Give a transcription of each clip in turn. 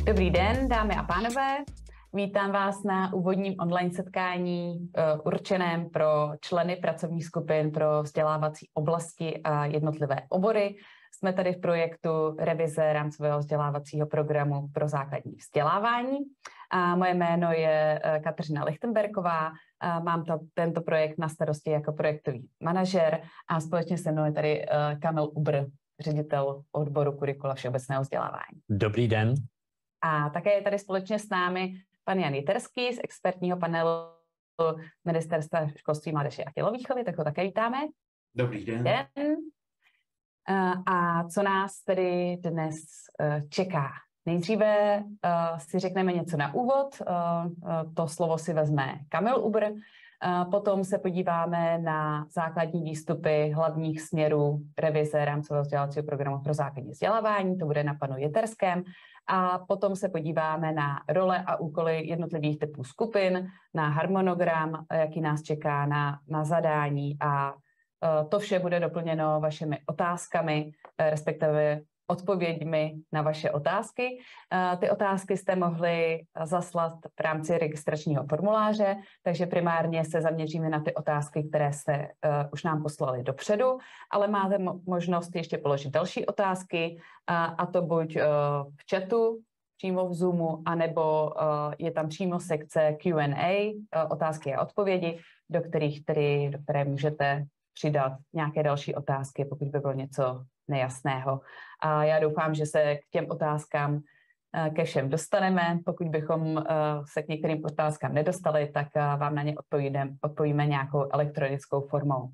Dobrý den, dámy a pánové. Vítám vás na úvodním online setkání určeném pro členy pracovních skupin pro vzdělávací oblasti a jednotlivé obory. Jsme tady v projektu revize rámcového vzdělávacího programu pro základní vzdělávání. A moje jméno je Kateřina Lichtenbergová. Mám tento projekt na starosti jako projektový manažer a společně se mnou je tady Kamil Ubr, ředitel odboru kurikula všeobecného vzdělávání. Dobrý den. A také je tady společně s námi pan Jan Jiterský z expertního panelu Ministerstva školství, mládeže a tělovýchovy, tak ho také vítáme. Dobrý den. A co nás tedy dnes čeká? Nejdříve si řekneme něco na úvod, to slovo si vezme Kamil Ubr, potom se podíváme na základní výstupy hlavních směrů revize rámcového vzdělávacího programu pro základní vzdělávání, to bude na panu Jiterském, a potom se podíváme na role a úkoly jednotlivých typů skupin, na harmonogram, jaký nás čeká na zadání, a to vše bude doplněno vašimi otázkami, respektive odpověďmi na vaše otázky. Ty otázky jste mohli zaslat v rámci registračního formuláře, takže primárně se zaměříme na ty otázky, které jste už nám poslali dopředu, ale máte možnost ještě položit další otázky, a to buď v chatu, přímo v Zoomu, anebo je tam přímo sekce Q&A, otázky a odpovědi, do které můžete přidat nějaké další otázky, pokud by bylo něco nejasného. A já doufám, že se k těm otázkám ke všem dostaneme. Pokud bychom se k některým otázkám nedostali, tak vám na ně odpovíme nějakou elektronickou formou.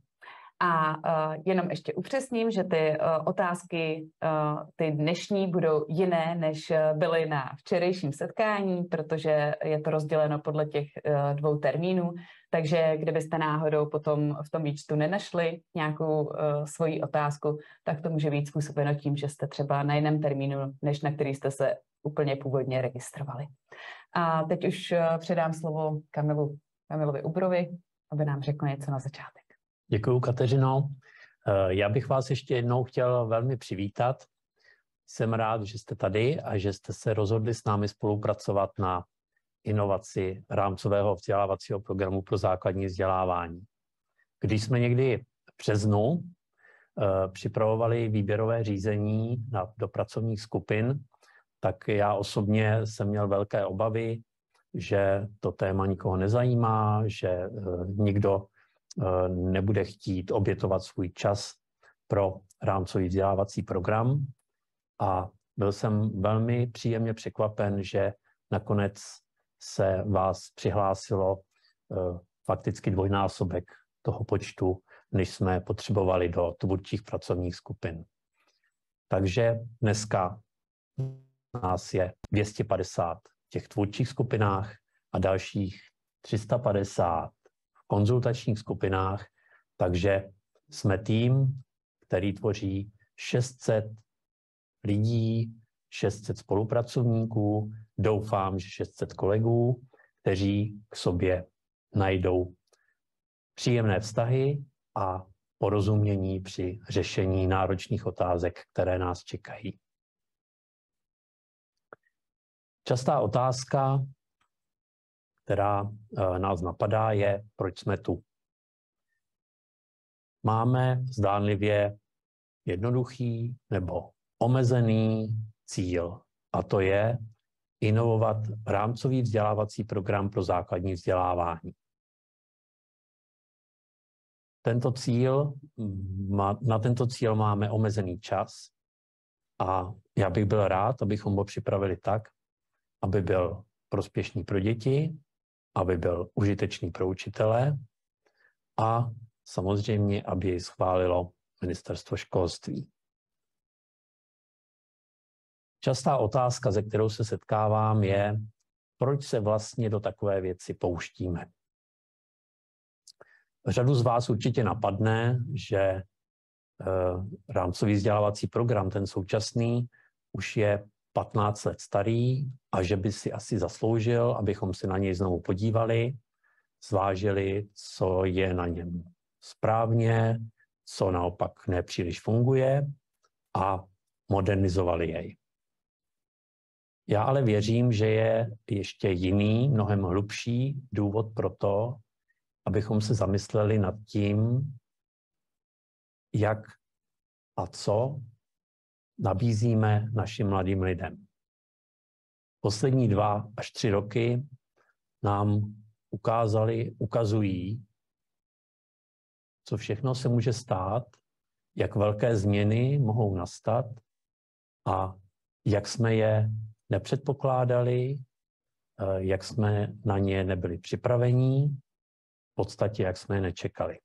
A jenom ještě upřesním, že ty otázky, ty dnešní, budou jiné, než byly na včerejším setkání, protože je to rozděleno podle těch dvou termínů, takže kdybyste náhodou potom v tom výčtu nenašli nějakou svoji otázku, tak to může být způsobeno tím, že jste třeba na jiném termínu, než na který jste se úplně původně registrovali. A teď už předám slovo Kamilovi Ubrovi, aby nám řekl něco na začátek. Děkuju, Kateřino. Já bych vás ještě jednou chtěl velmi přivítat. Jsem rád, že jste tady a že jste se rozhodli s námi spolupracovat na inovaci rámcového vzdělávacího programu pro základní vzdělávání. Když jsme někdy v březnu připravovali výběrové řízení do pracovních skupin, tak já osobně jsem měl velké obavy, že to téma nikoho nezajímá, že nikdo nebude chtít obětovat svůj čas pro rámcový vzdělávací program. A byl jsem velmi příjemně překvapen, že nakonec se vás přihlásilo fakticky dvojnásobek toho počtu, než jsme potřebovali do tvůrčích pracovních skupin. Takže dneska nás je 250 v těch tvůrčích skupinách a dalších 350 v konzultačních skupinách, takže jsme tým, který tvoří 600 lidí, 600 spolupracovníků, doufám, že 600 kolegů, kteří k sobě najdou příjemné vztahy a porozumění při řešení náročných otázek, které nás čekají. Častá otázka, která nás napadá, je, proč jsme tu. Máme zdánlivě jednoduchý nebo omezený cíl, a to je inovovat rámcový vzdělávací program pro základní vzdělávání. Na tento cíl máme omezený čas a já bych byl rád, abychom ho připravili tak, aby byl prospěšný pro děti, aby byl užitečný pro učitele a samozřejmě, aby jej schválilo Ministerstvo školství. Častá otázka, se kterou se setkávám, je, proč se vlastně do takové věci pouštíme. Řadu z vás určitě napadne, že rámcový vzdělávací program, ten současný, už je 15 let starý a že by si asi zasloužil, abychom se na něj znovu podívali, zvážili, co je na něm správně, co naopak nepříliš funguje a modernizovali jej. Já ale věřím, že je ještě jiný, mnohem hlubší důvod pro to, abychom se zamysleli nad tím, jak a co nabízíme našim mladým lidem. Poslední 2 až 3 roky nám ukazují, co všechno se může stát, jak velké změny mohou nastat a jak jsme je nepředpokládali, jak jsme na ně nebyli připraveni, v podstatě jak jsme je nečekali.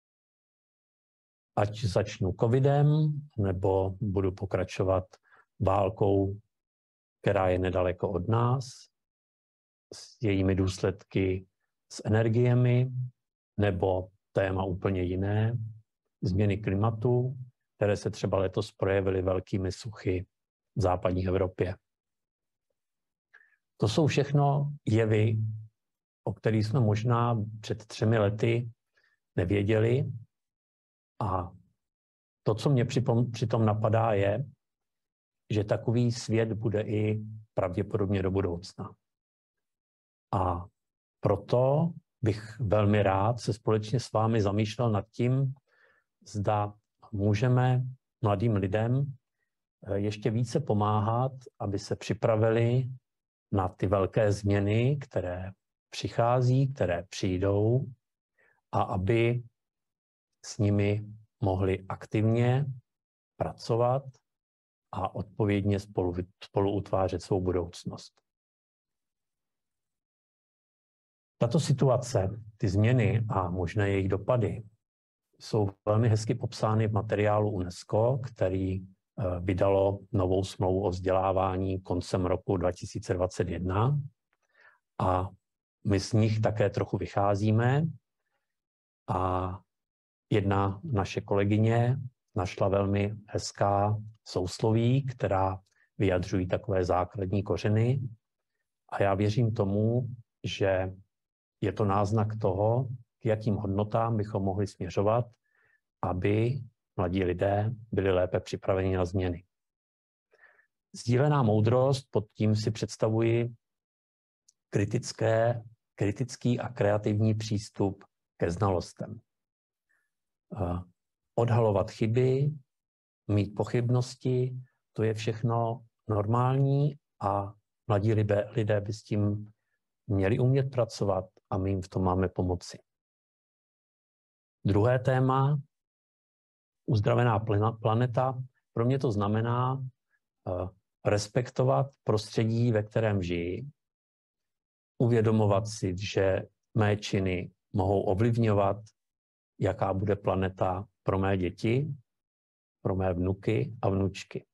Ať začnu covidem, nebo budu pokračovat válkou, která je nedaleko od nás, s jejími důsledky s energiemi, nebo téma úplně jiné, změny klimatu, které se třeba letos projevily velkými suchy v západní Evropě. To jsou všechno jevy, o kterých jsme možná před 3 lety nevěděli. A to, co mě přitom napadá, je, že takový svět bude i pravděpodobně do budoucna. A proto bych velmi rád se společně s vámi zamýšlel nad tím, zda můžeme mladým lidem ještě více pomáhat, aby se připravili na ty velké změny, které přichází, které přijdou, a aby s nimi mohli aktivně pracovat a odpovědně spolu utvářet svou budoucnost. Tato situace, ty změny a možné jejich dopady jsou velmi hezky popsány v materiálu UNESCO, který vydalo novou smlouvu o vzdělávání koncem roku 2021. A my z nich také trochu vycházíme. A jedna naše kolegyně našla velmi hezká sousloví, která vyjadřují takové základní kořeny. A já věřím tomu, že je to náznak toho, k jakým hodnotám bychom mohli směřovat, aby mladí lidé byli lépe připraveni na změny. Sdílená moudrost, pod tím si představuji kritický a kreativní přístup ke znalostem. Odhalovat chyby, mít pochybnosti, to je všechno normální a mladí lidé by s tím měli umět pracovat a my jim v tom máme pomoci. Druhé téma, uzdravená planeta, pro mě to znamená respektovat prostředí, ve kterém žiji, uvědomovat si, že mé činy mohou ovlivňovat, jaká bude planeta pro mé děti, pro mé vnuky a vnučky.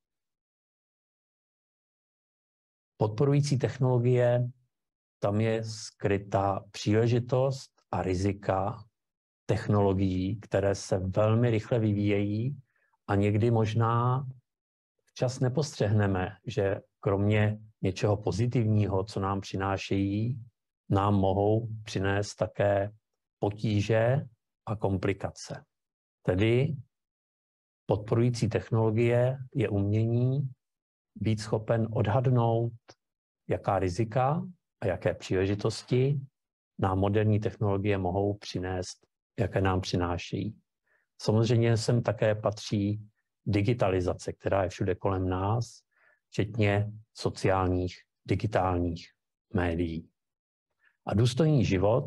Podporující technologie, tam je skrytá příležitost a rizika technologií, které se velmi rychle vyvíjejí a někdy možná včas nepostřehneme, že kromě něčeho pozitivního, co nám přinášejí, nám mohou přinést také potíže a komplikace. Tedy podporující technologie je umění být schopen odhadnout, jaká rizika a jaké příležitosti nám moderní technologie mohou přinést, jaké nám přinášejí. Samozřejmě sem také patří digitalizace, která je všude kolem nás, včetně sociálních, digitálních médií. A důstojný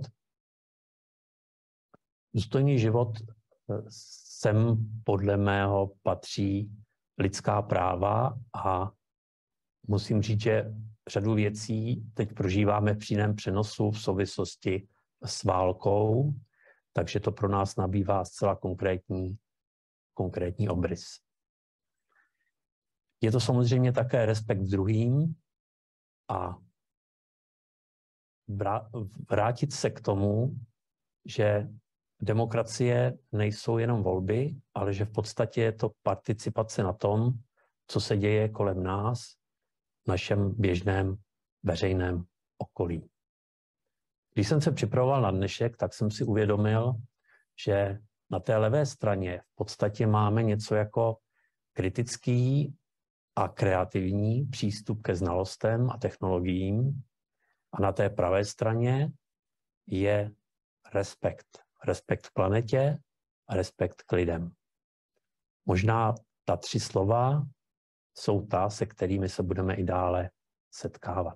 život sem podle mého patří lidská práva a musím říct, že řadu věcí teď prožíváme v přímém přenosu v souvislosti s válkou, takže to pro nás nabývá zcela konkrétní obrys. Je to samozřejmě také respekt k druhým a vrátit se k tomu, že demokracie nejsou jenom volby, ale že v podstatě je to participace na tom, co se děje kolem nás, v našem běžném veřejném okolí. Když jsem se připravoval na dnešek, tak jsem si uvědomil, že na té levé straně v podstatě máme něco jako kritický a kreativní přístup ke znalostem a technologiím. A na té pravé straně je respekt. Respekt k planetě a respekt k lidem. Možná ta 3 slova jsou ta, se kterými se budeme i dále setkávat.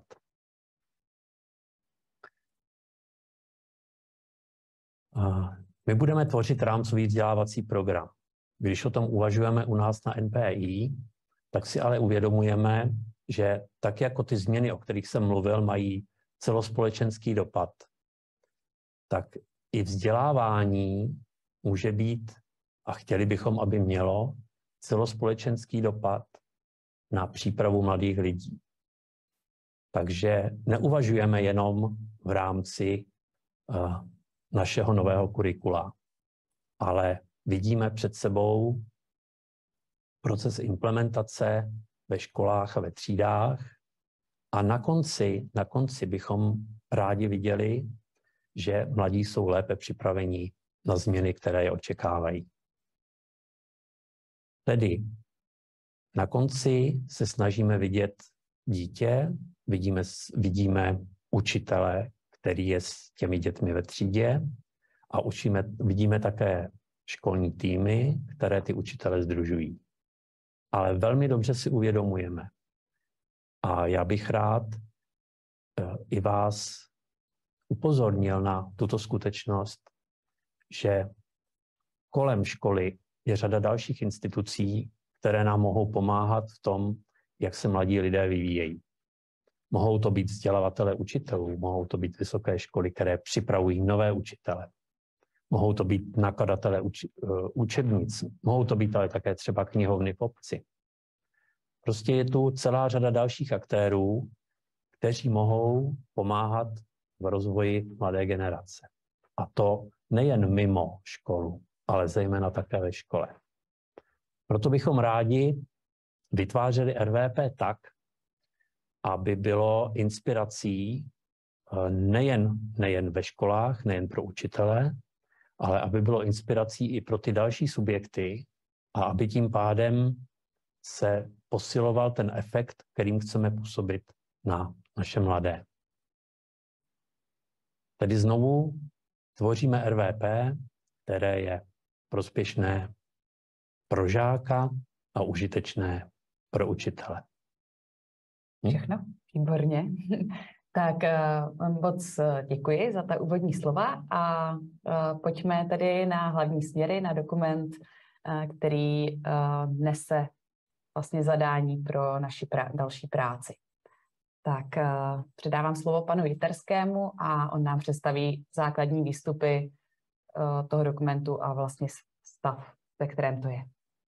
My budeme tvořit rámcový vzdělávací program. Když o tom uvažujeme u nás na NPI, tak si ale uvědomujeme, že tak jako ty změny, o kterých jsem mluvil, mají celospolečenský dopad, tak i vzdělávání může být, a chtěli bychom, aby mělo, celospolečenský dopad na přípravu mladých lidí. Takže neuvažujeme jenom v rámci našeho nového kurikula, ale vidíme před sebou proces implementace ve školách a ve třídách a na konci bychom rádi viděli, že mladí jsou lépe připraveni na změny, které je očekávají. Tedy na konci se snažíme vidět dítě, vidíme učitele, který je s těmi dětmi ve třídě a vidíme také školní týmy, které ty učitele sdružují. Ale velmi dobře si uvědomujeme. A já bych rád i vás upozornil na tuto skutečnost, že kolem školy je řada dalších institucí, které nám mohou pomáhat v tom, jak se mladí lidé vyvíjejí. Mohou to být vzdělavatelé učitelů, mohou to být vysoké školy, které připravují nové učitele. Mohou to být nakladatelé učebnic, mohou to být ale také třeba knihovny v obci. Prostě je tu celá řada dalších aktérů, kteří mohou pomáhat v rozvoji mladé generace. A to nejen mimo školu, ale zejména také ve škole. Proto bychom rádi vytvářeli RVP tak, aby bylo inspirací nejen ve školách, nejen pro učitele, ale aby bylo inspirací i pro ty další subjekty a aby tím pádem se posiloval ten efekt, kterým chceme působit na naše mladé. Tedy znovu tvoříme RVP, které je prospěšné pro žáka a užitečné pro učitele. Všechno, výborně. Tak moc děkuji za ta úvodní slova a pojďme tedy na hlavní směry, na dokument, který nese vlastně zadání pro naši další práci. Tak předávám slovo panu Jiterskému a on nám představí základní výstupy toho dokumentu a vlastně stav, ve kterém to je.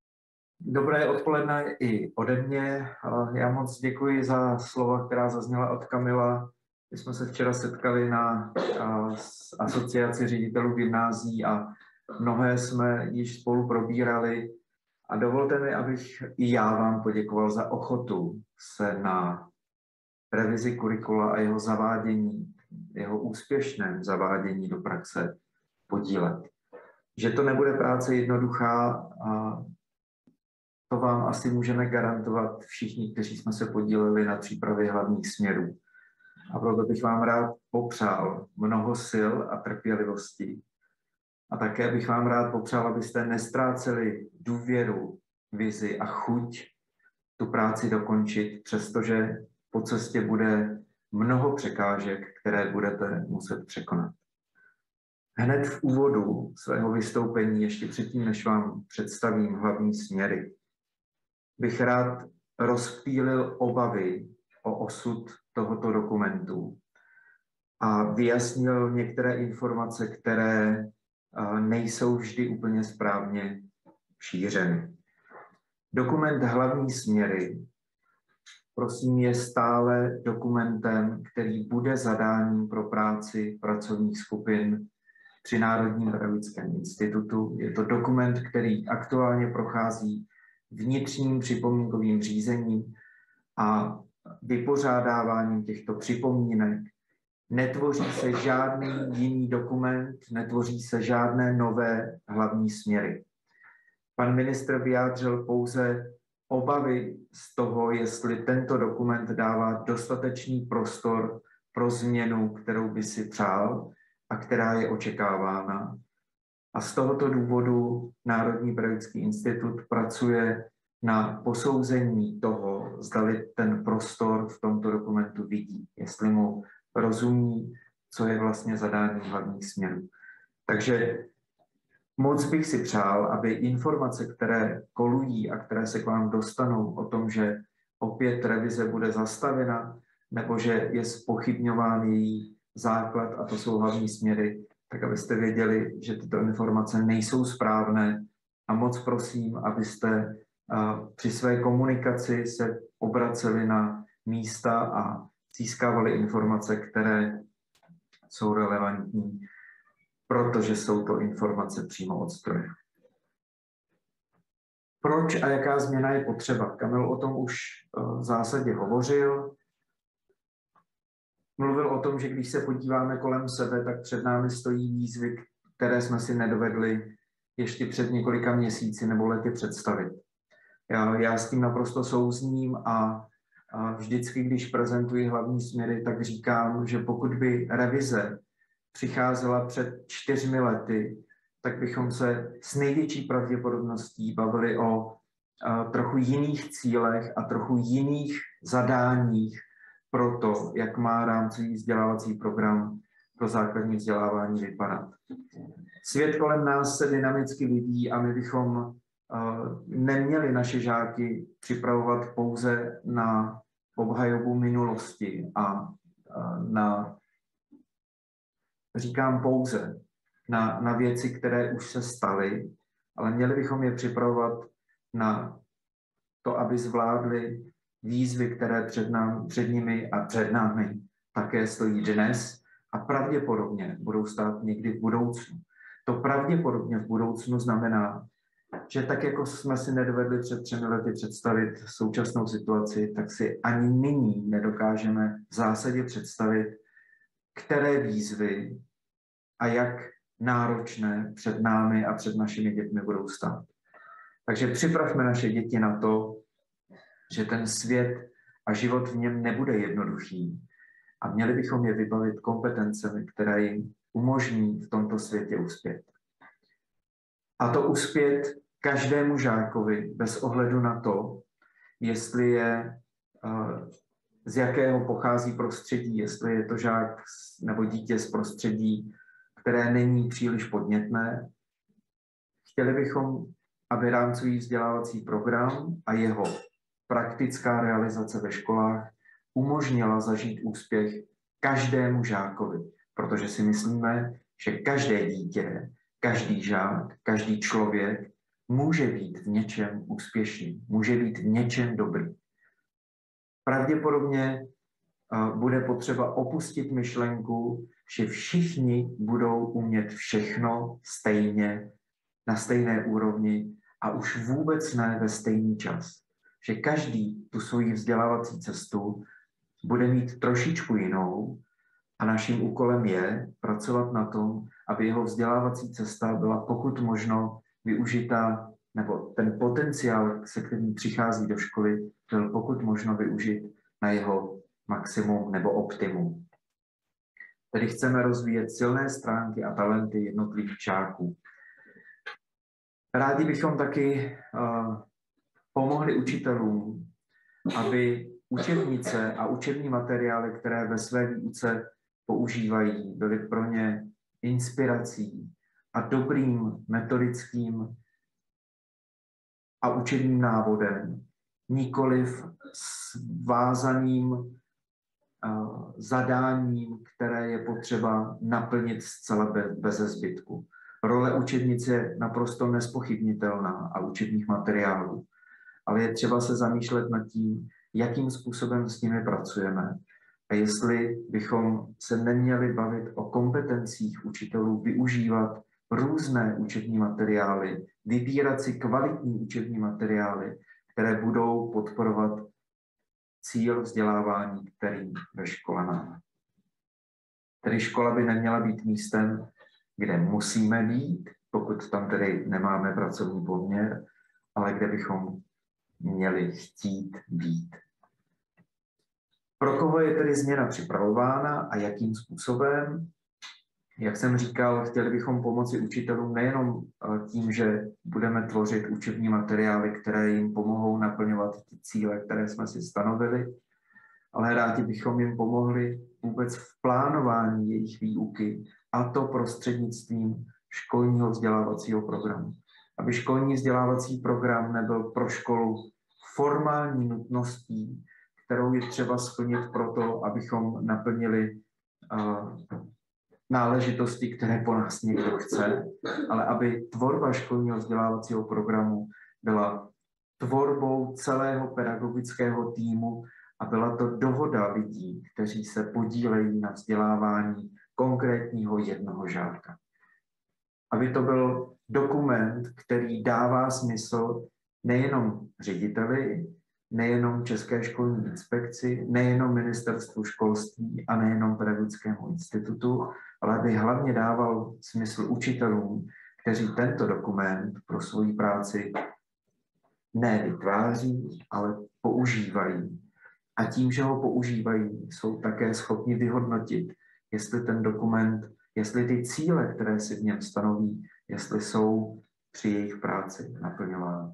Dobré odpoledne i ode mě. Já moc děkuji za slova, která zazněla od Kamila. My jsme se včera setkali na asociaci ředitelů gymnázií a mnohé jsme již spolu probírali. A dovolte mi, abych i já vám poděkoval za ochotu se na revizi kurikula a jeho zavádění, jeho úspěšném zavádění do praxe podílet. Že to nebude práce jednoduchá, a to vám asi můžeme garantovat všichni, kteří jsme se podíleli na přípravě hlavních směrů. A proto bych vám rád popřál mnoho sil a trpělivosti. A také bych vám rád popřál, abyste nestráceli důvěru, vizi a chuť tu práci dokončit, přestože po cestě bude mnoho překážek, které budete muset překonat. Hned v úvodu svého vystoupení, ještě předtím, než vám představím hlavní směry, bych rád rozptýlil obavy o osud tohoto dokumentu a vyjasnil některé informace, které nejsou vždy úplně správně šířeny. Dokument hlavní směry, prosím, je stále dokumentem, který bude zadáním pro práci pracovních skupin při Národním pedagogickém institutu. Je to dokument, který aktuálně prochází vnitřním připomínkovým řízením a vypořádáváním těchto připomínek. Netvoří se žádný jiný dokument, netvoří se žádné nové hlavní směry. Pan ministr vyjádřil pouze obavy z toho, jestli tento dokument dává dostatečný prostor pro změnu, kterou by si přál a která je očekávána. A z tohoto důvodu Národní pedagogický institut pracuje na posouzení toho, zdali ten prostor v tomto dokumentu vidí, jestli mu rozumí, co je vlastně zadání hlavních směrů. Takže moc bych si přál, aby informace, které kolují a které se k vám dostanou o tom, že opět revize bude zastavena, nebo že je zpochybňován její základ, a to jsou hlavní směry, tak abyste věděli, že tyto informace nejsou správné. A moc prosím, abyste při své komunikaci se obraceli na místa a získávali informace, které jsou relevantní, protože jsou to informace přímo od stroje. Proč a jaká změna je potřeba? Kamil o tom už v zásadě hovořil. Mluvil o tom, že když se podíváme kolem sebe, tak před námi stojí výzvy, které jsme si nedovedli ještě před několika měsíci nebo lety představit. Já s tím naprosto souzním a vždycky, když prezentuji hlavní směry, tak říkám, že pokud by revize přicházela před 4 lety, tak bychom se s největší pravděpodobností bavili o trochu jiných cílech a trochu jiných zadáních pro to, jak má rámcový vzdělávací program pro základní vzdělávání vypadat. Svět kolem nás se dynamicky vyvíjí a my bychom neměli naše žáky připravovat pouze na obhajobu minulosti a říkám pouze, na věci, které už se staly, ale měli bychom je připravovat na to, aby zvládli výzvy, které před nimi a před námi také stojí dnes a pravděpodobně budou stát někdy v budoucnu. To pravděpodobně v budoucnu znamená, že tak, jako jsme si nedovedli před 3 lety představit současnou situaci, tak si ani nyní nedokážeme v zásadě představit, které výzvy a jak náročné před námi a před našimi dětmi budou stát. Takže připravme naše děti na to, že ten svět a život v něm nebude jednoduchý a měli bychom je vybavit kompetencemi, které jim umožní v tomto světě uspět. A to uspět každému žákovi bez ohledu na to, jestli je, z jakého pochází prostředí, jestli je to žák nebo dítě z prostředí, které není příliš podnětné. Chtěli bychom, aby rámcový vzdělávací program a jeho praktická realizace ve školách umožnila zažít úspěch každému žákovi, protože si myslíme, že každé dítě, každý žák, každý člověk může být v něčem úspěšný, může být v něčem dobrý. Pravděpodobně bude potřeba opustit myšlenku, že všichni budou umět všechno stejně, na stejné úrovni a už vůbec ne ve stejný čas. Že každý tu svoji vzdělávací cestu bude mít trošičku jinou a naším úkolem je pracovat na tom, aby jeho vzdělávací cesta byla pokud možno využita, nebo ten potenciál, se kterým přichází do školy, byl pokud možno využit na jeho maximum nebo optimum. Tedy chceme rozvíjet silné stránky a talenty jednotlivých žáků. Rádi bychom taky pomohli učitelům, aby učebnice a učební materiály, které ve své výuce používají, byly pro ně inspirací a dobrým metodickým a učebním návodem, nikoliv svázaným zadáním, které je potřeba naplnit zcela beze zbytku. Role učebnice je naprosto nezpochybnitelná a učebních materiálů, ale je třeba se zamýšlet nad tím, jakým způsobem s nimi pracujeme a jestli bychom se neměli bavit o kompetencích učitelů využívat různé učební materiály, vybírat si kvalitní učební materiály, které budou podporovat cíl vzdělávání, který ve škole máme. Tedy škola by neměla být místem, kde musíme být, pokud tam tedy nemáme pracovní poměr, ale kde bychom měli chtít být. Pro koho je tedy změna připravována a jakým způsobem? Jak jsem říkal, chtěli bychom pomoci učitelům nejenom tím, že budeme tvořit učební materiály, které jim pomohou naplňovat ty cíle, které jsme si stanovili, ale rádi bychom jim pomohli vůbec v plánování jejich výuky, a to prostřednictvím školního vzdělávacího programu. Aby školní vzdělávací program nebyl pro školu formální nutností, kterou je třeba splnit proto, abychom naplnili náležitosti, které po nás někdo chce, ale aby tvorba školního vzdělávacího programu byla tvorbou celého pedagogického týmu a byla to dohoda lidí, kteří se podílejí na vzdělávání konkrétního jednoho žáka. Aby to byl dokument, který dává smysl nejenom řediteli, nejenom České školní inspekci, nejenom Ministerstvu školství a nejenom Pedagogickému institutu, ale aby hlavně dával smysl učitelům, kteří tento dokument pro svoji práci ne vytváří, ale používají. A tím, že ho používají, jsou také schopni vyhodnotit, jestli ten dokument, jestli ty cíle, které si v něm stanoví, jestli jsou při jejich práci naplňovány.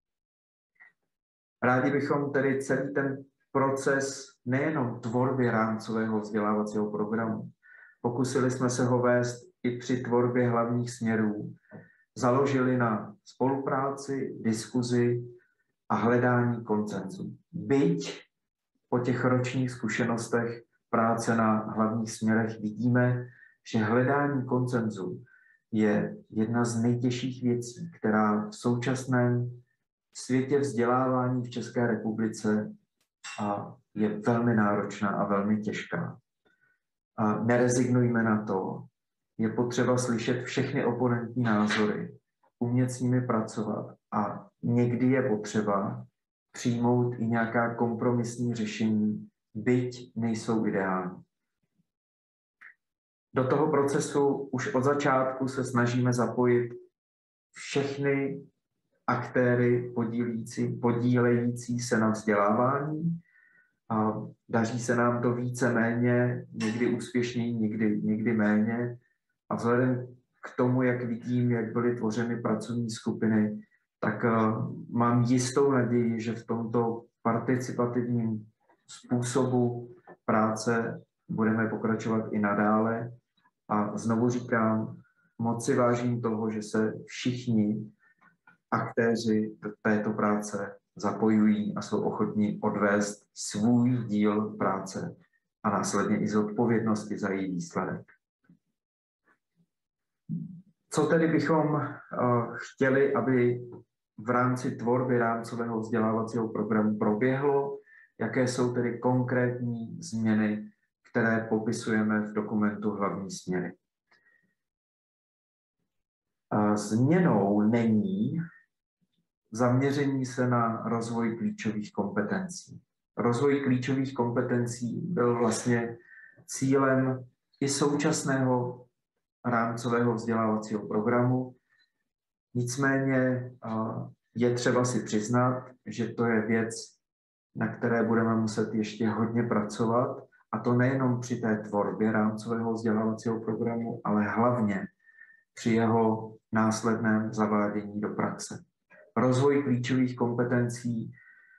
Rádi bychom tedy celý ten proces nejenom tvorby rámcového vzdělávacího programu, pokusili jsme se ho vést i při tvorbě hlavních směrů, založili na spolupráci, diskuzi a hledání konsenzu. Byť po těch ročních zkušenostech práce na hlavních směrech vidíme, že hledání konsenzu je jedna z nejtěžších věcí, která v současném světě vzdělávání v České republice je velmi náročná a velmi těžká. A nerezignujme na to. Je potřeba slyšet všechny oponentní názory, umět s nimi pracovat a někdy je potřeba přijmout i nějaká kompromisní řešení, byť nejsou ideální. Do toho procesu už od začátku se snažíme zapojit všechny aktéry podílející se na vzdělávání. A daří se nám to více-méně, někdy úspěšněji, někdy méně. A vzhledem k tomu, jak vidím, jak byly tvořeny pracovní skupiny, tak mám jistou naději, že v tomto participativním způsobu práce budeme pokračovat i nadále. A znovu říkám, moc si vážím toho, že se všichni aktéři do této práce zapojují a jsou ochotní odvést svůj díl práce a následně i zodpovědnosti za její výsledek. Co tedy bychom chtěli, aby v rámci tvorby rámcového vzdělávacího programu proběhlo? Jaké jsou tedy konkrétní změny, které popisujeme v dokumentu Hlavní směry? Změnou není zaměření se na rozvoj klíčových kompetencí. Rozvoj klíčových kompetencí byl vlastně cílem i současného rámcového vzdělávacího programu. Nicméně je třeba si přiznat, že to je věc, na které budeme muset ještě hodně pracovat, a to nejenom při té tvorbě rámcového vzdělávacího programu, ale hlavně při jeho následném zavádění do praxe. Rozvoj klíčových kompetencí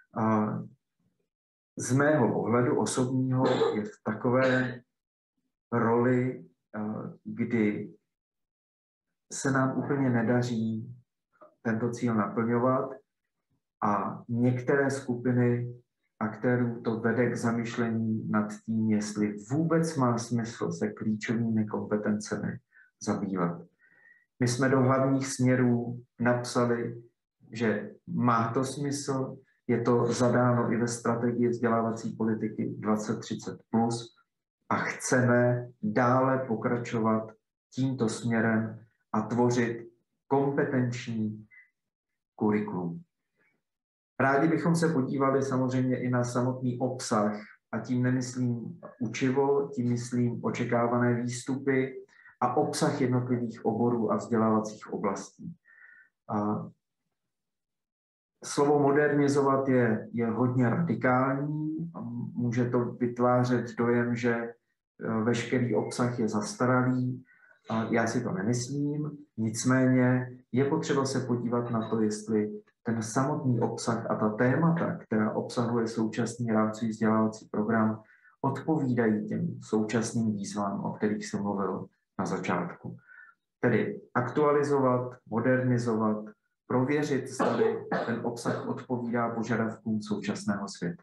z mého pohledu osobního je v takové roli, kdy se nám úplně nedaří tento cíl naplňovat a některé skupiny aktérů to vede k zamyšlení nad tím, jestli vůbec má smysl se klíčovými kompetencemi zabývat. My jsme do hlavních směrů napsali, že má to smysl, je to zadáno i ve strategii vzdělávací politiky 2030+, a chceme dále pokračovat tímto směrem a tvořit kompetenční kurikulum. Rádi bychom se podívali samozřejmě i na samotný obsah, a tím nemyslím učivo, tím myslím očekávané výstupy a obsah jednotlivých oborů a vzdělávacích oblastí. Slovo modernizovat je hodně radikální. Může to vytvářet dojem, že veškerý obsah je zastaralý. Já si to nemyslím. Nicméně je potřeba se podívat na to, jestli ten samotný obsah a ta témata, která obsahuje současný rámcový vzdělávací program, odpovídají těm současným výzvám, o kterých jsem mluvil na začátku. Tedy aktualizovat, modernizovat, prověřit, zda ten obsah odpovídá požadavkům současného světa.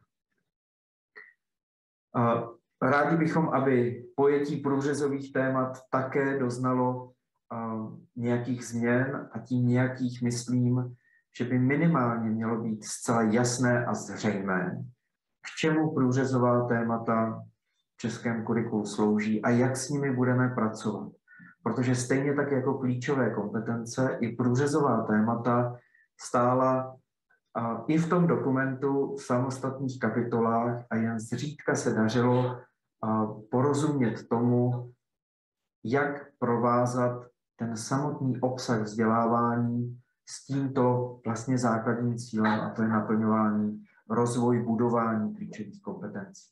Rádi bychom, aby pojetí průřezových témat také doznalo nějakých změn a tím nějakých myslím, že by minimálně mělo být zcela jasné a zřejmé, k čemu průřezová témata v českém kurikulu slouží a jak s nimi budeme pracovat. Protože stejně tak jako klíčové kompetence i průřezová témata stála i v tom dokumentu v samostatných kapitolách a jen zřídka se dařilo porozumět tomu, jak provázat ten samotný obsah vzdělávání s tímto vlastně základním cílem, a to je naplňování, rozvoj, budování klíčových kompetencí.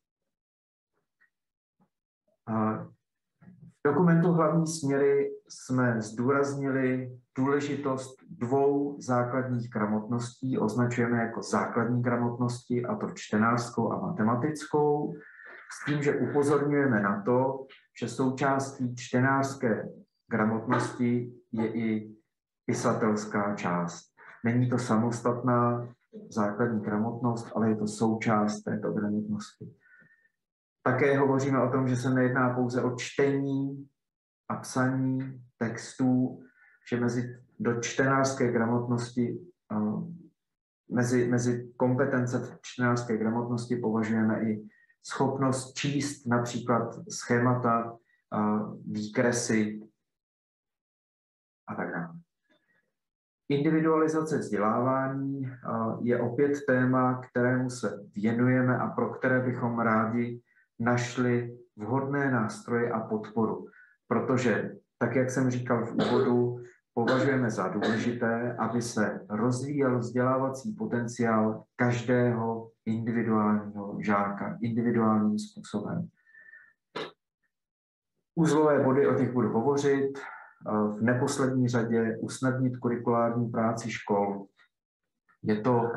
V dokumentu Hlavní směry jsme zdůraznili důležitost dvou základních gramotností, označujeme jako základní gramotnosti, a to čtenářskou a matematickou, s tím, že upozorňujeme na to, že součástí čtenářské gramotnosti je i pisatelská část. Není to samostatná základní gramotnost, ale je to součást této gramotnosti. Také hovoříme o tom, že se nejedná pouze o čtení a psaní textů, že do čtenářské gramotnosti, mezi kompetence v čtenářské gramotnosti považujeme i schopnost číst například schémata, výkresy a tak dále. Individualizace vzdělávání je opět téma, kterému se věnujeme a pro které bychom rádi našli vhodné nástroje a podporu. Protože, tak jak jsem říkal v úvodu, považujeme za důležité, aby se rozvíjel vzdělávací potenciál každého individuálního žáka, individuálním způsobem. Uzlové body, o těch budu hovořit. V neposlední řadě usnadnit kurikulární práci škol. Je to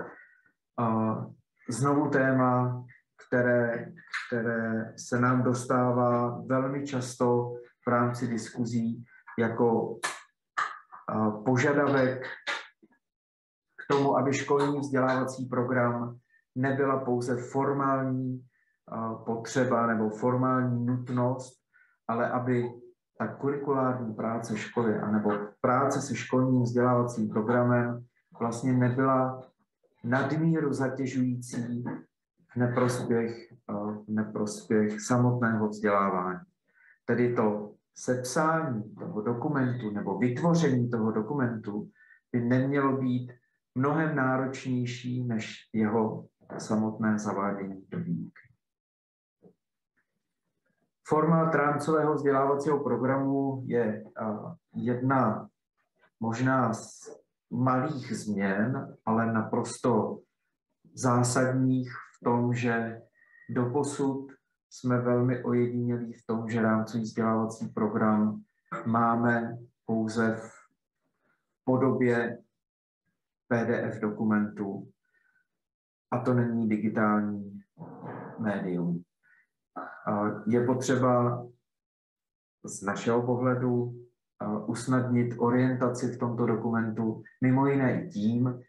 znovu téma, které se nám dostává velmi často v rámci diskuzí jako požadavek k tomu, aby školní vzdělávací program nebyla pouze formální potřeba nebo formální nutnost, ale aby ta kurikulární práce školy anebo práce se školním vzdělávacím programem vlastně nebyla nadmíru zatěžující v neprospěch samotného vzdělávání. Tedy to sepsání toho dokumentu nebo vytvoření toho dokumentu by nemělo být mnohem náročnější než jeho samotné zavádění do výuky. Formát rámcového vzdělávacího programu je jedna možná z malých změn, ale naprosto zásadních v tom, že doposud jsme velmi ojedinělí v tom, že rámcový vzdělávací program máme pouze v podobě PDF dokumentů, a to není digitální médium. Je potřeba z našeho pohledu usnadnit orientaci v tomto dokumentu, mimo jiné i tím,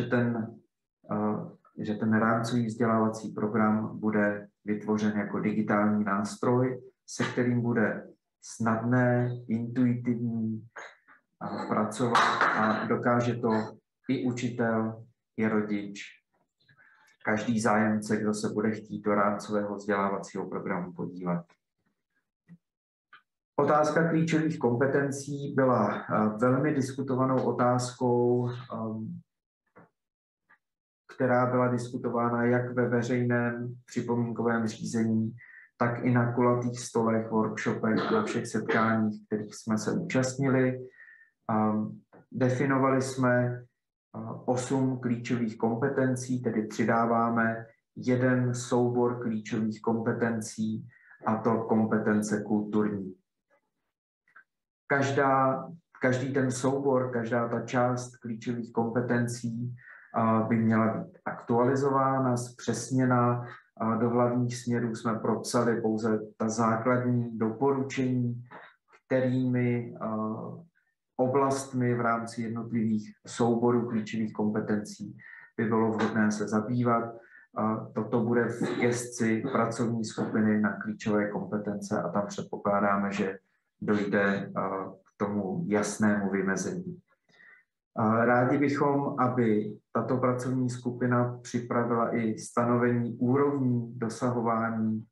že ten rámcový vzdělávací program bude vytvořen jako digitální nástroj, se kterým bude snadné, intuitivní pracovat a dokáže to i učitel, i rodič, každý zájemce, kdo se bude chtít do rámcového vzdělávacího programu podívat. Otázka klíčových kompetencí byla velmi diskutovanou otázkou, která byla diskutována jak ve veřejném připomínkovém řízení, tak i na kulatých stolech, workshopech a na všech setkáních, kterých jsme se účastnili. Definovali jsme 8 klíčových kompetencí, tedy přidáváme jeden soubor klíčových kompetencí, a to kompetence kulturní. Každý ten soubor, každá ta část klíčových kompetencí by měla být aktualizována, zpřesněna. Do hlavních směrů jsme propsali pouze ta základní doporučení, kterými oblastmi v rámci jednotlivých souborů klíčových kompetencí by bylo vhodné se zabývat. Toto bude v gesci pracovní skupiny na klíčové kompetence a tam předpokládáme, že dojde k tomu jasnému vymezení. Rádi bychom, aby tato pracovní skupina připravila i stanovení úrovní dosahování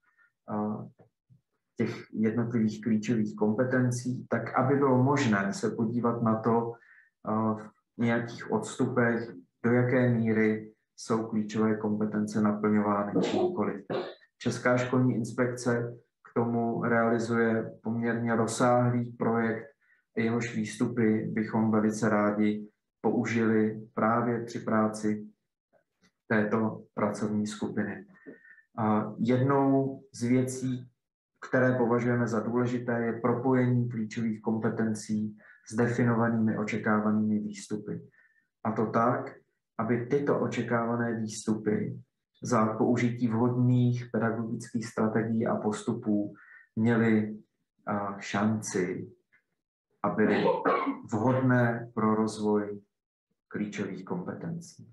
těch jednotlivých klíčových kompetencí, tak aby bylo možné se podívat na to v nějakých odstupech, do jaké míry jsou klíčové kompetence naplňovány či nikoliv. Česká školní inspekce k tomu realizuje poměrně rozsáhlý projekt, jehož výstupy bychom velice rádi použili právě při práci této pracovní skupiny. Jednou z věcí, které považujeme za důležité, je propojení klíčových kompetencí s definovanými očekávanými výstupy. A to tak, aby tyto očekávané výstupy za použití vhodných pedagogických strategií a postupů měly šanci a byly vhodné pro rozvoj klíčových kompetencí.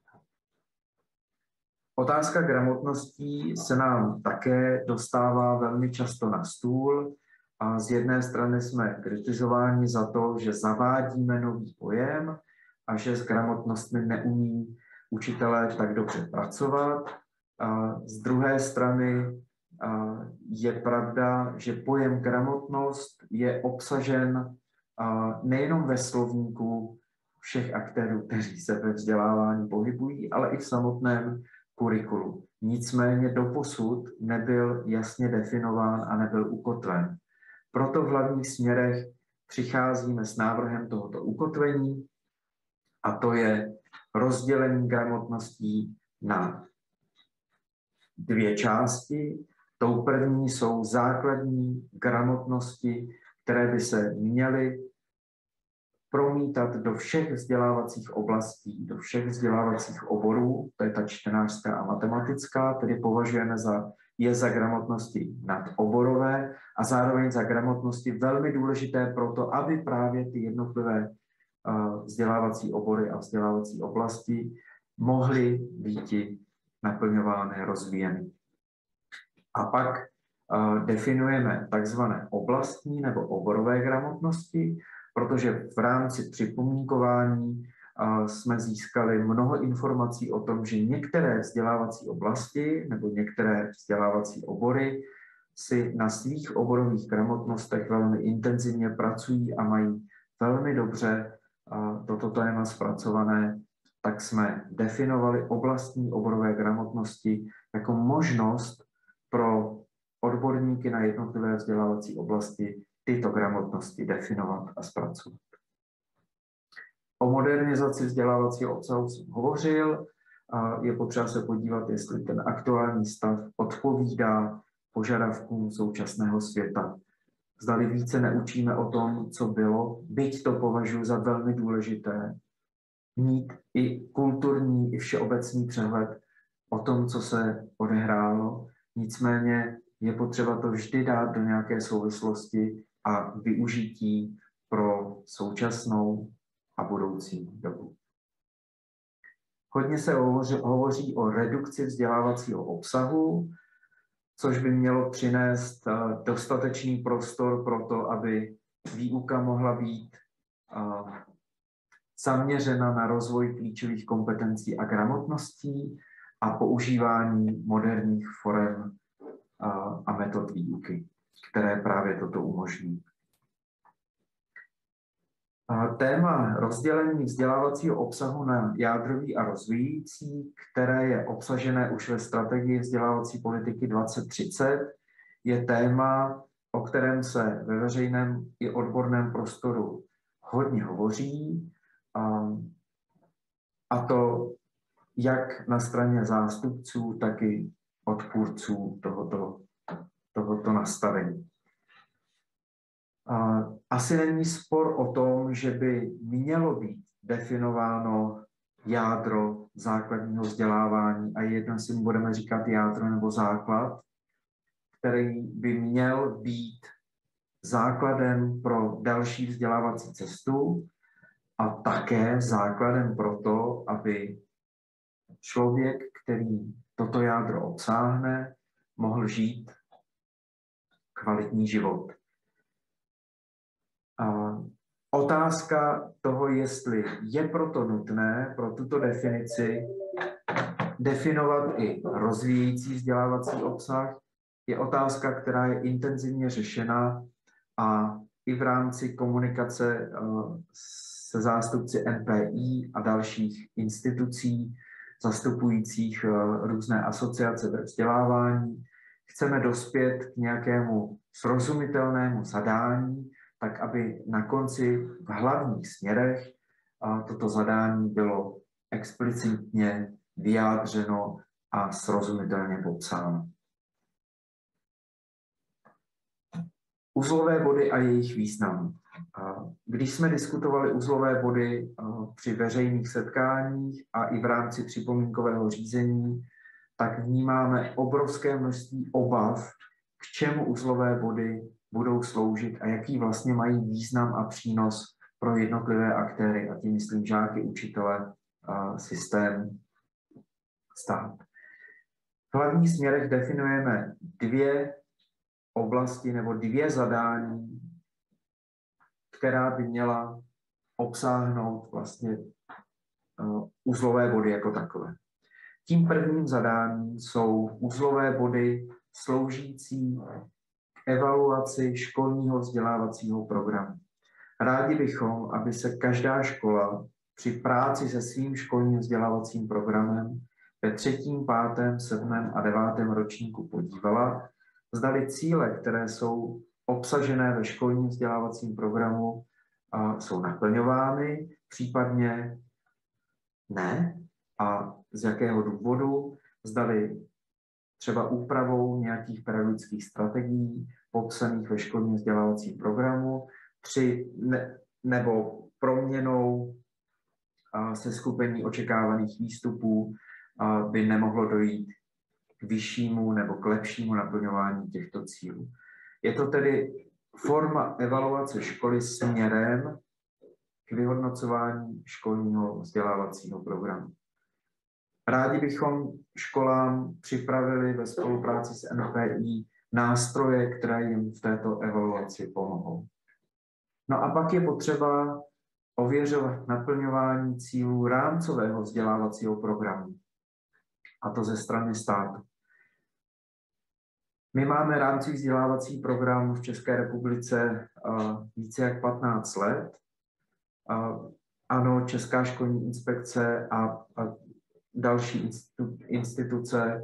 Otázka gramotností se nám také dostává velmi často na stůl a z jedné strany jsme kritizováni za to, že zavádíme nový pojem a že s gramotnostmi neumí učitelé tak dobře pracovat. A z druhé strany je pravda, že pojem gramotnost je obsažen nejenom ve slovníku všech aktérů, kteří se ve vzdělávání pohybují, ale i v samotném kurikulu. Nicméně doposud nebyl jasně definován a nebyl ukotven. Proto v hlavních směrech přicházíme s návrhem tohoto ukotvení, a to je rozdělení gramotností na dvě části. Tou první jsou základní gramotnosti, které by se měly promítat do všech vzdělávacích oblastí, do všech vzdělávacích oborů, to je ta čtenářská a matematická, tedy považujeme za gramotnosti nadoborové a zároveň za gramotnosti velmi důležité proto, aby právě ty jednotlivé vzdělávací obory a vzdělávací oblasti mohly být naplňovány, rozvíjeny. A pak definujeme takzvané oblastní nebo oborové gramotnosti, protože v rámci připomínkování jsme získali mnoho informací o tom, že některé vzdělávací oblasti nebo některé vzdělávací obory si na svých oborových gramotnostech velmi intenzivně pracují a mají velmi dobře toto téma zpracované, tak jsme definovali oblastní oborové gramotnosti jako možnost pro odborníky na jednotlivé vzdělávací oblasti tyto gramotnosti definovat a zpracovat. O modernizaci vzdělávacího obsahu jsem hovořil. Je potřeba se podívat, jestli ten aktuální stav odpovídá požadavkům současného světa. Zdali více neučíme o tom, co bylo, byť to považuji za velmi důležité, mít i kulturní, i všeobecný přehled o tom, co se odehrálo. Nicméně je potřeba to vždy dát do nějaké souvislosti a využití pro současnou a budoucí dobu. Hodně se hovoří o redukci vzdělávacího obsahu, což by mělo přinést dostatečný prostor pro to, aby výuka mohla být zaměřena na rozvoj klíčových kompetencí a gramotností a používání moderních forem a metod výuky, které právě toto umožní. Téma rozdělení vzdělávacího obsahu na jádrový a rozvíjící, které je obsažené už ve strategii vzdělávací politiky 2030, je téma, o kterém se ve veřejném i odborném prostoru hodně hovoří. a to jak na straně zástupců, tak i odpůrců tohoto nastavení. Asi není spor o tom, že by mělo být definováno jádro základního vzdělávání a jedno si budeme říkat jádro nebo základ, který by měl být základem pro další vzdělávací cestu a také základem pro to, aby člověk, který toto jádro obsáhne, mohl žít kvalitní život. Otázka toho, jestli je proto nutné pro tuto definici definovat i rozvíjející vzdělávací obsah, je otázka, která je intenzivně řešena a i v rámci komunikace se zástupci NPI a dalších institucí zastupujících různé asociace ve vzdělávání chceme dospět k nějakému srozumitelnému zadání, tak aby na konci v hlavních směrech toto zadání bylo explicitně vyjádřeno a srozumitelně popsáno. Uzlové body a jejich význam. Když jsme diskutovali uzlové body při veřejných setkáních a i v rámci připomínkového řízení, tak vnímáme obrovské množství obav, k čemu uzlové body budou sloužit a jaký vlastně mají význam a přínos pro jednotlivé aktéry, a tím myslím žáky, učitele, systém, stát. V hlavních směrech definujeme dvě oblasti nebo dvě zadání, která by měla obsáhnout vlastně uzlové body jako takové. Tím prvním zadáním jsou uzlové body sloužící k evaluaci školního vzdělávacího programu. Rádi bychom, aby se každá škola při práci se svým školním vzdělávacím programem ve 3., 5., 7. a 9. ročníku podívala, zdali cíle, které jsou obsažené ve školním vzdělávacím programu, jsou naplňovány, případně ne, a z jakého důvodu, zdali třeba úpravou nějakých pedagogických strategií popsaných ve školním vzdělávacím programu, nebo proměnou seskupení očekávaných výstupů by nemohlo dojít k vyššímu nebo k lepšímu naplňování těchto cílů. Je to tedy forma evaluace školy směrem k vyhodnocování školního vzdělávacího programu. Rádi bychom školám připravili ve spolupráci s NPI nástroje, které jim v této evaluaci pomohou. No a pak je potřeba ověřovat naplňování cílů rámcového vzdělávacího programu, a to ze strany státu. My máme rámcový vzdělávací program v České republice více jak 15 let. Ano, Česká školní inspekce a další instituce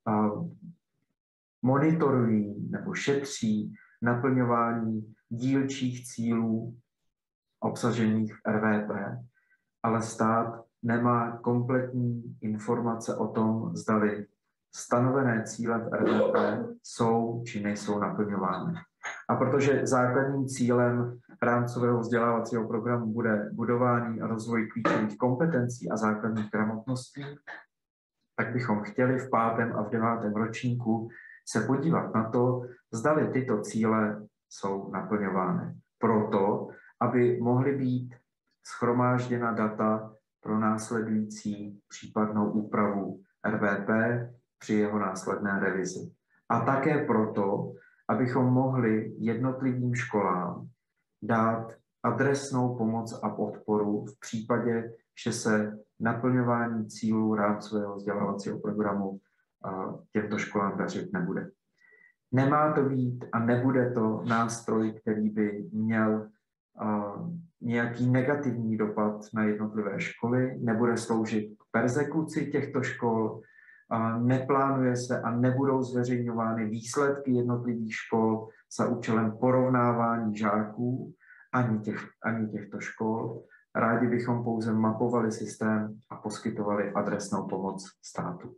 monitorují nebo šetří naplňování dílčích cílů obsažených v RVP, ale stát nemá kompletní informace o tom, zdali stanovené cíle v RVP jsou či nejsou naplňovány. A protože základním cílem rámcového vzdělávacího programu bude budování a rozvoj klíčových kompetencí a základních gramotností, tak bychom chtěli v 5. a v 9. ročníku se podívat na to, zdali tyto cíle jsou naplňovány. Proto, aby mohly být shromážděna data pro následující případnou úpravu RVP při jeho následné revizi. A také proto, abychom mohli jednotlivým školám dát adresnou pomoc a podporu v případě, že se naplňování cílů rámcového vzdělávacího programu těmto školám dařit nebude. Nemá to být a nebude to nástroj, který by měl nějaký negativní dopad na jednotlivé školy, nebude sloužit k perzekuci těchto škol, neplánuje se a nebudou zveřejňovány výsledky jednotlivých škol za účelem porovnávání žáků ani těchto škol, rádi bychom pouze mapovali systém a poskytovali adresnou pomoc státu.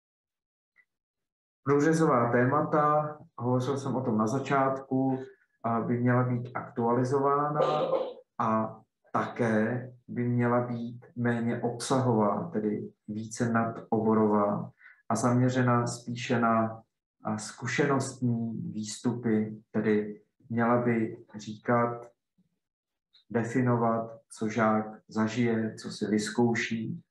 Průřezová témata, hovořil jsem o tom na začátku, by měla být aktualizována a také by měla být méně obsahová, tedy více nadoborová a zaměřená spíše na zkušenostní výstupy, tedy měla by říkat, definovat, co žák zažije, co si vyzkouší.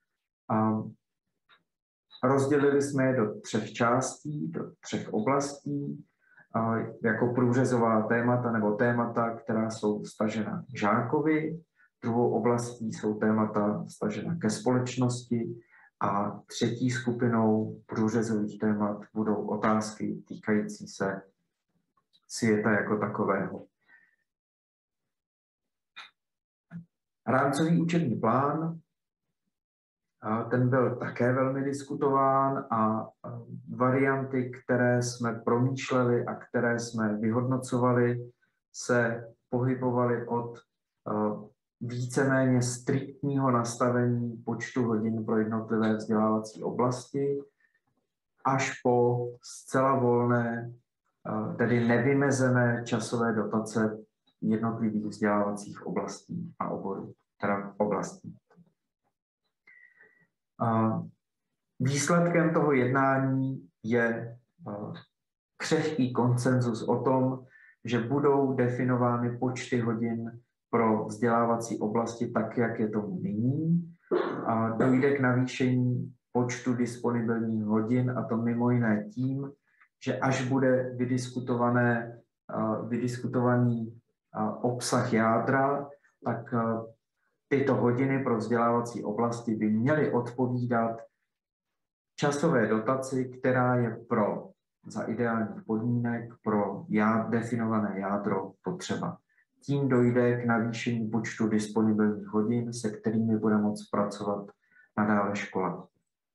Rozdělili jsme je do 3 částí, do 3 oblastí, jako průřezová témata nebo témata, která jsou stažena žákovi. Druhou oblastí jsou témata stažena ke společnosti a 3. skupinou průřezových témat budou otázky týkající se světa jako takového. Rámcový učební plán, ten byl také velmi diskutován a varianty, které jsme promýšleli a které jsme vyhodnocovali, se pohybovaly od víceméně striktního nastavení počtu hodin pro jednotlivé vzdělávací oblasti až po zcela volné, tedy nevymezené časové dotace jednotlivých vzdělávacích oblastí a oborů, teda oblastí. Výsledkem toho jednání je křehký konsenzus o tom, že budou definovány počty hodin pro vzdělávací oblasti tak, jak je tomu nyní. Dojde k navýšení počtu disponibilních hodin, a to mimo jiné tím, že až bude vydiskutovaný obsah jádra, tak tyto hodiny pro vzdělávací oblasti by měly odpovídat časové dotaci, která je za ideálních podmínek pro definované jádro potřeba. Tím dojde k navýšení počtu disponibilních hodin, se kterými bude moct pracovat nadále škola.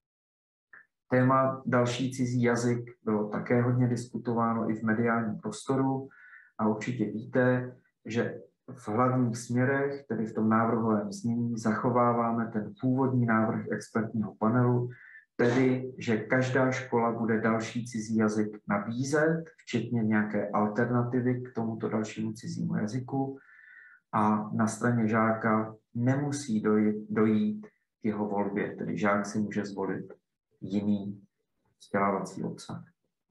Téma další cizí jazyk bylo také hodně diskutováno i v mediálním prostoru a určitě víte, že v hlavních směrech, tedy v tom návrhovém znění, zachováváme ten původní návrh expertního panelu, tedy, že každá škola bude další cizí jazyk nabízet, včetně nějaké alternativy k tomuto dalšímu cizímu jazyku, a na straně žáka nemusí dojít k jeho volbě, tedy žák si může zvolit jiný vzdělávací obsah.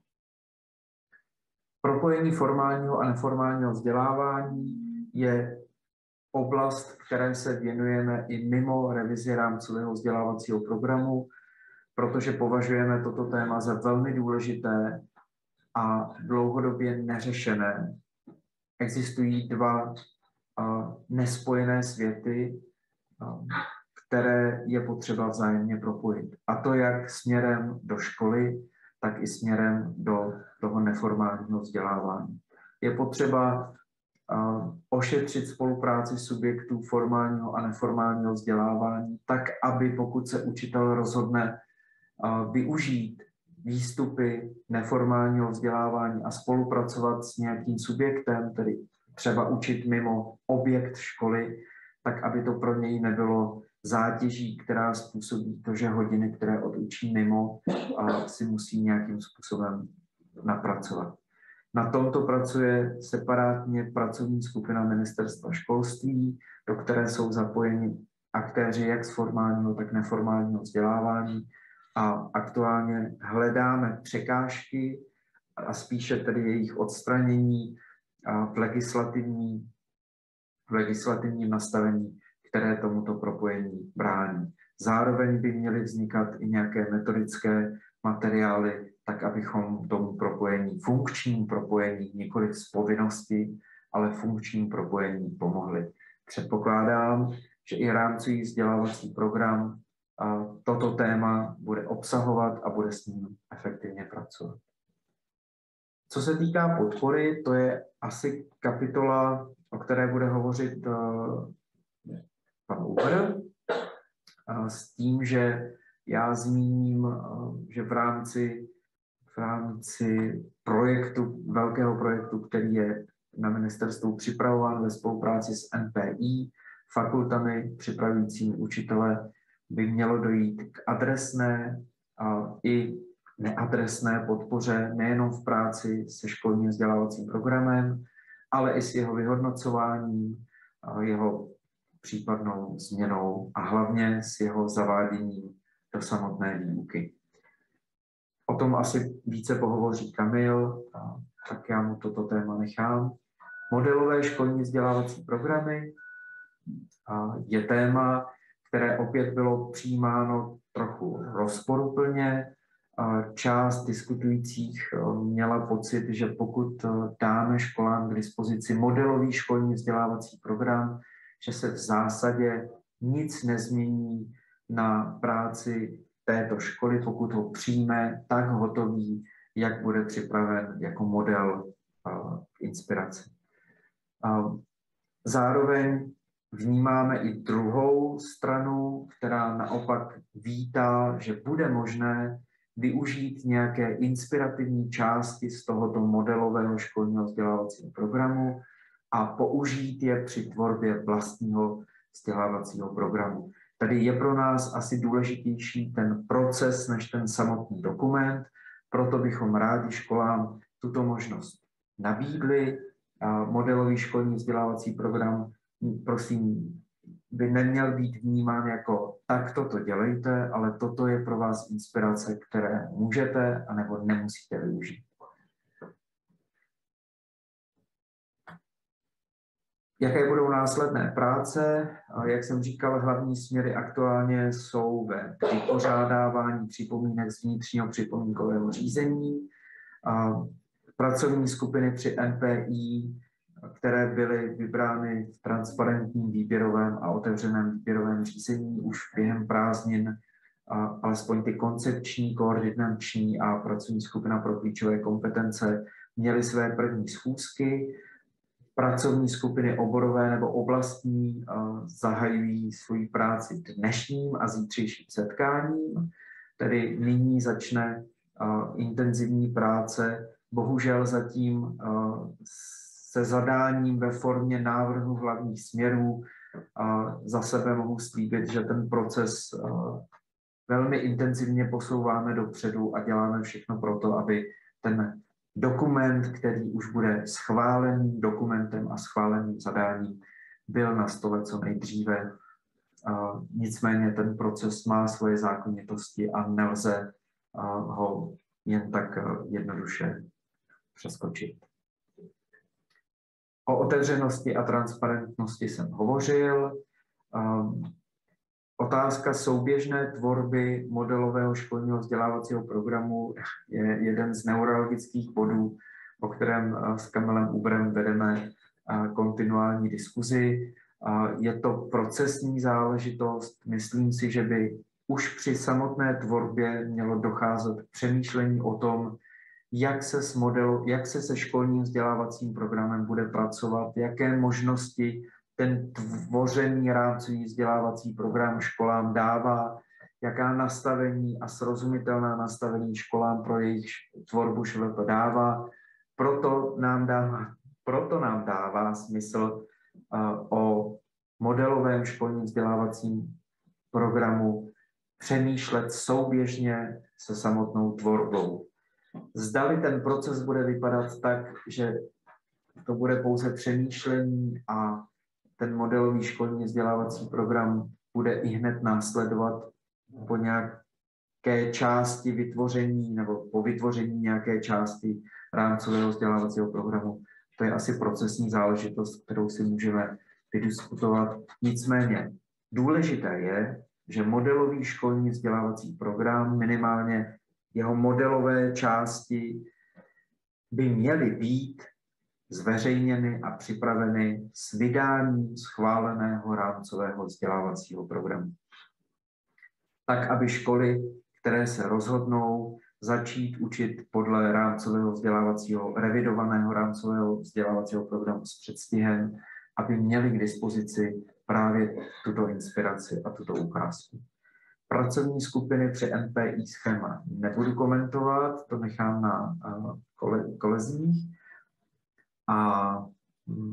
Propojení formálního a neformálního vzdělávání je oblast, které se věnujeme i mimo revizi rámcového vzdělávacího programu, protože považujeme toto téma za velmi důležité a dlouhodobě neřešené. Existují 2 nespojené světy, které je potřeba vzájemně propojit. A to jak směrem do školy, tak i směrem do toho neformálního vzdělávání. Je potřeba ošetřit spolupráci subjektů formálního a neformálního vzdělávání tak, aby pokud se učitel rozhodne využít výstupy neformálního vzdělávání a spolupracovat s nějakým subjektem, tedy třeba učit mimo objekt školy, tak aby to pro něj nebylo zátěží, která způsobí to, že hodiny, které odučí mimo, si musí nějakým způsobem napracovat. Na tomto pracuje separátně pracovní skupina Ministerstva školství, do které jsou zapojeni aktéři jak z formálního, tak neformálního vzdělávání, a aktuálně hledáme překážky a spíše tedy jejich odstranění v legislativním nastavení, které tomuto propojení brání. Zároveň by měly vznikat i nějaké metodické materiály, tak abychom tomu propojení, funkčním propojení, nikoliv z povinnosti, ale funkčním propojení pomohli. Předpokládám, že i rámcový vzdělávací program toto téma bude obsahovat a bude s ním efektivně pracovat. Co se týká podpory, to je asi kapitola, o které bude hovořit pan Uber, s tím, že já zmíním, že v rámci velkého projektu, který je na ministerstvu připravován ve spolupráci s NPI, fakultami připravujícími učitele by mělo dojít k adresné a i neadresné podpoře nejenom v práci se školním vzdělávacím programem, ale i s jeho vyhodnocováním, jeho případnou změnou a hlavně s jeho zaváděním do samotné výuky. O tom asi více pohovoří Kamil, tak já mu toto téma nechám. Modelové školní vzdělávací programy je téma, které opět bylo přijímáno trochu rozporuplně. Část diskutujících měla pocit, že pokud dáme školám k dispozici modelový školní vzdělávací program, že se v zásadě nic nezmění na práci této školy, pokud ho přijme tak hotový, jak bude připraven jako model inspirace. Zároveň vnímáme i druhou stranu, která naopak vítá, že bude možné využít nějaké inspirativní části z tohoto modelového školního vzdělávacího programu a použít je při tvorbě vlastního vzdělávacího programu. Tady je pro nás asi důležitější ten proces než ten samotný dokument, proto bychom rádi školám tuto možnost nabídli. Modelový školní vzdělávací program, prosím, by neměl být vnímán jako tak toto dělejte, ale toto je pro vás inspirace, které můžete anebo nemusíte využít. Jaké budou následné práce? Jak jsem říkal, hlavní směry aktuálně jsou ve vypořádávání připomínek z vnitřního připomínkového řízení, pracovní skupiny při NPI, které byly vybrány v transparentním výběrovém a otevřeném výběrovém řízení už během prázdnin, alespoň ty koncepční, koordinační a pracovní skupina pro klíčové kompetence měly své první schůzky. Pracovní skupiny oborové nebo oblastní zahajují svoji práci dnešním a zítřejším setkáním, tedy nyní začne intenzivní práce, bohužel zatím se zadáním ve formě návrhu hlavních směrů. Za sebe mohu slíbit, že ten proces velmi intenzivně posouváme dopředu a děláme všechno pro to, aby ten dokument, který už bude schváleným dokumentem a schváleným zadáním, byl na stole co nejdříve. Nicméně ten proces má svoje zákonitosti a nelze ho jen tak jednoduše přeskočit. O otevřenosti a transparentnosti jsem hovořil. Otázka souběžné tvorby modelového školního vzdělávacího programu je jeden z neurologických bodů, o kterém s Kamilem Uberem vedeme kontinuální diskuzi. Je to procesní záležitost. Myslím si, že by už při samotné tvorbě mělo docházet k přemýšlení o tom, jak se se školním vzdělávacím programem bude pracovat, jaké možnosti ten tvořený rámcový vzdělávací program školám dává, jaká nastavení a srozumitelná nastavení školám pro jejich tvorbu ŠVP dává. Proto nám dává smysl o modelovém školním vzdělávacím programu přemýšlet souběžně se samotnou tvorbou. Zdali ten proces bude vypadat tak, že to bude pouze přemýšlení a ten modelový školní vzdělávací program bude i hned následovat po nějaké části vytvoření nebo po vytvoření nějaké části rámcového vzdělávacího programu. To je asi procesní záležitost, kterou si můžeme vydiskutovat. Nicméně důležité je, že modelový školní vzdělávací program, minimálně jeho modelové části, by měly být zveřejněny a připraveny s vydáním schváleného rámcového vzdělávacího programu. Tak, aby školy, které se rozhodnou začít učit podle revidovaného rámcového vzdělávacího programu s předstihem, aby měly k dispozici právě tuto inspiraci a tuto ukázku. Pracovní skupiny při NPI schéma nebudu komentovat, to nechám na kolezích. A v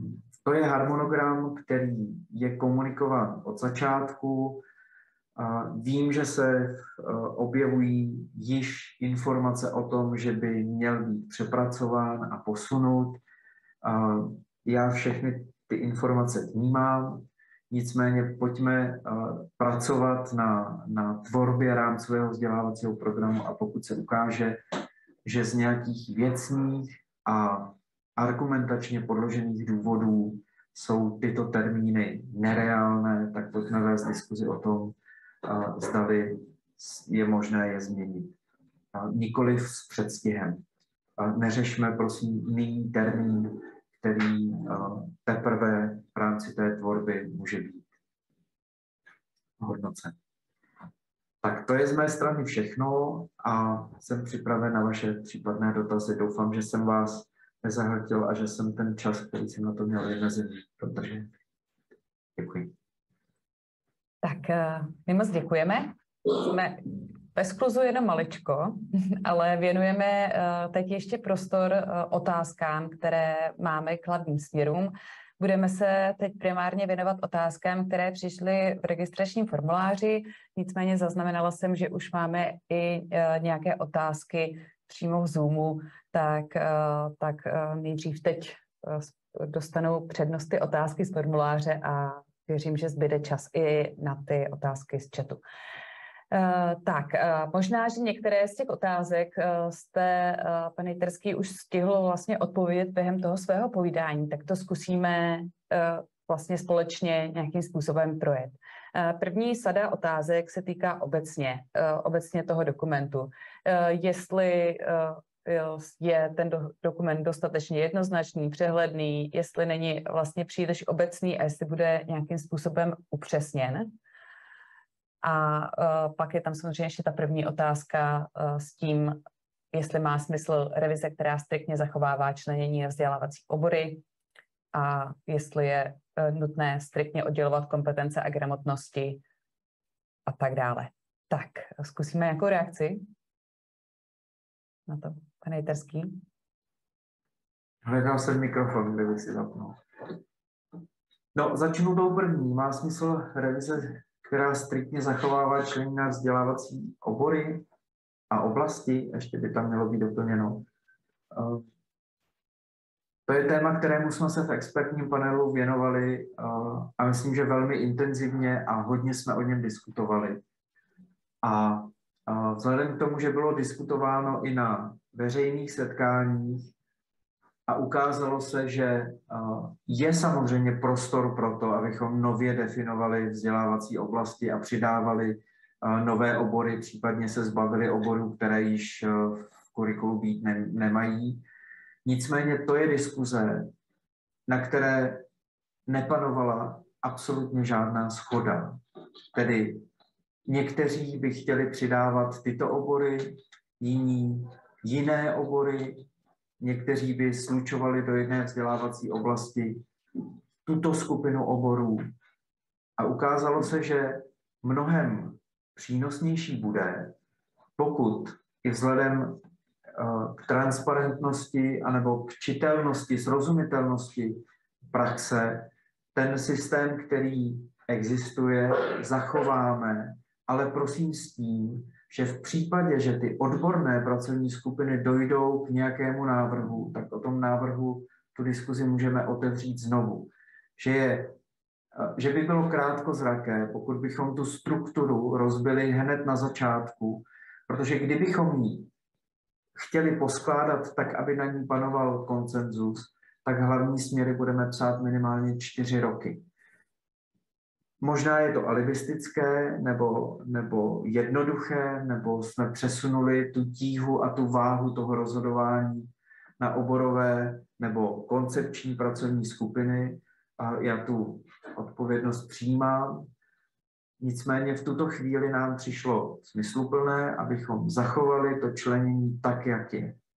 To je harmonogram, který je komunikován od začátku. Vím, že se objevují již informace o tom, že by měl být přepracován a posunut. Já všechny ty informace vnímám, nicméně pojďme pracovat na tvorbě rámcového vzdělávacího programu a pokud se ukáže, že z nějakých věcných a argumentačně podložených důvodů jsou tyto termíny nereálné, tak pojďme vést diskuzi o tom, zdali je možné je změnit. Nikoliv s předstihem. Neřešme, prosím, nyní termín, který teprve v rámci té tvorby může být hodnocen. Tak to je z mé strany všechno a jsem připraven na vaše případné dotazy. Doufám, že jsem vás nezahltil a že jsem ten čas, který jsem na to měl vymezený, protože děkuji. Tak my moc děkujeme. Jsme ve skluzu jenom maličko, ale věnujeme teď ještě prostor otázkám, které máme k hlavním směrům. Budeme se teď primárně věnovat otázkám, které přišly v registračním formuláři, nicméně zaznamenala jsem, že už máme i nějaké otázky přímo v Zoomu, tak nejdřív teď dostanou přednost ty otázky z formuláře a věřím, že zbyde čas i na ty otázky z chatu. Možná, že některé z těch otázek jste, pan Jiterský, už stihl vlastně odpovědět během toho svého povídání, tak to zkusíme vlastně společně nějakým způsobem projet. První sada otázek se týká obecně toho dokumentu. Jestli je ten dokument dostatečně jednoznačný, přehledný, jestli není vlastně příliš obecný a jestli bude nějakým způsobem upřesněn. A pak je tam samozřejmě ještě ta první otázka s tím, jestli má smysl revize, která striktně zachovává členění a vzdělávací obory a jestli je nutné striktně oddělovat kompetence a gramotnosti a tak dále. Tak, zkusíme nějakou reakci na to, pane Jiterský. Hledal jsem mikrofon, kde bych si zapnul. No, začnu tou první. Má smysl revize, která striktně zachovává členění na vzdělávací obory a oblasti, ještě by tam mělo být doplněno. To je téma, kterému jsme se v expertním panelu věnovali a myslím, že velmi intenzivně a hodně jsme o něm diskutovali. A vzhledem k tomu, že bylo diskutováno i na veřejných setkáních a ukázalo se, že je samozřejmě prostor pro to, abychom nově definovali vzdělávací oblasti a přidávali nové obory, případně se zbavili oborů, které již v kurikulu být nemají. Nicméně to je diskuze, na které nepanovala absolutně žádná shoda. Tedy někteří by chtěli přidávat tyto obory, jiní jiné obory, někteří by slučovali do jedné vzdělávací oblasti tuto skupinu oborů. A ukázalo se, že mnohem přínosnější bude, pokud i vzhledem k transparentnosti anebo k čitelnosti, srozumitelnosti praxe, ten systém, který existuje, zachováme, ale prosím s tím, že v případě, že ty odborné pracovní skupiny dojdou k nějakému návrhu, tak o tom návrhu tu diskuzi můžeme otevřít znovu. Že by bylo krátkozraké, pokud bychom tu strukturu rozbili hned na začátku, protože kdybychom ji chtěli poskládat tak, aby na ní panoval konsenzus, tak hlavní směry budeme psát minimálně 4 roky. Možná je to alibistické nebo jednoduché, nebo jsme přesunuli tu tíhu a tu váhu toho rozhodování na oborové nebo koncepční pracovní skupiny a já tu odpovědnost přijímám. Nicméně v tuto chvíli nám přišlo smysluplné, abychom zachovali to členění tak, jak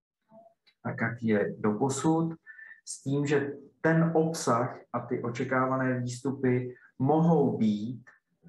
je doposud, s tím, že ten obsah a ty očekávané výstupy mohou být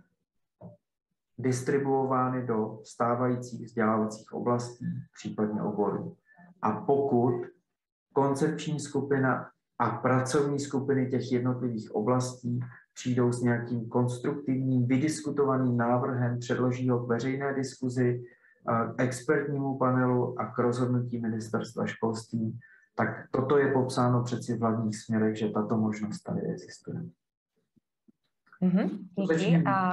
distribuovány do stávajících vzdělávacích oblastí, případně oborů. A pokud koncepční skupina a pracovní skupiny těch jednotlivých oblastí přijdou s nějakým konstruktivním, vydiskutovaným návrhem, předloží ho k veřejné diskuzi, k expertnímu panelu a k rozhodnutí ministerstva školství. Tak toto je popsáno přeci v hlavních směrech, že tato možnost tady existuje. Díky. A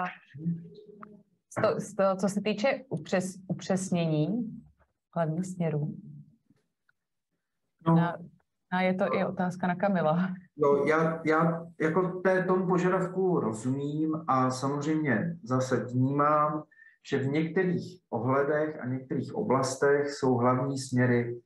co se týče upřesnění hlavních směrů, a je to i otázka na Kamila. No, já jako tomu požadavku rozumím a samozřejmě zase vnímám, že v některých ohledech a některých oblastech jsou hlavní směry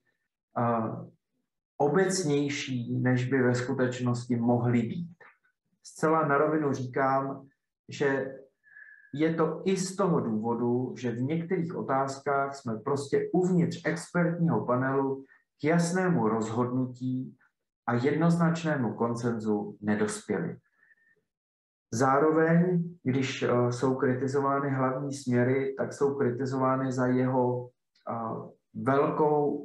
obecnější, než by ve skutečnosti mohly být. Zcela na rovinu říkám, že je to i z toho důvodu, že v některých otázkách jsme prostě uvnitř expertního panelu k jasnému rozhodnutí a jednoznačnému konsenzu nedospěli. Zároveň, když jsou kritizovány hlavní směry, tak jsou kritizovány za jeho velkou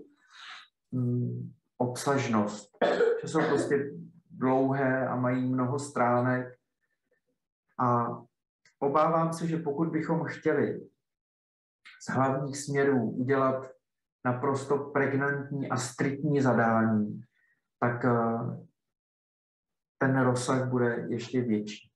obsažnost, že jsou prostě dlouhé a mají mnoho stránek. A obávám se, že pokud bychom chtěli z hlavních směrů udělat naprosto pregnantní a striktní zadání, tak ten rozsah bude ještě větší.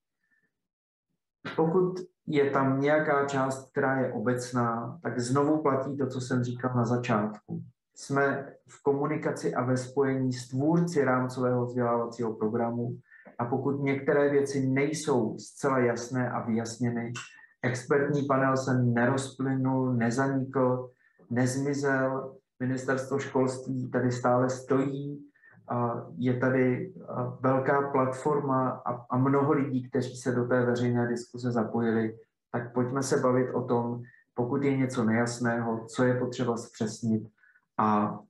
Pokud je tam nějaká část, která je obecná, tak znovu platí to, co jsem říkal na začátku. Jsme v komunikaci a ve spojení s tvůrci rámcového vzdělávacího programu a pokud některé věci nejsou zcela jasné a vyjasněny, expertní panel se nerozplynul, nezanikl, nezmizel, ministerstvo školství tady stále stojí, je tady velká platforma a mnoho lidí, kteří se do té veřejné diskuze zapojili, tak pojďme se bavit o tom, pokud je něco nejasného, co je potřeba zpřesnit a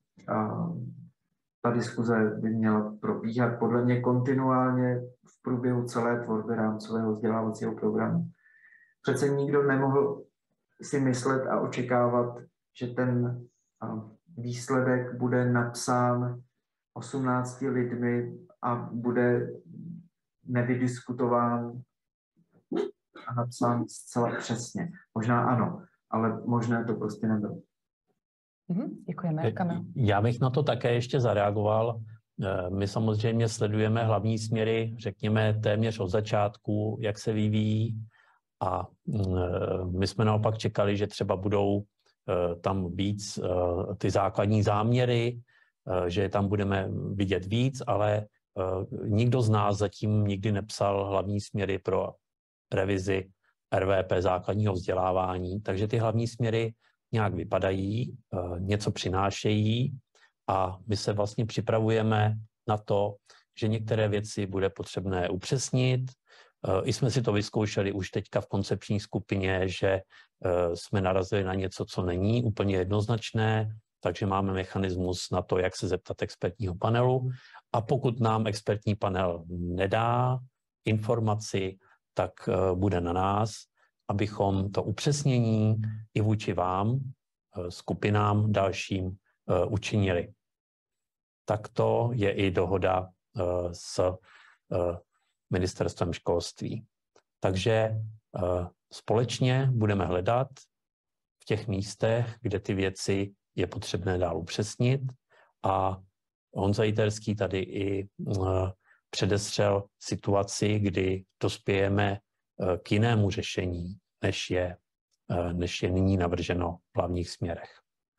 ta diskuze by měla probíhat podle mě kontinuálně v průběhu celé tvorby rámcového vzdělávacího programu. Přece nikdo nemohl si myslet a očekávat, že ten výsledek bude napsán 18 lidmi a bude nevydiskutován a napsán zcela přesně. Možná ano, ale možná to prostě nebylo. Děkujeme, Kamil. Já bych na to také ještě zareagoval. My samozřejmě sledujeme hlavní směry, řekněme, téměř od začátku, jak se vyvíjí. A my jsme naopak čekali, že třeba budou tam víc ty základní záměry, že tam budeme vidět víc, ale nikdo z nás zatím nikdy nepsal hlavní směry pro revizi RVP základního vzdělávání, takže ty hlavní směry nějak vypadají, něco přinášejí a my se vlastně připravujeme na to, že některé věci bude potřebné upřesnit. I jsme si to vyzkoušeli už teďka v koncepční skupině, že jsme narazili na něco, co není úplně jednoznačné, takže máme mechanismus na to, jak se zeptat expertního panelu. A pokud nám expertní panel nedá informaci, tak bude na nás, abychom to upřesnění i vůči vám, skupinám dalším, učinili. Takto je i dohoda s ministerstvem školství. Takže společně budeme hledat v těch místech, kde ty věci je potřebné dál upřesnit a Honza Jiterský tady i předestřel situaci, kdy dospějeme k jinému řešení, než je nyní navrženo v hlavních směrech.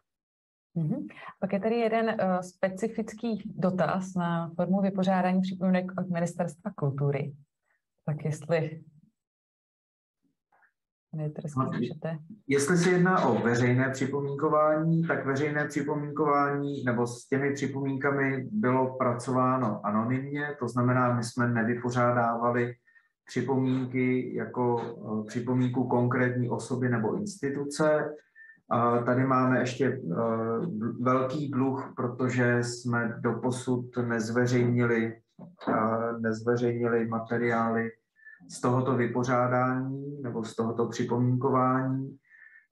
Pak je tady jeden specifický dotaz na formu vypořádání připomínek od Ministerstva kultury. Tak jestli můžete. Jestli se jedná o veřejné připomínkování, tak veřejné připomínkování nebo s těmi připomínkami bylo pracováno anonymně, to znamená, my jsme nevypořádávali připomínky jako připomínku konkrétní osoby nebo instituce. A tady máme ještě velký dluh, protože jsme doposud nezveřejnili materiály z tohoto vypořádání nebo z tohoto připomínkování.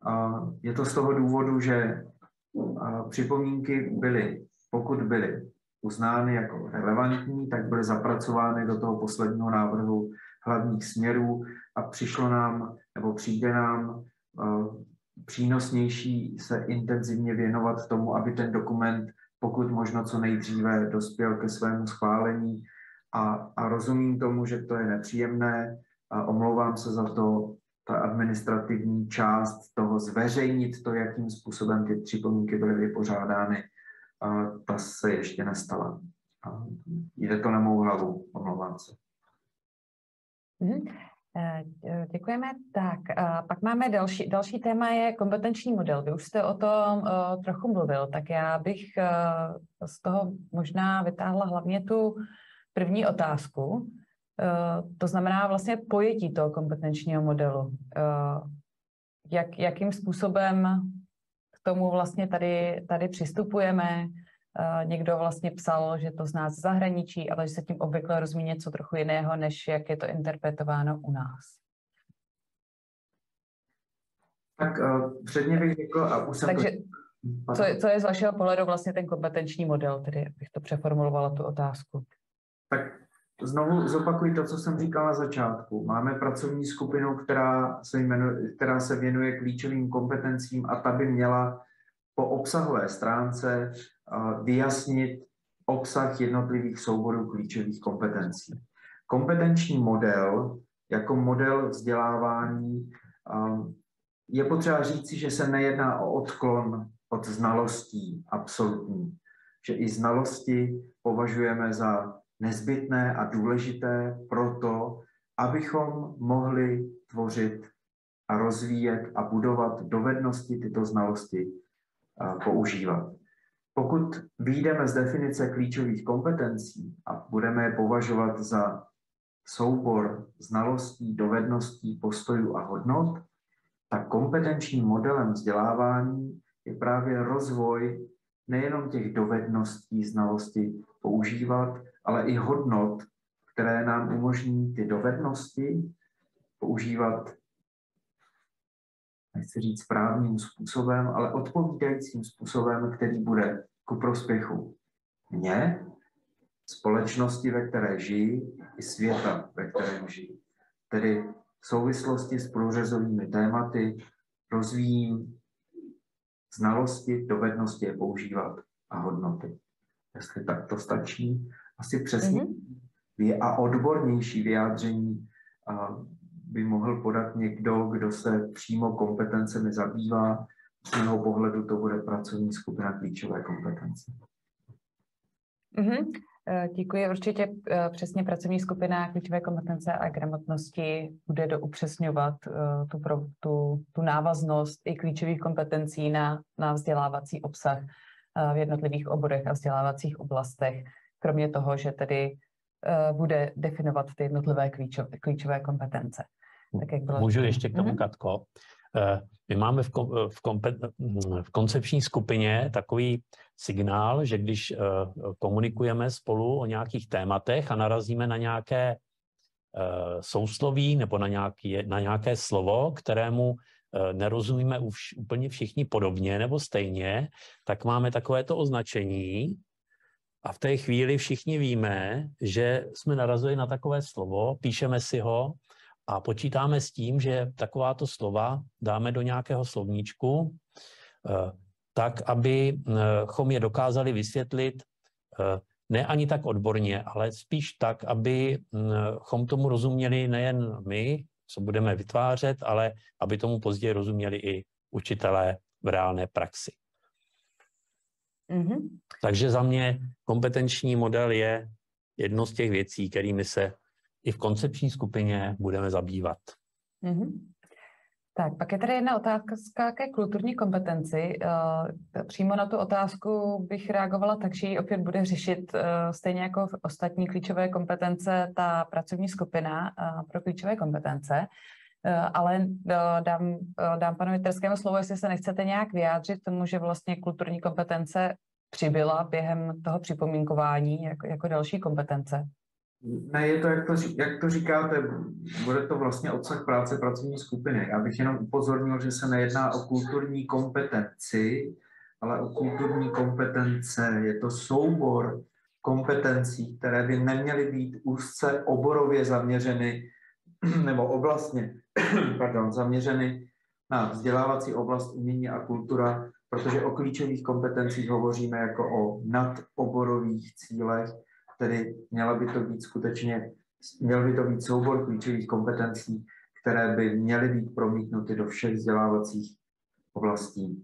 Je to z toho důvodu, že připomínky byly, pokud byly, uznány jako relevantní, tak byly zapracovány do toho posledního návrhu hlavních směrů a přišlo nám, nebo přijde nám přínosnější se intenzivně věnovat tomu, aby ten dokument pokud možno co nejdříve dospěl ke svému schválení a rozumím tomu, že to je nepříjemné a omlouvám se za to, ta administrativní část toho zveřejnit to, jakým způsobem ty připomínky byly vypořádány, ta se ještě nestala. Jde to na mou hlavu, omlouvám se. Děkujeme. Tak, pak máme další téma je kompetenční model. Vy už jste o tom trochu mluvil, tak já bych z toho možná vytáhla hlavně tu první otázku. To znamená vlastně pojetí toho kompetenčního modelu. Jakým způsobem k tomu vlastně tady přistupujeme? Někdo vlastně psal, že to zná z zahraničí, ale že se tím obvykle rozumí něco trochu jiného, než jak je to interpretováno u nás. Tak předně bych řekl, a už jsem Takže co je z vašeho pohledu vlastně ten kompetenční model, tedy abych to přeformulovala tu otázku? Tak znovu zopakuji to, co jsem říkal na začátku. Máme pracovní skupinu, která se věnuje klíčovým kompetencím a ta by měla po obsahové stránce vyjasnit obsah jednotlivých souborů klíčových kompetencí. Kompetenční model jako model vzdělávání je potřeba říci, že se nejedná o odklon od znalostí absolutní, že i znalosti považujeme za nezbytné a důležité proto, abychom mohli tvořit a rozvíjet a budovat dovednosti tyto znalosti používat. Pokud vyjdeme z definice klíčových kompetencí a budeme je považovat za soubor znalostí, dovedností, postojů a hodnot, tak kompetenčním modelem vzdělávání je právě rozvoj nejenom těch dovedností, znalostí používat, ale i hodnot, které nám umožní ty dovednosti používat, nechci říct správným způsobem, ale odpovídajícím způsobem, který bude ku prospěchu mě, společnosti, ve které žiji, i světa, ve kterém žiji. Tedy v souvislosti s průřezovými tématy rozvíjím znalosti, dovednosti je používat a hodnoty. Jestli tak to stačí, asi přesně a odbornější vyjádření by mohl podat někdo, kdo se přímo kompetencemi zabývá. Z mého pohledu to bude pracovní skupina klíčové kompetence. Děkuji. Určitě přesně pracovní skupina klíčové kompetence a gramotnosti bude doupřesňovat tu návaznost i klíčových kompetencí na vzdělávací obsah v jednotlivých oborech a vzdělávacích oblastech. Kromě toho, že tedy bude definovat ty jednotlivé klíčové kompetence. Tak, jak bylo Můžu ještě k tomu, Katko? My máme v koncepční skupině takový signál, že když komunikujeme spolu o nějakých tématech a narazíme na nějaké sousloví nebo na nějaké slovo, kterému nerozumíme už úplně všichni podobně nebo stejně, tak máme takovéto označení a v té chvíli všichni víme, že jsme narazili na takové slovo, píšeme si ho a počítáme s tím, že takováto slova dáme do nějakého slovníčku, tak, abychom je dokázali vysvětlit ne ani tak odborně, ale spíš tak, abychom tomu rozuměli nejen my, co budeme vytvářet, ale aby tomu později rozuměli i učitelé v reálné praxi. Takže za mě kompetenční model je jedno z těch věcí, kterými se i v koncepční skupině budeme zabývat. Tak, pak je tady jedna otázka ke kulturní kompetenci. Přímo na tu otázku bych reagovala tak, že ji opět bude řešit stejně jako v ostatní klíčové kompetence ta pracovní skupina pro klíčové kompetence. Ale dám panu Jitterskému slovo, jestli se nechcete nějak vyjádřit tomu, že vlastně kulturní kompetence přibyla během toho připomínkování jako další kompetence. Ne, je to, jak to říkáte, bude to vlastně obsah práce pracovní skupiny. Já bych jenom upozornil, že se nejedná o kulturní kompetenci, ale o kulturní kompetence. Je to soubor kompetencí, které by neměly být úzce oborově zaměřeny nebo oblastně zaměřeny na vzdělávací oblast umění a kultura, protože o klíčových kompetencích hovoříme jako o nadoborových cílech, tedy měl by to být soubor klíčových kompetencí, které by měly být promítnuty do všech vzdělávacích oblastí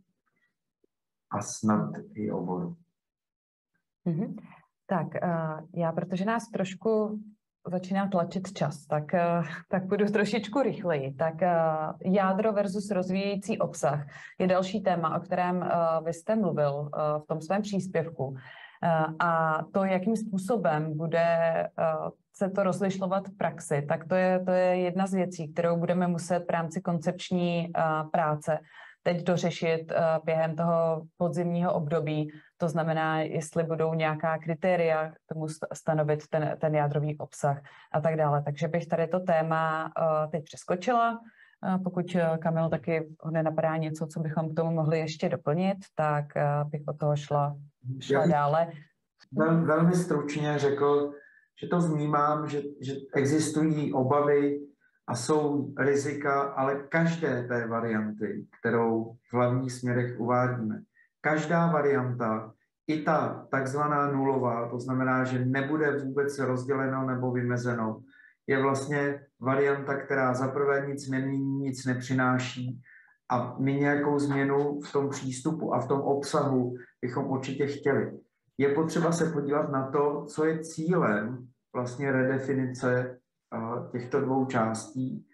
a snad i oborů. Mm-hmm. Tak já, protože nás trošku začíná tlačit čas, tak půjdu trošičku rychleji. Tak jádro versus rozvíjející obsah je další téma, o kterém vy jste mluvil v tom svém příspěvku. A to, jakým způsobem bude se to rozlišovat v praxi, tak to je jedna z věcí, kterou budeme muset v rámci koncepční práce teď dořešit během toho podzimního období. To znamená, jestli budou nějaká kritéria k tomu stanovit ten jádrový obsah a tak dále. Takže bych tady to téma teď přeskočila. Pokud Kamil taky ho nenapadá něco, co bychom k tomu mohli ještě doplnit, tak bych od toho šla dále. Velmi stručně řekl, že to vnímám, že existují obavy a jsou rizika, ale každé té varianty, kterou v hlavních směrech uvádíme, každá varianta, i ta takzvaná nulová, to znamená, že nebude vůbec rozděleno nebo vymezeno, je vlastně varianta, která zaprvé nic nemění, nic nepřináší a my nějakou změnu v tom přístupu a v tom obsahu bychom určitě chtěli. Je potřeba se podívat na to, co je cílem vlastně redefinice těchto dvou částí.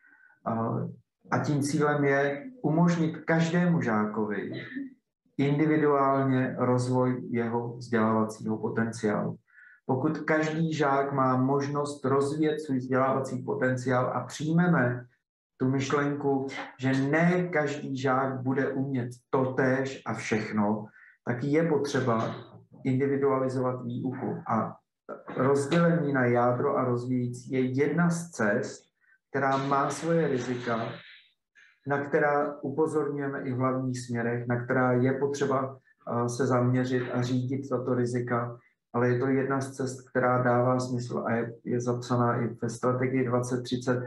A tím cílem je umožnit každému žákovi individuálně rozvoj jeho vzdělávacího potenciálu. Pokud každý žák má možnost rozvíjet svůj vzdělávací potenciál a přijmeme tu myšlenku, že ne každý žák bude umět totéž a všechno, tak je potřeba individualizovat výuku. A rozdělení na jádro a rozvíjející je jedna z cest, která má svoje rizika, na která upozorňujeme i v hlavních směrech, na která je potřeba se zaměřit a řídit tato rizika, ale je to jedna z cest, která dává smysl a je zapsaná i ve strategii 2030,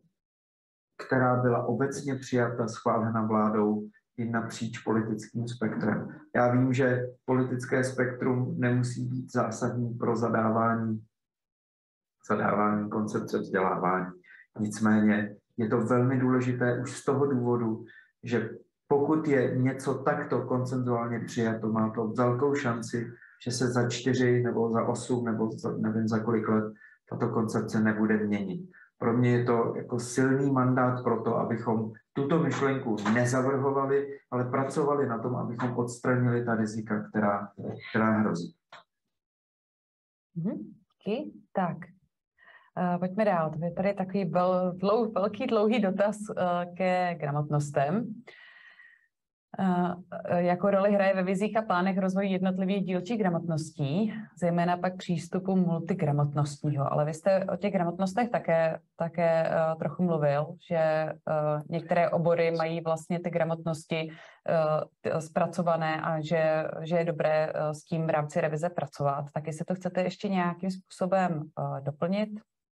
která byla obecně přijata, schválena vládou i napříč politickým spektrem. Já vím, že politické spektrum nemusí být zásadní pro zadávání koncepce vzdělávání. Nicméně je to velmi důležité už z toho důvodu, že pokud je něco takto konsenzuálně přijato, má to velkou šanci, že se za 4 nebo za 8 nebo nevím za kolik let tato koncepce nebude měnit. Pro mě je to jako silný mandát pro to, abychom tuto myšlenku nezavrhovali, ale pracovali na tom, abychom odstranili ta rizika, která hrozí. Tak, pojďme dál. To je tady takový velký, dlouhý dotaz ke gramotnostem. Jako roli hraje ve vizích a plánech rozvoj jednotlivých dílčích gramotností, zejména pak přístupu multigramotnostního. Ale vy jste o těch gramotnostech také trochu mluvil, že některé obory mají vlastně ty gramotnosti zpracované a že je dobré s tím v rámci revize pracovat. Tak jestli to chcete ještě nějakým způsobem doplnit?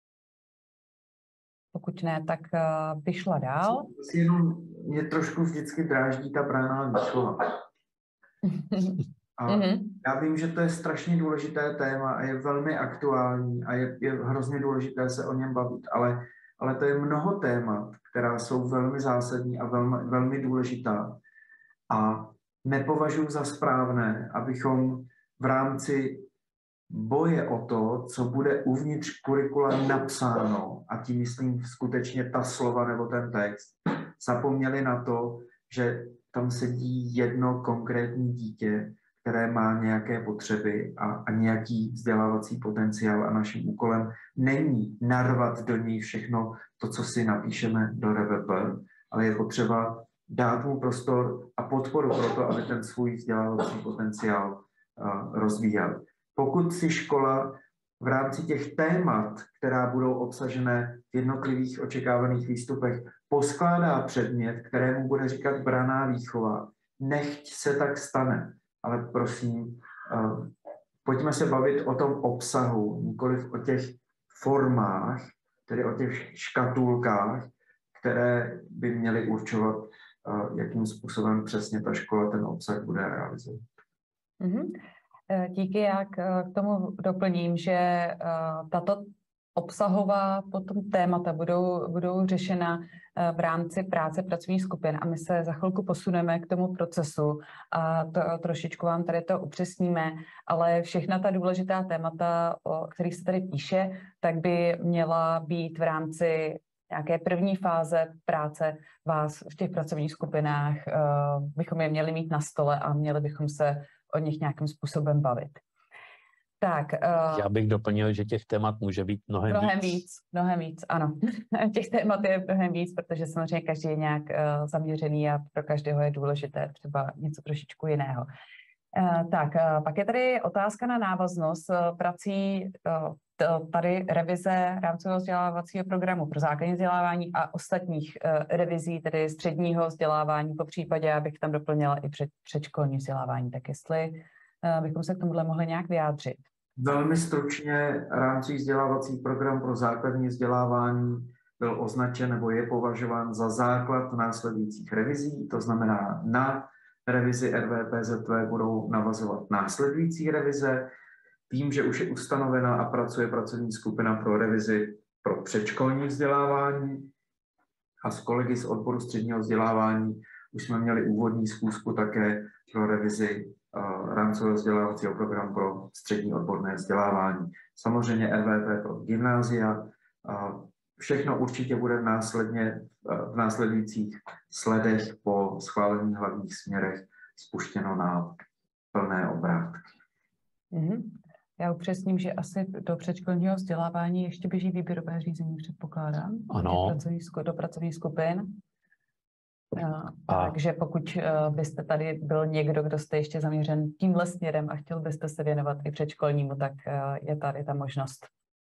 Pokud ne, tak bych šla dál. Mě trošku vždycky dráždí ta brána výchova. A já vím, že to je strašně důležité téma a je velmi aktuální a je hrozně důležité se o něm bavit, ale to je mnoho témat, která jsou velmi zásadní a velmi důležitá. A nepovažuji za správné, abychom v rámci boje o to, co bude uvnitř kurikula napsáno, a tím myslím skutečně ta slova nebo ten text, zapomněli na to, že tam sedí jedno konkrétní dítě, které má nějaké potřeby a nějaký vzdělávací potenciál a naším úkolem není narvat do něj všechno to, co si napíšeme do RVP, ale je potřeba dát mu prostor a podporu pro to, aby ten svůj vzdělávací potenciál rozvíjel. Pokud si škola v rámci těch témat, která budou obsažené v jednotlivých očekávaných výstupech, poskládá předmět, kterému bude říkat branná výchova, nechť se tak stane. Ale prosím, pojďme se bavit o tom obsahu, nikoliv o těch formách, tedy o těch škatulkách, které by měly určovat, jakým způsobem přesně ta škola ten obsah bude realizovat. Díky, jak k tomu doplním, že tato obsahová potom témata budou řešena v rámci práce pracovních skupin a my se za chvilku posuneme k tomu procesu a trošičku vám tady to upřesníme, ale všechna ta důležitá témata, o kterých se tady píše, tak by měla být v rámci nějaké první fáze práce vás v těch pracovních skupinách, bychom je měli mít na stole a měli bychom se o nich nějakým způsobem bavit. Tak, já bych doplnil, že těch témat může být mnohem víc. Mnohem víc, ano. Těch témat je mnohem víc, protože samozřejmě každý je nějak zaměřený a pro každého je důležité třeba něco trošičku jiného. Tak, pak je tady otázka na návaznost prací tady revize rámcového vzdělávacího programu pro základní vzdělávání a ostatních revizí, tedy středního vzdělávání, po případě, abych tam doplnila i předškolní vzdělávání. Tak jestli bychom se k tomuhle mohli nějak vyjádřit. Velmi stručně rámcový vzdělávací program pro základní vzdělávání byl označen nebo je považován za základ následujících revizí, to znamená na revizi RVPZV budou navazovat následující revize. Vím, že už je ustanovena a pracuje pracovní skupina pro revizi pro předškolní vzdělávání a s kolegy z odboru středního vzdělávání už jsme měli úvodní schůzku také pro revizi rámcového vzdělávacího programu pro střední odborné vzdělávání. Samozřejmě RVP pro gymnázia. Všechno určitě bude následně v následujících sledech po schválení hlavních směrech spuštěno na plné obrátky. Já upřesním, že asi do předškolního vzdělávání ještě běží výběrové řízení, předpokládám. Ano. Do pracovních skupin. Takže pokud byste tady byl někdo, kdo jste ještě zaměřen tímhle směrem a chtěl byste se věnovat i předškolnímu, tak je tady ta možnost.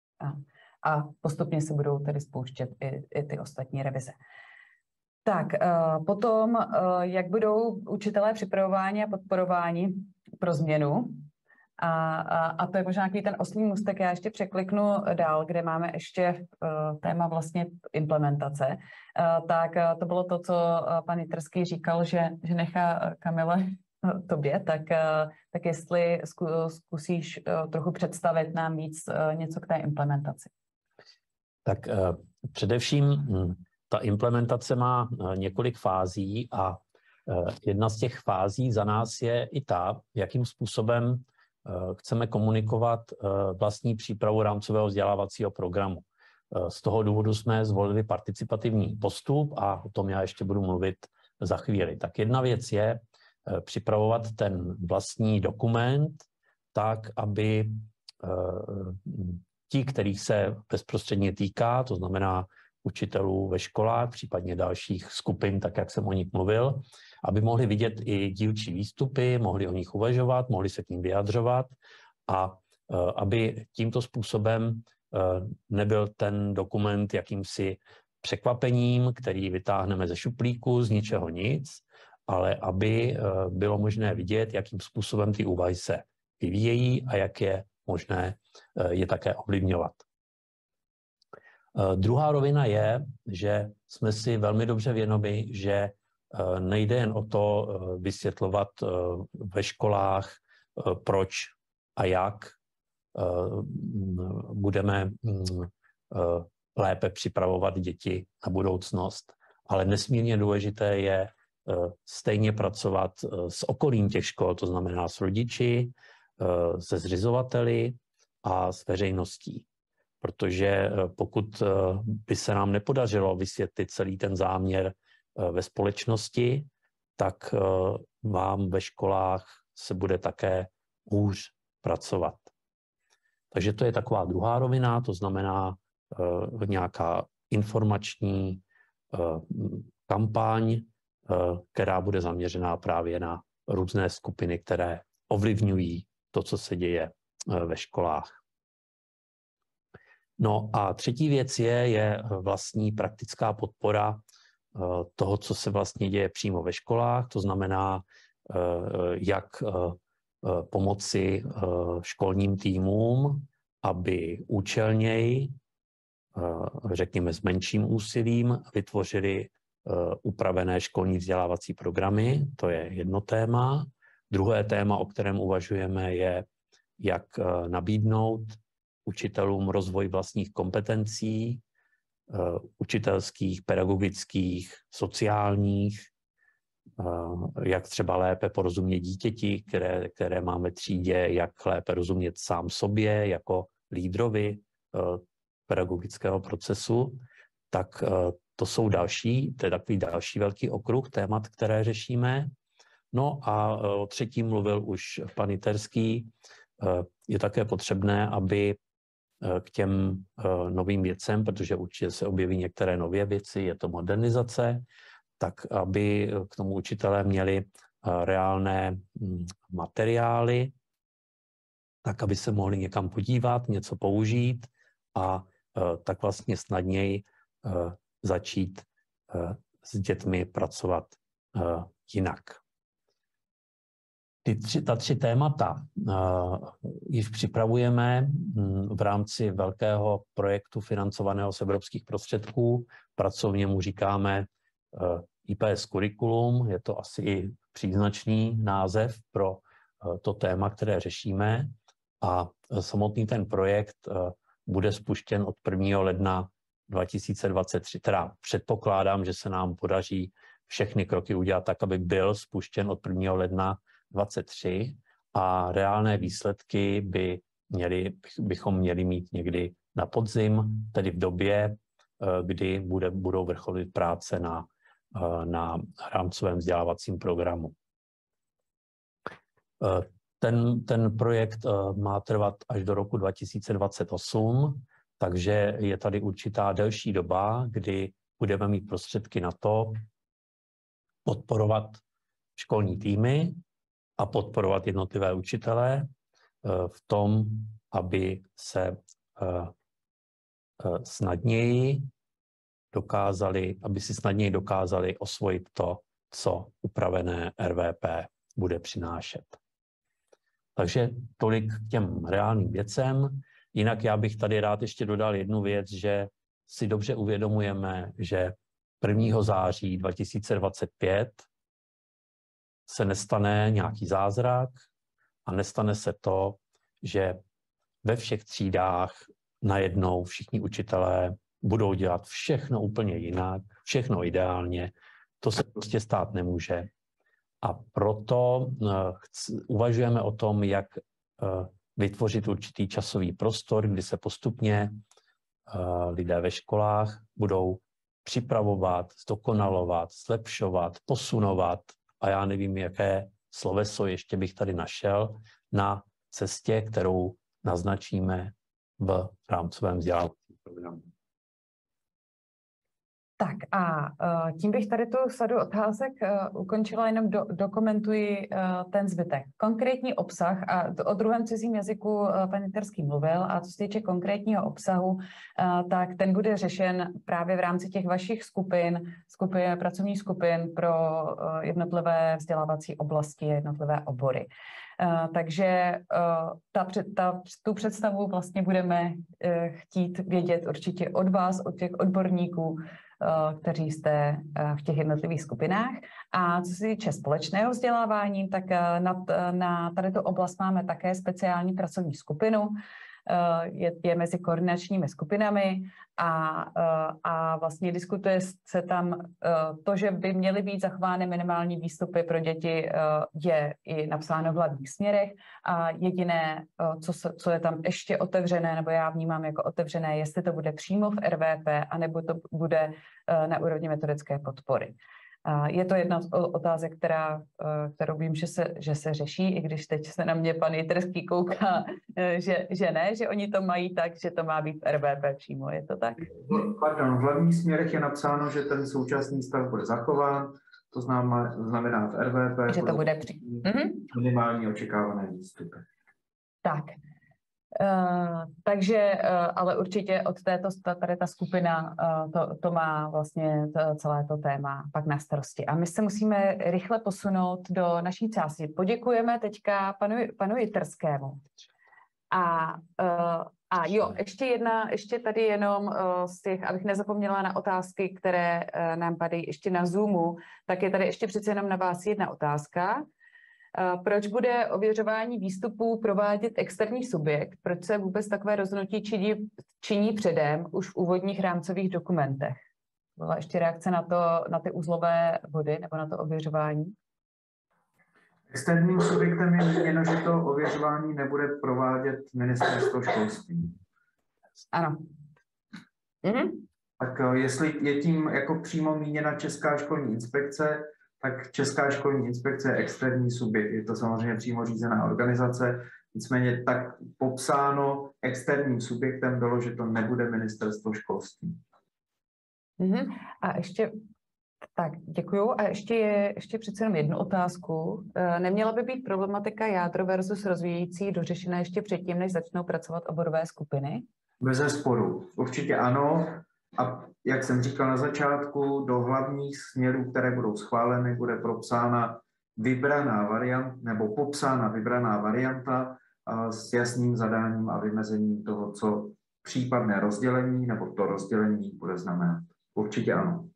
A postupně se budou tedy spouštět i ty ostatní revize. Tak, potom, jak budou učitelé připravováni a podporováni pro změnu. A to je možná nějaký ten oslý můstek. Já ještě překliknu dál, kde máme ještě téma vlastně implementace. Tak to bylo to, co pan Jitterský říkal, že nechá Kamile tobě, tak jestli zkusíš trochu představit nám víc něco k té implementaci. Tak především ta implementace má několik fází a jedna z těch fází za nás je i ta, jakým způsobem chceme komunikovat vlastní přípravu rámcového vzdělávacího programu. Z toho důvodu jsme zvolili participativní postup a o tom já ještě budu mluvit za chvíli. Tak jedna věc je připravovat ten vlastní dokument tak, aby ti, kterých se bezprostředně týká, to znamená učitelů ve školách, případně dalších skupin, tak jak jsem o nich mluvil, aby mohli vidět i dílčí výstupy, mohli o nich uvažovat, mohli se k ním vyjadřovat a aby tímto způsobem nebyl ten dokument jakýmsi překvapením, který vytáhneme ze šuplíku, z ničeho nic, ale aby bylo možné vidět, jakým způsobem ty úvahy se vyvíjejí a jak je možné je také ovlivňovat. Druhá rovina je, že jsme si velmi dobře vědomi, že nejde jen o to vysvětlovat ve školách, proč a jak budeme lépe připravovat děti na budoucnost, ale nesmírně důležité je stejně pracovat s okolím těch škol, to znamená s rodiči, se zřizovateli a s veřejností. Protože pokud by se nám nepodařilo vysvětlit celý ten záměr ve společnosti, tak vám ve školách se bude také hůř pracovat. Takže to je taková druhá rovina, to znamená nějaká informační kampaň, která bude zaměřená právě na různé skupiny, které ovlivňují to, co se děje ve školách. No a třetí věc je vlastní praktická podpora toho, co se vlastně děje přímo ve školách, to znamená, jak pomoci školním týmům, aby účelněji, řekněme s menším úsilím, vytvořili upravené školní vzdělávací programy. To je jedno téma. Druhé téma, o kterém uvažujeme, je, jak nabídnout učitelům rozvoj vlastních kompetencí, učitelských, pedagogických, sociálních, jak třeba lépe porozumět dítěti, které máme třídě, jak lépe rozumět sám sobě jako lídrovi pedagogického procesu, tak to jsou to je takový další velký okruh témat, které řešíme. No a o třetím mluvil už pan Jiterský. Je také potřebné, aby k těm novým věcem, protože určitě se objeví některé nové věci, je to modernizace, tak aby k tomu učitelé měli reálné materiály, tak aby se mohli někam podívat, něco použít a tak vlastně snadněji začít s dětmi pracovat jinak. Ta tři témata již připravujeme v rámci velkého projektu financovaného z evropských prostředků. Pracovně mu říkáme IPS Curriculum, je to asi i příznačný název pro to téma, které řešíme. A samotný ten projekt bude spuštěn od 1. ledna 2023. Teda předpokládám, že se nám podaří všechny kroky udělat tak, aby byl spuštěn od 1. ledna 2023 a reálné výsledky bychom měli mít někdy na podzim, tedy v době, kdy budou vrcholit práce na rámcovém vzdělávacím programu. Ten projekt má trvat až do roku 2028, takže je tady určitá delší doba, kdy budeme mít prostředky na to podporovat školní týmy a podporovat jednotlivé učitele v tom, aby se si snadněji dokázali osvojit to, co upravené RVP bude přinášet. Takže tolik k těm reálným věcem. Jinak já bych tady rád ještě dodal jednu věc, že si dobře uvědomujeme, že 1. září 2025 se nestane nějaký zázrak a nestane se to, že ve všech třídách najednou všichni učitelé budou dělat všechno úplně jinak, všechno ideálně. To se prostě stát nemůže. A proto uvažujeme o tom, jak vytvořit určitý časový prostor, kdy se postupně lidé ve školách budou připravovat, zdokonalovat, zlepšovat, posunovat, a já nevím, jaké sloveso ještě bych tady našel, na cestě, kterou naznačíme v rámcovém vzdělávacím programu. Tak a tím bych tady tu sadu otázek ukončila, jenom dokumentuji ten zbytek. Konkrétní obsah, a o druhém cizím jazyku pan Jiterský mluvil, a co se týče konkrétního obsahu, tak ten bude řešen právě v rámci těch vašich pracovních skupin pro jednotlivé vzdělávací oblasti, jednotlivé obory. Takže tu představu vlastně budeme chtít vědět určitě od vás, od těch odborníků, kteří jste v těch jednotlivých skupinách. A co se týče společného vzdělávání, tak na tady tu oblast máme také speciální pracovní skupinu, je mezi koordinačními skupinami a vlastně diskutuje se tam to, že by měly být zachovány minimální výstupy pro děti, je i napsáno v hlavních směrech a jediné, co je tam ještě otevřené, nebo já vnímám jako otevřené, jestli to bude přímo v RVP, anebo to bude na úrovni metodické podpory. Je to jedna z otázek, kterou vím, že se řeší, i když teď se na mě pan Jiterský kouká, že ne, že oni to mají tak, že to má být v RVP přímo, je to tak? Pardon, v hlavních směrech je napsáno, že ten současný stav bude zachován, to znamená v RVP, že to bude minimální očekávané výstupy. Tak. Takže, ale určitě od tady ta skupina to má vlastně celé to téma pak na starosti. A my se musíme rychle posunout do naší části. Poděkujeme teďka panu Jitterskému. A jo, ještě tady jenom z těch, abych nezapomněla na otázky, které nám padají ještě na Zoomu, tak je tady ještě přece jenom na vás jedna otázka. Proč bude ověřování výstupů provádět externí subjekt? Proč se vůbec takové rozhodnutí činí předem už v úvodních rámcových dokumentech? Byla ještě reakce na ty uzlové body nebo na to ověřování? Externím subjektem je míněno, že to ověřování nebude provádět ministerstvo školství. Ano. Tak jestli je tím jako přímo míněna Česká školní inspekce, tak Česká školní inspekce je externí subjekt. Je to samozřejmě přímo řízená organizace, nicméně tak popsáno externím subjektem bylo, že to nebude ministerstvo školství. A ještě, tak děkuju. A ještě přece jenom jednu otázku. Neměla by být problematika jádro versus rozvíjející dořešena ještě předtím, než začnou pracovat oborové skupiny? Bezesporu. Určitě ano. A jak jsem říkal na začátku, do hlavních směrů, které budou schváleny, bude propsána vybraná varianta nebo popsána vybraná varianta s jasným zadáním a vymezením toho, co případné rozdělení nebo to rozdělení bude znamenat. Určitě ano.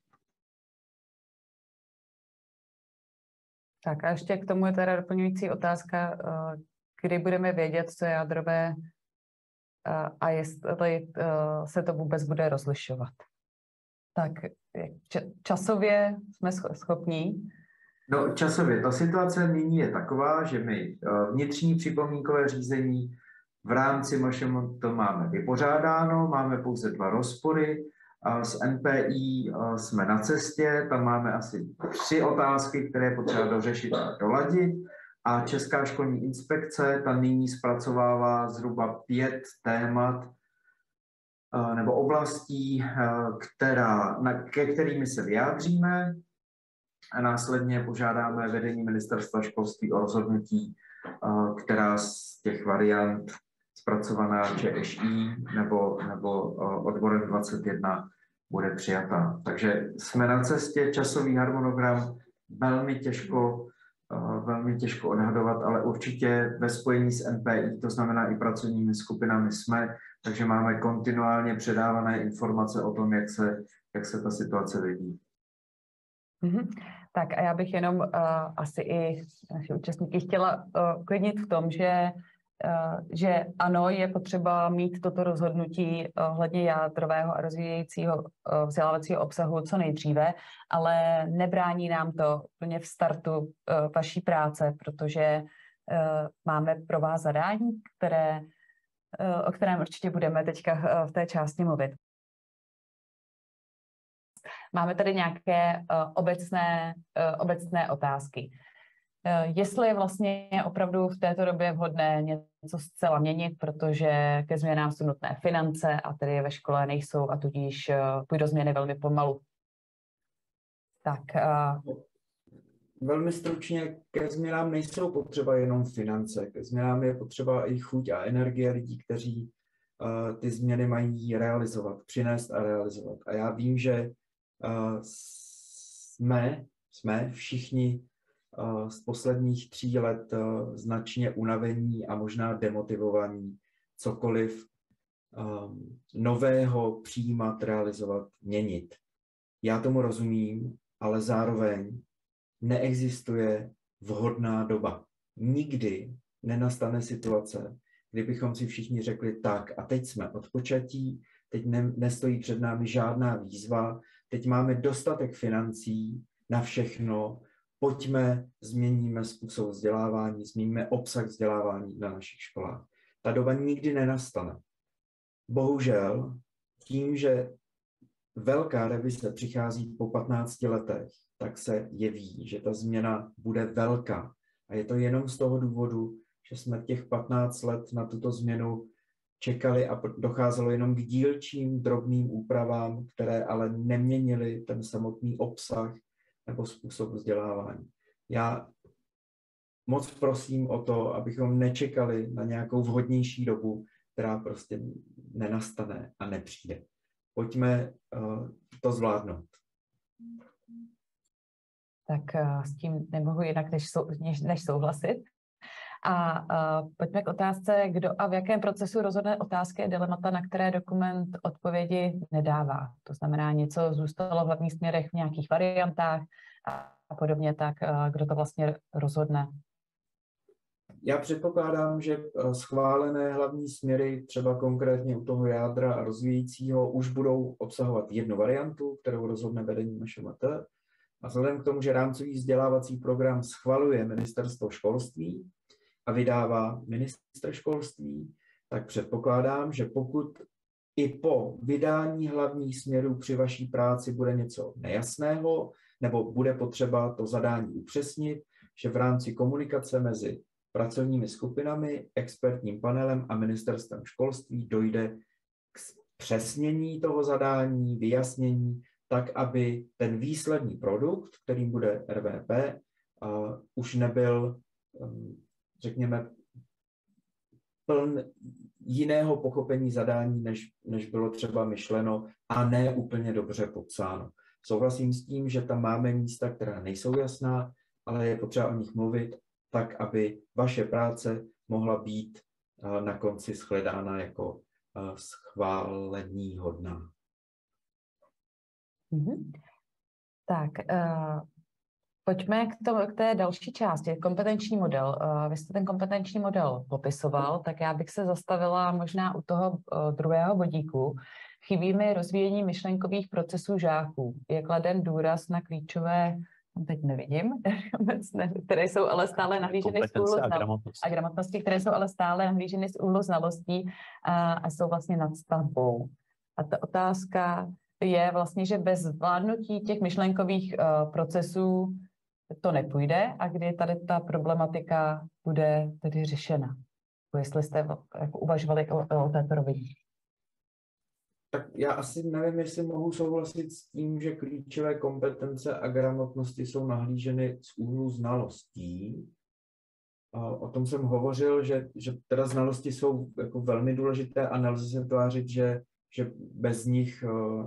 Tak a ještě k tomu je teda doplňující otázka, kdy budeme vědět, co je jádrové a jestli se to vůbec bude rozlišovat. Tak časově jsme schopní? No časově. Ta situace nyní je taková, že my vnitřní připomínkové řízení v rámci MŠMT to máme vypořádáno, máme pouze 2 rozpory. S NPI jsme na cestě, tam máme asi 3 otázky, které je potřeba dořešit a doladit. A Česká školní inspekce ta nyní zpracovává zhruba 5 témat nebo oblastí, ke kterými se vyjádříme. A následně požádáme vedení ministerstva školství o rozhodnutí, která z těch variant zpracovaná ČŠI nebo odborem 21 bude přijatá. Takže jsme na cestě, časový harmonogram velmi těžko odhadovat, ale určitě ve spojení s NPI, to znamená i pracovními skupinami jsme, takže máme kontinuálně předávané informace o tom, jak se ta situace vyvíjí. Tak a já bych jenom asi i naše účastníky chtěla uklidnit v tom, že ano, je potřeba mít toto rozhodnutí ohledně jádrového a rozvíjejícího vzdělávacího obsahu co nejdříve, ale nebrání nám to úplně v startu vaší práce, protože máme pro vás zadání, o kterém určitě budeme teďka v té části mluvit. Máme tady nějaké obecné otázky. Jestli je vlastně opravdu v této době vhodné něco zcela měnit, protože ke změnám jsou nutné finance a tedy ve škole nejsou a tudíž půjdou změny velmi pomalu. Tak. Velmi stručně, ke změnám nejsou potřeba jenom finance, ke změnám je potřeba i chuť a energie lidí, kteří ty změny mají realizovat, přinést a realizovat. A já vím, že jsme všichni z posledních 3 let značně unavení a možná demotivovaní cokoliv nového přijímat, realizovat, měnit. Já tomu rozumím, ale zároveň neexistuje vhodná doba. Nikdy nenastane situace, kdybychom si všichni řekli tak a teď jsme odpočatí, teď nestojí před námi žádná výzva, teď máme dostatek financí na všechno, pojďme, změníme způsob vzdělávání, změníme obsah vzdělávání na našich školách. Ta doba nikdy nenastane. Bohužel, tím, že velká revize přichází po 15 letech, tak se jeví, že ta změna bude velká. A je to jenom z toho důvodu, že jsme těch 15 let na tuto změnu čekali a docházelo jenom k dílčím drobným úpravám, které ale neměnily ten samotný obsah nebo způsob vzdělávání. Já moc prosím o to, abychom nečekali na nějakou vhodnější dobu, která prostě nenastane a nepřijde. Pojďme to zvládnout. Tak s tím nemohu jinak než souhlasit. A pojďme k otázce, kdo a v jakém procesu rozhodne otázky a dilemata, na které dokument odpovědi nedává. To znamená, něco zůstalo v hlavních směrech v nějakých variantách a podobně, tak kdo to vlastně rozhodne. Já předpokládám, že schválené hlavní směry, třeba konkrétně u toho jádra a rozvíjejícího, už budou obsahovat jednu variantu, kterou rozhodne vedení MŠMT. A vzhledem k tomu, že rámcový vzdělávací program schvaluje Ministerstvo školství a vydává ministr školství, tak předpokládám, že pokud i po vydání hlavních směrů při vaší práci bude něco nejasného, nebo bude potřeba to zadání upřesnit, že v rámci komunikace mezi pracovními skupinami, expertním panelem a ministerstvem školství dojde k zpřesnění toho zadání, vyjasnění, tak, aby ten výsledný produkt, kterým bude RVP, už nebyl, řekněme, pln jiného pochopení zadání, než bylo třeba myšleno a ne úplně dobře popsáno. Souhlasím s tím, že tam máme místa, která nejsou jasná, ale je potřeba o nich mluvit tak, aby vaše práce mohla být na konci shledána jako schváleníhodná. Mm-hmm. Tak, pojďme k té další části, kompetenční model. Vy jste ten kompetenční model popisoval, tak já bych se zastavila možná u toho druhého bodíku. Chybí mi rozvíjení myšlenkových procesů žáků. Je kladen důraz na klíčové, teď nevidím, které jsou ale stále nahlíženy z úhlu a gramotnosti, které jsou ale stále nahlíženy z úhlu znalostí a jsou vlastně nadstavbou. A ta otázka je vlastně, že bez zvládnutí těch myšlenkových procesů to nepůjde a kdy tady ta problematika bude tedy řešena. Jestli jste jako uvažovali o této rovině. Tak já asi nevím, jestli mohu souhlasit s tím, že klíčové kompetence a gramotnosti jsou nahlíženy z úhlu znalostí. O tom jsem hovořil, že teda znalosti jsou jako velmi důležité a nelze se tvářit, že bez nich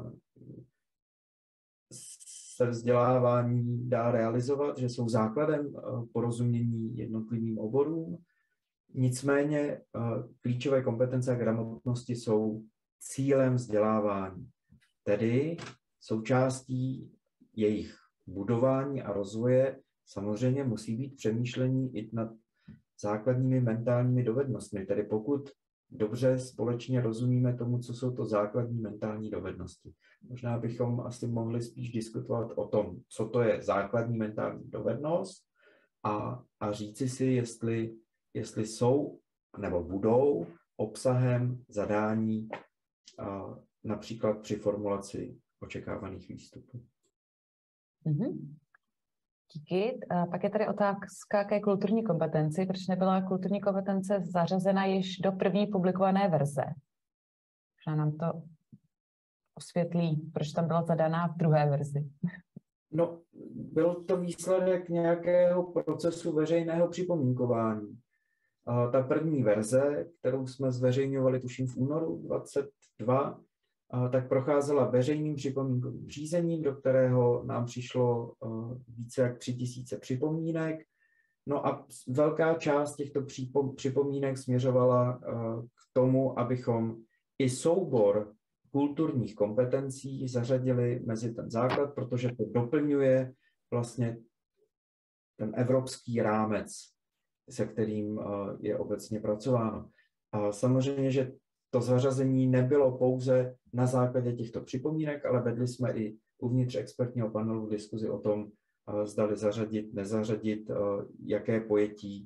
se vzdělávání dá realizovat, že jsou základem porozumění jednotlivým oborům. Nicméně klíčové kompetence a gramotnosti jsou cílem vzdělávání, tedy součástí jejich budování a rozvoje samozřejmě musí být přemýšlení i nad základními mentálními dovednostmi, tedy pokud dobře společně rozumíme tomu, co jsou to základní mentální dovednosti. Možná bychom asi mohli spíš diskutovat o tom, co to je základní mentální dovednost a říci si, jestli jsou nebo budou obsahem zadání například při formulaci očekávaných výstupů. Mm-hmm. Díky. Pak je tady otázka ke kulturní kompetenci. Proč nebyla kulturní kompetence zařazena již do první publikované verze? Možná nám to osvětlí, proč tam byla zadaná v druhé verzi. No, byl to výsledek nějakého procesu veřejného připomínkování. Ta první verze, kterou jsme zveřejňovali tuším v únoru 2022, tak procházela veřejným připomínkovým řízením, do kterého nám přišlo více jak 3000 připomínek. No a velká část těchto připomínek směřovala k tomu, abychom i soubor kulturních kompetencí zařadili mezi ten základ, protože to doplňuje vlastně ten evropský rámec, se kterým je obecně pracováno. A samozřejmě, že to zařazení nebylo pouze na základě těchto připomínek, ale vedli jsme i uvnitř expertního panelu diskuzi o tom, zdali zařadit, nezařadit, jaké pojetí.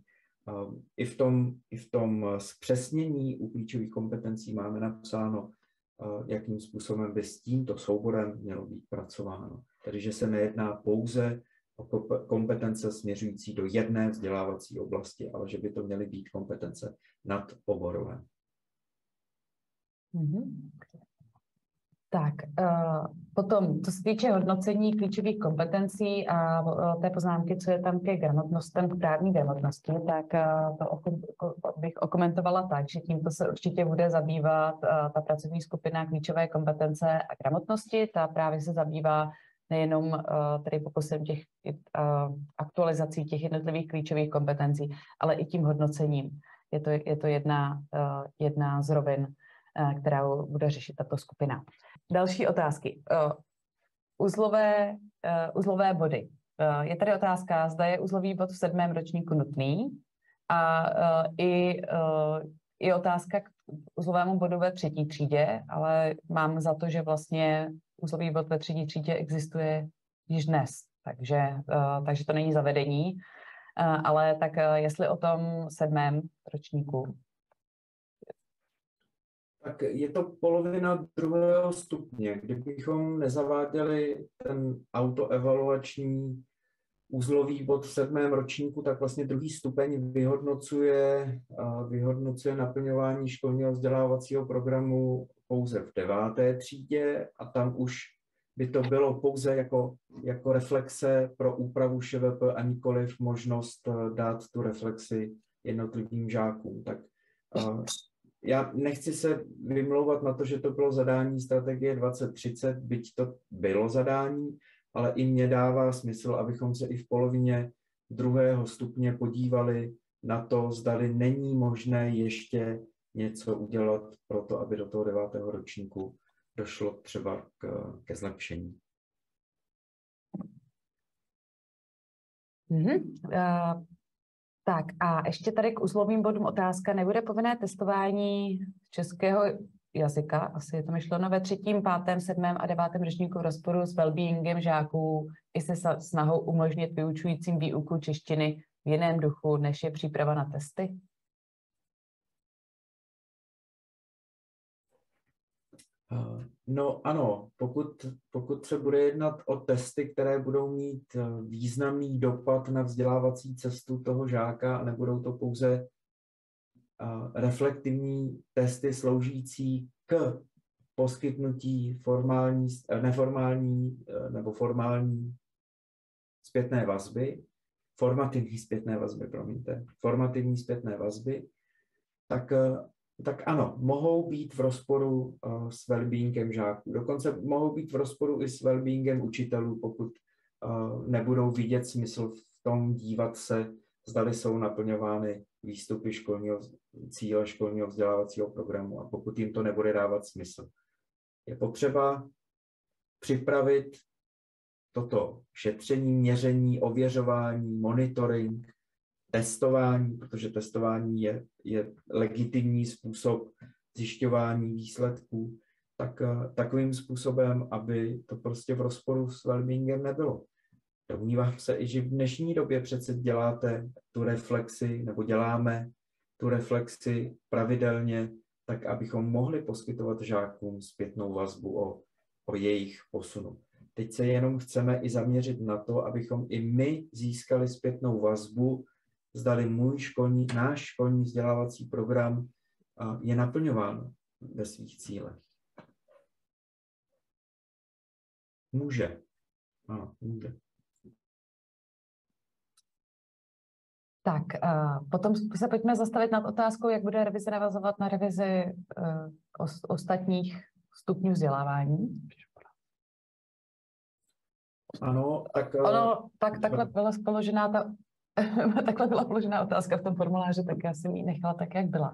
I v tom zpřesnění u klíčových kompetencí máme napsáno, jakým způsobem by s tímto souborem mělo být pracováno. Tedy, že se nejedná pouze o kompetence směřující do jedné vzdělávací oblasti, ale že by to měly být kompetence nadoborové. Mm-hmm. Tak, potom, co se týče hodnocení klíčových kompetencí a té poznámky, co je tam ke gramotnostem, k právní gramotnosti, tak bych okomentovala tak, že tímto se určitě bude zabývat ta pracovní skupina klíčové kompetence a gramotnosti. Ta právě se zabývá nejenom tedy pokusem těch aktualizací těch jednotlivých klíčových kompetencí, ale i tím hodnocením. Je to jedna z rovin, kterou bude řešit tato skupina. Další otázky. Uzlové body. Je tady otázka, zda je uzlový bod v 7. ročníku nutný a i otázka k uzlovému bodu ve 3. třídě, ale mám za to, že vlastně uzlový bod ve 3. třídě existuje již dnes, takže to není zavedení, ale tak jestli o tom 7. ročníku. Tak je to polovina 2. stupně. Kdybychom nezaváděli ten autoevaluační uzlový bod v 7. ročníku, tak vlastně 2. stupeň vyhodnocuje naplňování školního vzdělávacího programu pouze v 9. třídě a tam už by to bylo pouze jako reflexe pro úpravu ŠVP a nikoliv možnost dát tu reflexi jednotlivým žákům. Tak já nechci se vymlouvat na to, že to bylo zadání strategie 2030, byť to bylo zadání, ale i mně dává smysl, abychom se i v polovině 2. stupně podívali na to, zdali není možné ještě něco udělat pro to, aby do toho 9. ročníku došlo třeba ke zlepšení. Tak a ještě tady k uzlovým bodům otázka. Nebude povinné testování českého jazyka, asi je to myšleno ve 3., 5., 7. a 9. ročníku v rozporu s wellbeingem žáků i se snahou umožnit vyučujícím výuku češtiny v jiném duchu, než je příprava na testy? No ano, pokud se bude jednat o testy, které budou mít významný dopad na vzdělávací cestu toho žáka a nebudou to pouze reflektivní testy sloužící k poskytnutí neformální nebo formální zpětné vazby, formativní zpětné vazby, tak ano, mohou být v rozporu s wellbeingem žáků. Dokonce mohou být v rozporu i s wellbeingem učitelů, pokud nebudou vidět smysl v tom dívat se, zdali jsou naplňovány výstupy cíle školního vzdělávacího programu a pokud jim to nebude dávat smysl. Je potřeba připravit toto šetření, měření, ověřování, monitoring, testování, protože testování je legitimní způsob zjišťování výsledků, tak takovým způsobem, aby to prostě v rozporu s wellbeingem nebylo. Domnívám se i, že v dnešní době přece děláte tu reflexi, nebo děláme tu reflexi pravidelně, tak abychom mohli poskytovat žákům zpětnou vazbu o jejich posunu. Teď se jenom chceme i zaměřit na to, abychom i my získali zpětnou vazbu, zdali náš školní vzdělávací program je naplňován ve svých cílech. Může. Ano, může. Tak, potom se pojďme zastavit nad otázkou, jak bude revize navazovat na revizi ostatních stupňů vzdělávání. Ano, tak... Takhle byla položená otázka v tom formuláři, tak já jsem ji nechala tak, jak byla.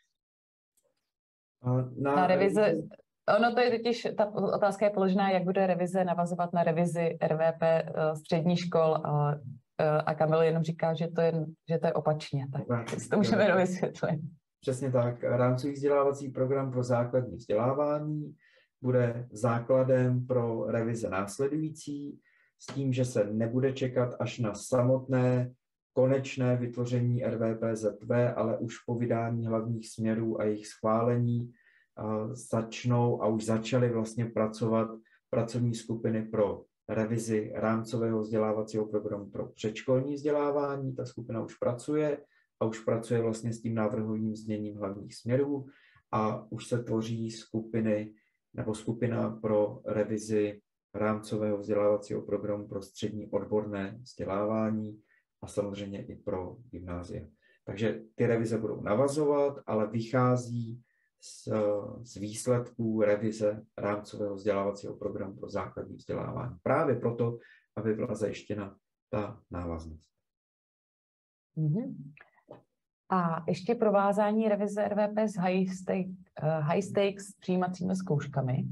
Na revize... Ono to je totiž, ta otázka je položená, jak bude revize navazovat na revizi RVP středních škol a Kamil jenom říká, že to je opačně, tak si to můžeme dovysvětlit. Přesně tak. Rámcový vzdělávací program pro základní vzdělávání bude základem pro revize následující, s tím, že se nebude čekat až na samotné konečné vytvoření RVPZV, ale už po vydání hlavních směrů a jejich schválení začnou a už začaly vlastně pracovat pracovní skupiny pro revizi rámcového vzdělávacího programu pro předškolní vzdělávání. Ta skupina už pracuje a už pracuje vlastně s tím návrhovým zněním hlavních směrů a už se tvoří skupiny nebo skupina pro revizi rámcového vzdělávacího programu pro střední odborné vzdělávání a samozřejmě i pro gymnázia. Takže ty revize budou navazovat, ale vychází z výsledků revize rámcového vzdělávacího programu pro základní vzdělávání. Právě proto, aby byla zajištěna ta návaznost. A ještě provázání revize RVP s high stakes přijímacími zkouškami.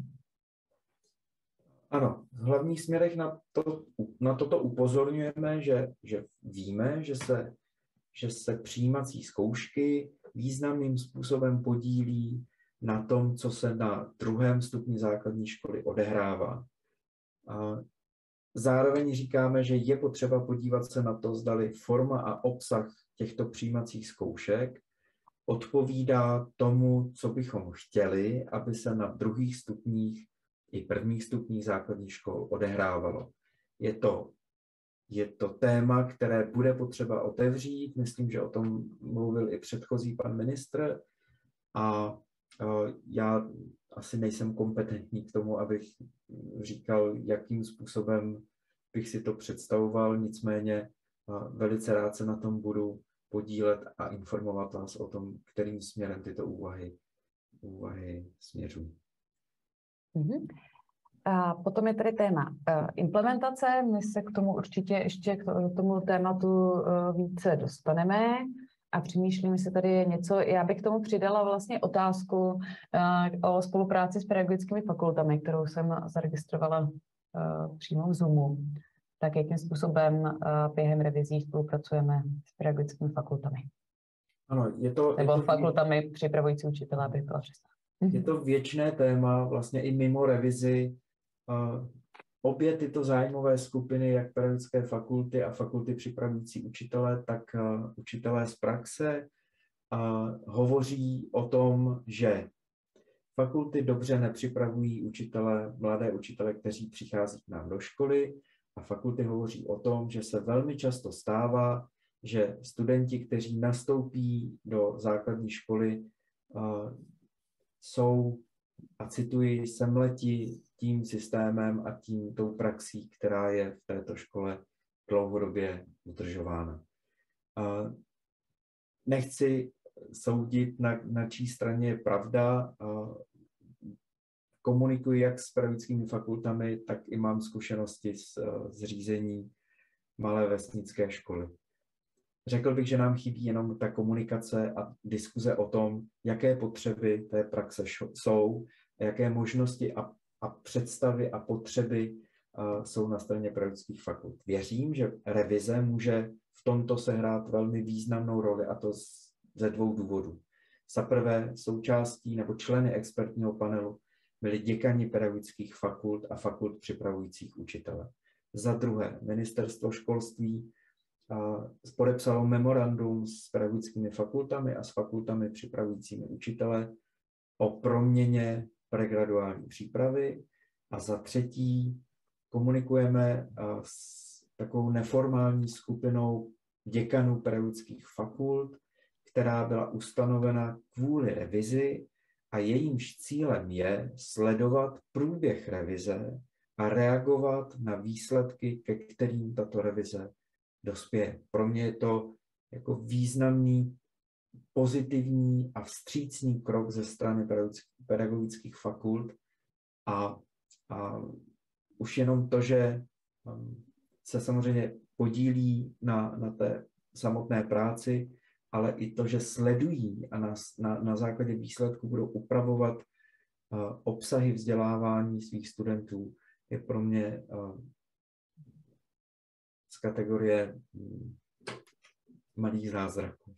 Ano, v hlavních směrech na toto upozorňujeme, že víme, že se přijímací zkoušky významným způsobem podílí na tom, co se na 2. stupni základní školy odehrává. A zároveň říkáme, že je potřeba podívat se na to, zdali forma a obsah těchto přijímacích zkoušek odpovídá tomu, co bychom chtěli, aby se na 2. stupních i 1. stupních základních škol odehrávalo. Je to téma, které bude potřeba otevřít. Myslím, že o tom mluvil i předchozí pan ministr a já asi nejsem kompetentní k tomu, abych říkal, jakým způsobem bych si to představoval, nicméně velice rád se na tom budu podílet a informovat vás o tom, kterým směrem tyto úvahy směřují. A potom je tady téma implementace. My se k tomu určitě ještě k tomu tématu více dostaneme a přemýšlím, jestli tady je něco. Já bych k tomu přidala vlastně otázku o spolupráci s pedagogickými fakultami, kterou jsem zaregistrovala přímo v Zoomu. Tak jakým způsobem během revizí spolupracujeme s pedagogickými fakultami? Ano, Nebo fakultami připravující učitele, abych byla přesná. Je to věčné téma, vlastně i mimo revizi. Obě tyto zájmové skupiny, jak pedagogické fakulty a fakulty připravující učitele, tak učitelé z praxe, hovoří o tom, že fakulty dobře nepřipravují učitele, mladé učitele, kteří přichází k nám do školy, a fakulty hovoří o tom, že se velmi často stává, že studenti, kteří nastoupí do základní školy, jsou, a cituji, semleti tím systémem a tou praxí, která je v této škole dlouhodobě udržována. Nechci soudit, na čí straně je pravda. Komunikuji jak s pedagogickými fakultami, tak i mám zkušenosti s řízení malé vesnické školy. Řekl bych, že nám chybí jenom ta komunikace a diskuze o tom, jaké potřeby té praxe jsou, jaké možnosti a představy a potřeby jsou na straně pedagogických fakult. Věřím, že revize může v tomto sehrát velmi významnou roli, a to ze 2 důvodů. Za prvé, součástí nebo členy expertního panelu byli děkani pedagogických fakult a fakult připravujících učitele. Za druhé, ministerstvo školství podepsalo memorandum s pedagogickými fakultami a s fakultami připravujícími učitele o proměně pregraduální přípravy. A za třetí, komunikujeme s takovou neformální skupinou děkanů pedagogických fakult, která byla ustanovena kvůli revizi a jejímž cílem je sledovat průběh revize a reagovat na výsledky, ke kterým tato revize dospěje. Pro mě je to jako významný, pozitivní a vstřícný krok ze strany pedagogických fakult a už jenom to, že se samozřejmě podílí na té samotné práci, ale i to, že sledují a na základě výsledků budou upravovat obsahy vzdělávání svých studentů, je pro mě z kategorie malých zázraků.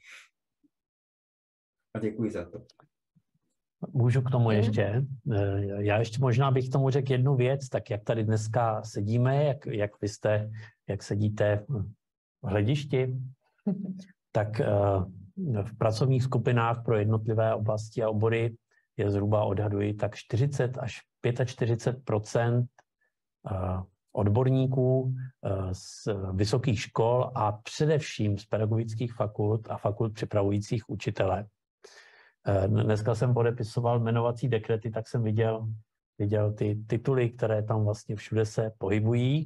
A děkuji za to. Můžu k tomu ještě? Já ještě možná bych k tomu řekl jednu věc, tak jak tady dneska sedíme, jak sedíte v hledišti, tak v pracovních skupinách pro jednotlivé oblasti a obory je zhruba, odhaduji, tak 40 až 45% odborníků z vysokých škol a především z pedagogických fakult a fakult připravujících učitele. Dneska jsem podepisoval jmenovací dekrety, tak jsem viděl viděl ty tituly, které tam vlastně všude se pohybují.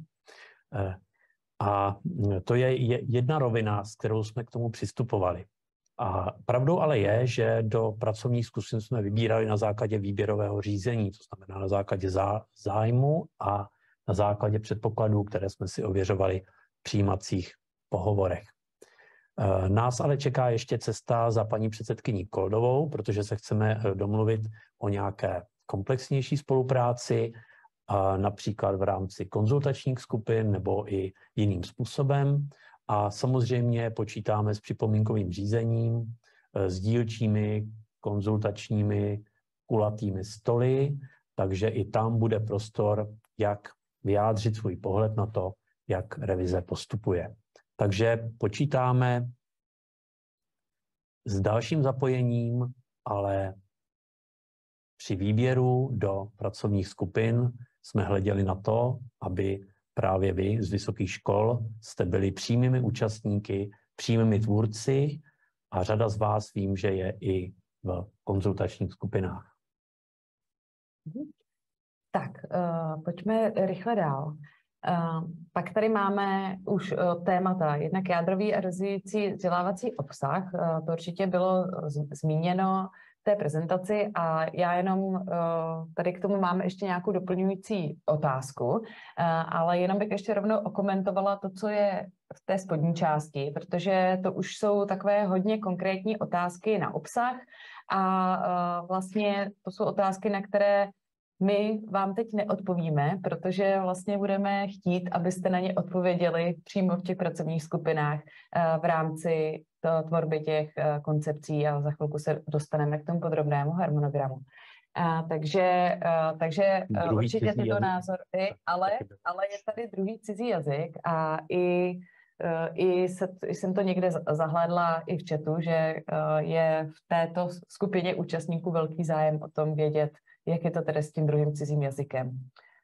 A to je jedna rovina, s kterou jsme k tomu přistupovali. A pravdou ale je, že do pracovních zkušeností jsme vybírali na základě výběrového řízení, to znamená na základě zájmu a na základě předpokladů, které jsme si ověřovali v přijímacích pohovorech. Nás ale čeká ještě cesta za paní předsedkyní Koldovou, protože se chceme domluvit o nějaké komplexnější spolupráci, například v rámci konzultačních skupin nebo i jiným způsobem. A samozřejmě počítáme s připomínkovým řízením, s dílčími konzultačními kulatými stoly, takže i tam bude prostor, jak vyjádřit svůj pohled na to, jak revize postupuje. Takže počítáme s dalším zapojením, ale při výběru do pracovních skupin jsme hleděli na to, aby právě vy z vysokých škol jste byli přímými účastníky, přímými tvůrci a řada z vás vím, že je i v konzultačních skupinách. Tak, pojďme rychle dál. Pak tady máme už témata, jednak jádrový a rozvíjející vzdělávací obsah. To určitě bylo zmíněno v té prezentaci a já jenom tady k tomu mám ještě nějakou doplňující otázku, ale jenom bych ještě rovnou okomentovala to, co je v té spodní části, protože to už jsou takové hodně konkrétní otázky na obsah a vlastně to jsou otázky, na které my vám teď neodpovíme, protože vlastně budeme chtít, abyste na ně odpověděli přímo v těch pracovních skupinách v rámci tvorby těch koncepcí a za chvilku se dostaneme k tomu podrobnému harmonogramu. Takže určitě tyto názory, ale je tady druhý cizí jazyk a jsem to někde zahlédla i v chatu, že je v této skupině účastníků velký zájem o tom vědět, jak je to tedy s tím druhým cizím jazykem.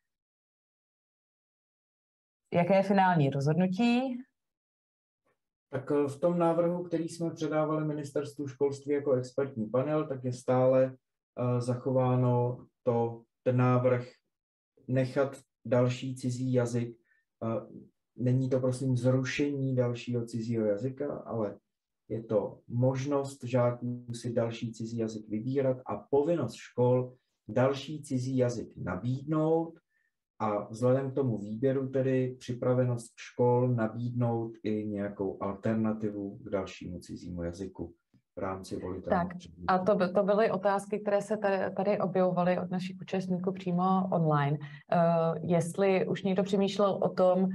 Jaké je finální rozhodnutí? Tak v tom návrhu, který jsme předávali Ministerstvu školství jako expertní panel, tak je stále zachováno ten návrh nechat další cizí jazyk. Není to prosím zrušení dalšího cizího jazyka, ale je to možnost žáků si další cizí jazyk vybírat a povinnost škol další cizí jazyk nabídnout a vzhledem k tomu výběru tedy připravenost škol nabídnout i nějakou alternativu k dalšímu cizímu jazyku v rámci volitelného. Tak a to byly otázky, které se tady objevovaly od našich účastníků přímo online. Jestli už někdo přemýšlel o tom,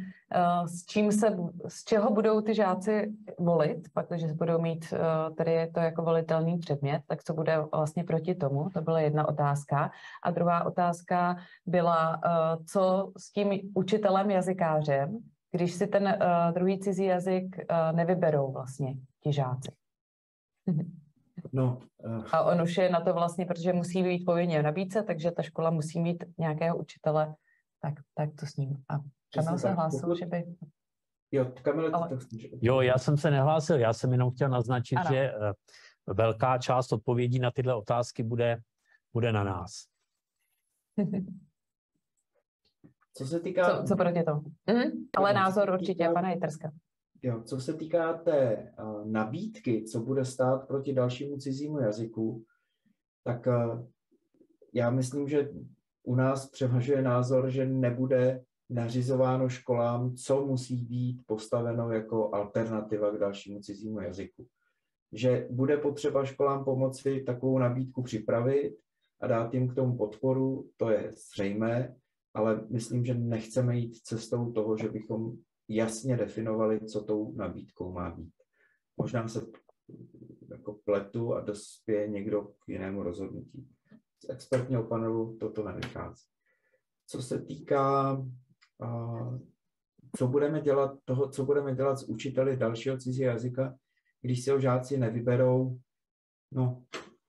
z čeho budou ty žáci volit, pak, když budou mít tady to jako volitelný předmět, tak co bude vlastně proti tomu, to byla jedna otázka. A druhá otázka byla, co s tím učitelem jazykářem, když si ten druhý cizí jazyk nevyberou vlastně ti žáci. No, a on už je na to vlastně, protože musí být povinně v nabídce, takže ta škola musí mít nějakého učitele, tak to s ním. A Kamil se hlásil, že by... Jo, Kamil, ale... Jo, já jsem se nehlásil, já jsem jenom chtěl naznačit, ano, že velká část odpovědí na tyhle otázky bude na nás. Co se týká... Co proti tomu? Ale názor určitě, pana Jiterska. Jo, co se týká té nabídky, co bude stát proti dalšímu cizímu jazyku, tak já myslím, že u nás převažuje názor, že nebude nařizováno školám, co musí být postaveno jako alternativa k dalšímu cizímu jazyku. Že bude potřeba školám pomoci takovou nabídku připravit a dát jim k tomu podporu, to je zřejmé, ale myslím, že nechceme jít cestou toho, že bychom jasně definovali, co tou nabídkou má být. Možná se jako pletu a dospěje někdo k jinému rozhodnutí. Z expertního panelu toto nevychází. Co se týká co budeme dělat s učiteli dalšího cizího jazyka, když si ho žáci nevyberou, no,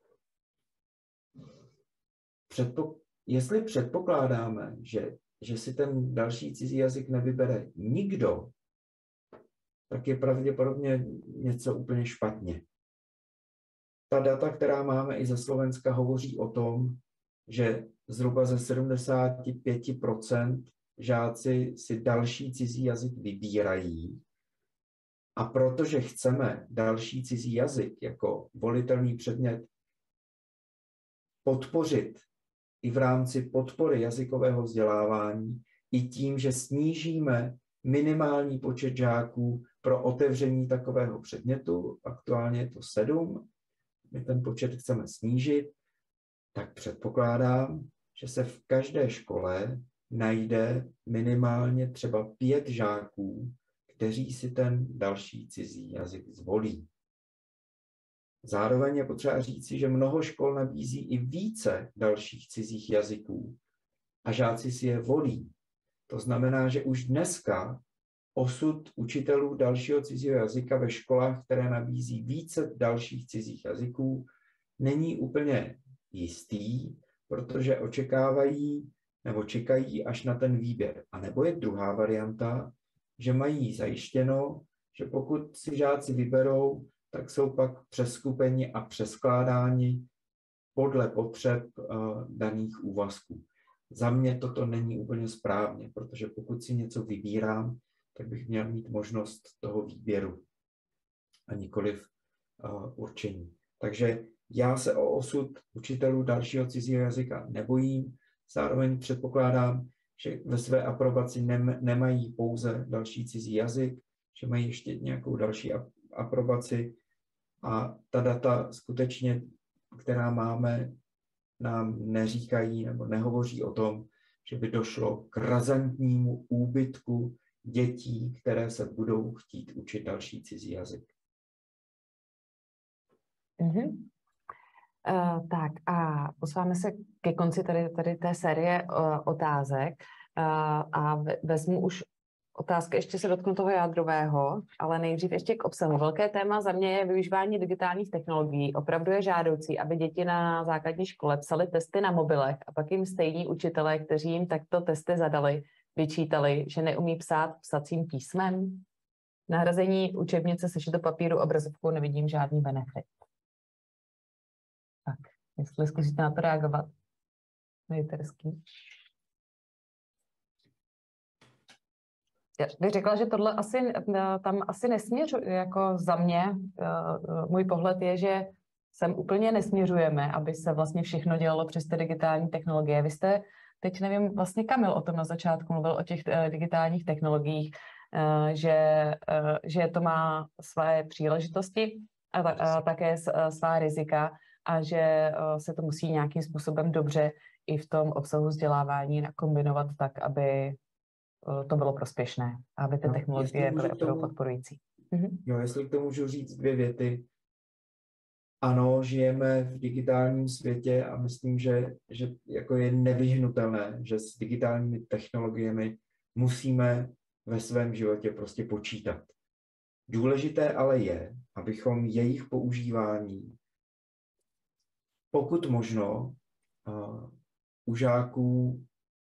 jestli předpokládáme, že si ten další cizí jazyk nevybere nikdo, tak je pravděpodobně něco úplně špatně. Ta data, která máme i ze Slovenska, hovoří o tom, že zhruba ze 75% žáci si další cizí jazyk vybírají. A protože chceme další cizí jazyk jako volitelný předmět podpořit i v rámci podpory jazykového vzdělávání, i tím, že snížíme minimální počet žáků pro otevření takového předmětu, aktuálně je to 7, my ten počet chceme snížit, tak předpokládám, že se v každé škole najde minimálně třeba 5 žáků, kteří si ten další cizí jazyk zvolí. Zároveň je potřeba říci, že mnoho škol nabízí i více dalších cizích jazyků a žáci si je volí. To znamená, že už dneska osud učitelů dalšího cizího jazyka ve školách, které nabízí více dalších cizích jazyků, není úplně jistý, protože očekávají nebo čekají až na ten výběr. A nebo je druhá varianta, že mají zajištěno, že pokud si žáci vyberou, tak jsou pak přeskupeni a přeskládáni podle potřeb daných úvazků. Za mě toto není úplně správně, protože pokud si něco vybírám, tak bych měl mít možnost toho výběru a nikoliv určení. Takže já se o osud učitelů dalšího cizího jazyka nebojím, zároveň předpokládám, že ve své aprobaci nemají pouze další cizí jazyk, že mají ještě nějakou další aprobaci a ta data skutečně, která máme, nám neříkají nebo nehovoří o tom, že by došlo k razantnímu úbytku dětí, které se budou chtít učit další cizí jazyk. Mm-hmm. Tak a posláme se ke konci tady té série otázek a vezmu už otázky, ještě se dotknu toho jádrového, ale nejdřív ještě k obsahu. Velké téma za mě je využívání digitálních technologií. Opravdu je žádoucí, aby děti na základní škole psaly testy na mobilech a pak jim stejní učitelé, kteří jim takto testy zadali, vyčítali, že neumí psát psacím písmem. Nahrazení učebnice sešitu papíru obrazovkou nevidím žádný benefit. Tak, jestli zkusíte na to reagovat. Nejterský. Já bych řekla, že tohle tam asi nesměřuje, jako za mě, můj pohled je, že sem úplně nesměřujeme, aby se vlastně všechno dělalo přes ty digitální technologie. Vy jste, teď nevím, vlastně Kamil o tom na začátku mluvil, o těch digitálních technologiích, že to má své příležitosti a také svá rizika a že se to musí nějakým způsobem dobře i v tom obsahu vzdělávání nakombinovat tak, aby to bylo prospěšné, aby ty technologie byly opravdu podporující. Jo, jestli k tomu můžu říct 2 věty. Ano, žijeme v digitálním světě a myslím, že jako je nevyhnutelné, že s digitálními technologiemi musíme ve svém životě prostě počítat. Důležité ale je, abychom jejich používání pokud možno u žáků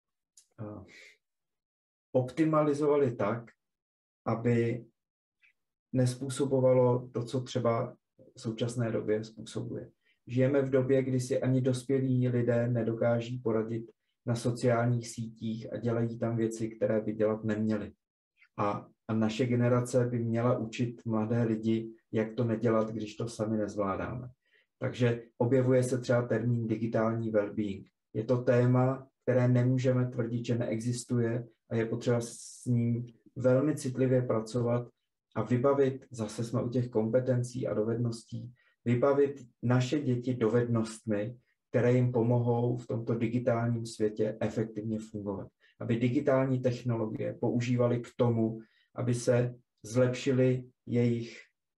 optimalizovali tak, aby nespůsobovalo to, co třeba v současné době způsobuje. Žijeme v době, kdy si ani dospělí lidé nedokáží poradit na sociálních sítích a dělají tam věci, které by dělat neměli. A naše generace by měla učit mladé lidi, jak to nedělat, když to sami nezvládáme. Takže objevuje se třeba termín digitální well-being. Je to téma, které nemůžeme tvrdit, že neexistuje a je potřeba s ním velmi citlivě pracovat a vybavit, zase jsme u těch kompetencí a dovedností, vybavit naše děti dovednostmi, které jim pomohou v tomto digitálním světě efektivně fungovat. Aby digitální technologie používali k tomu, aby se zlepšily jejich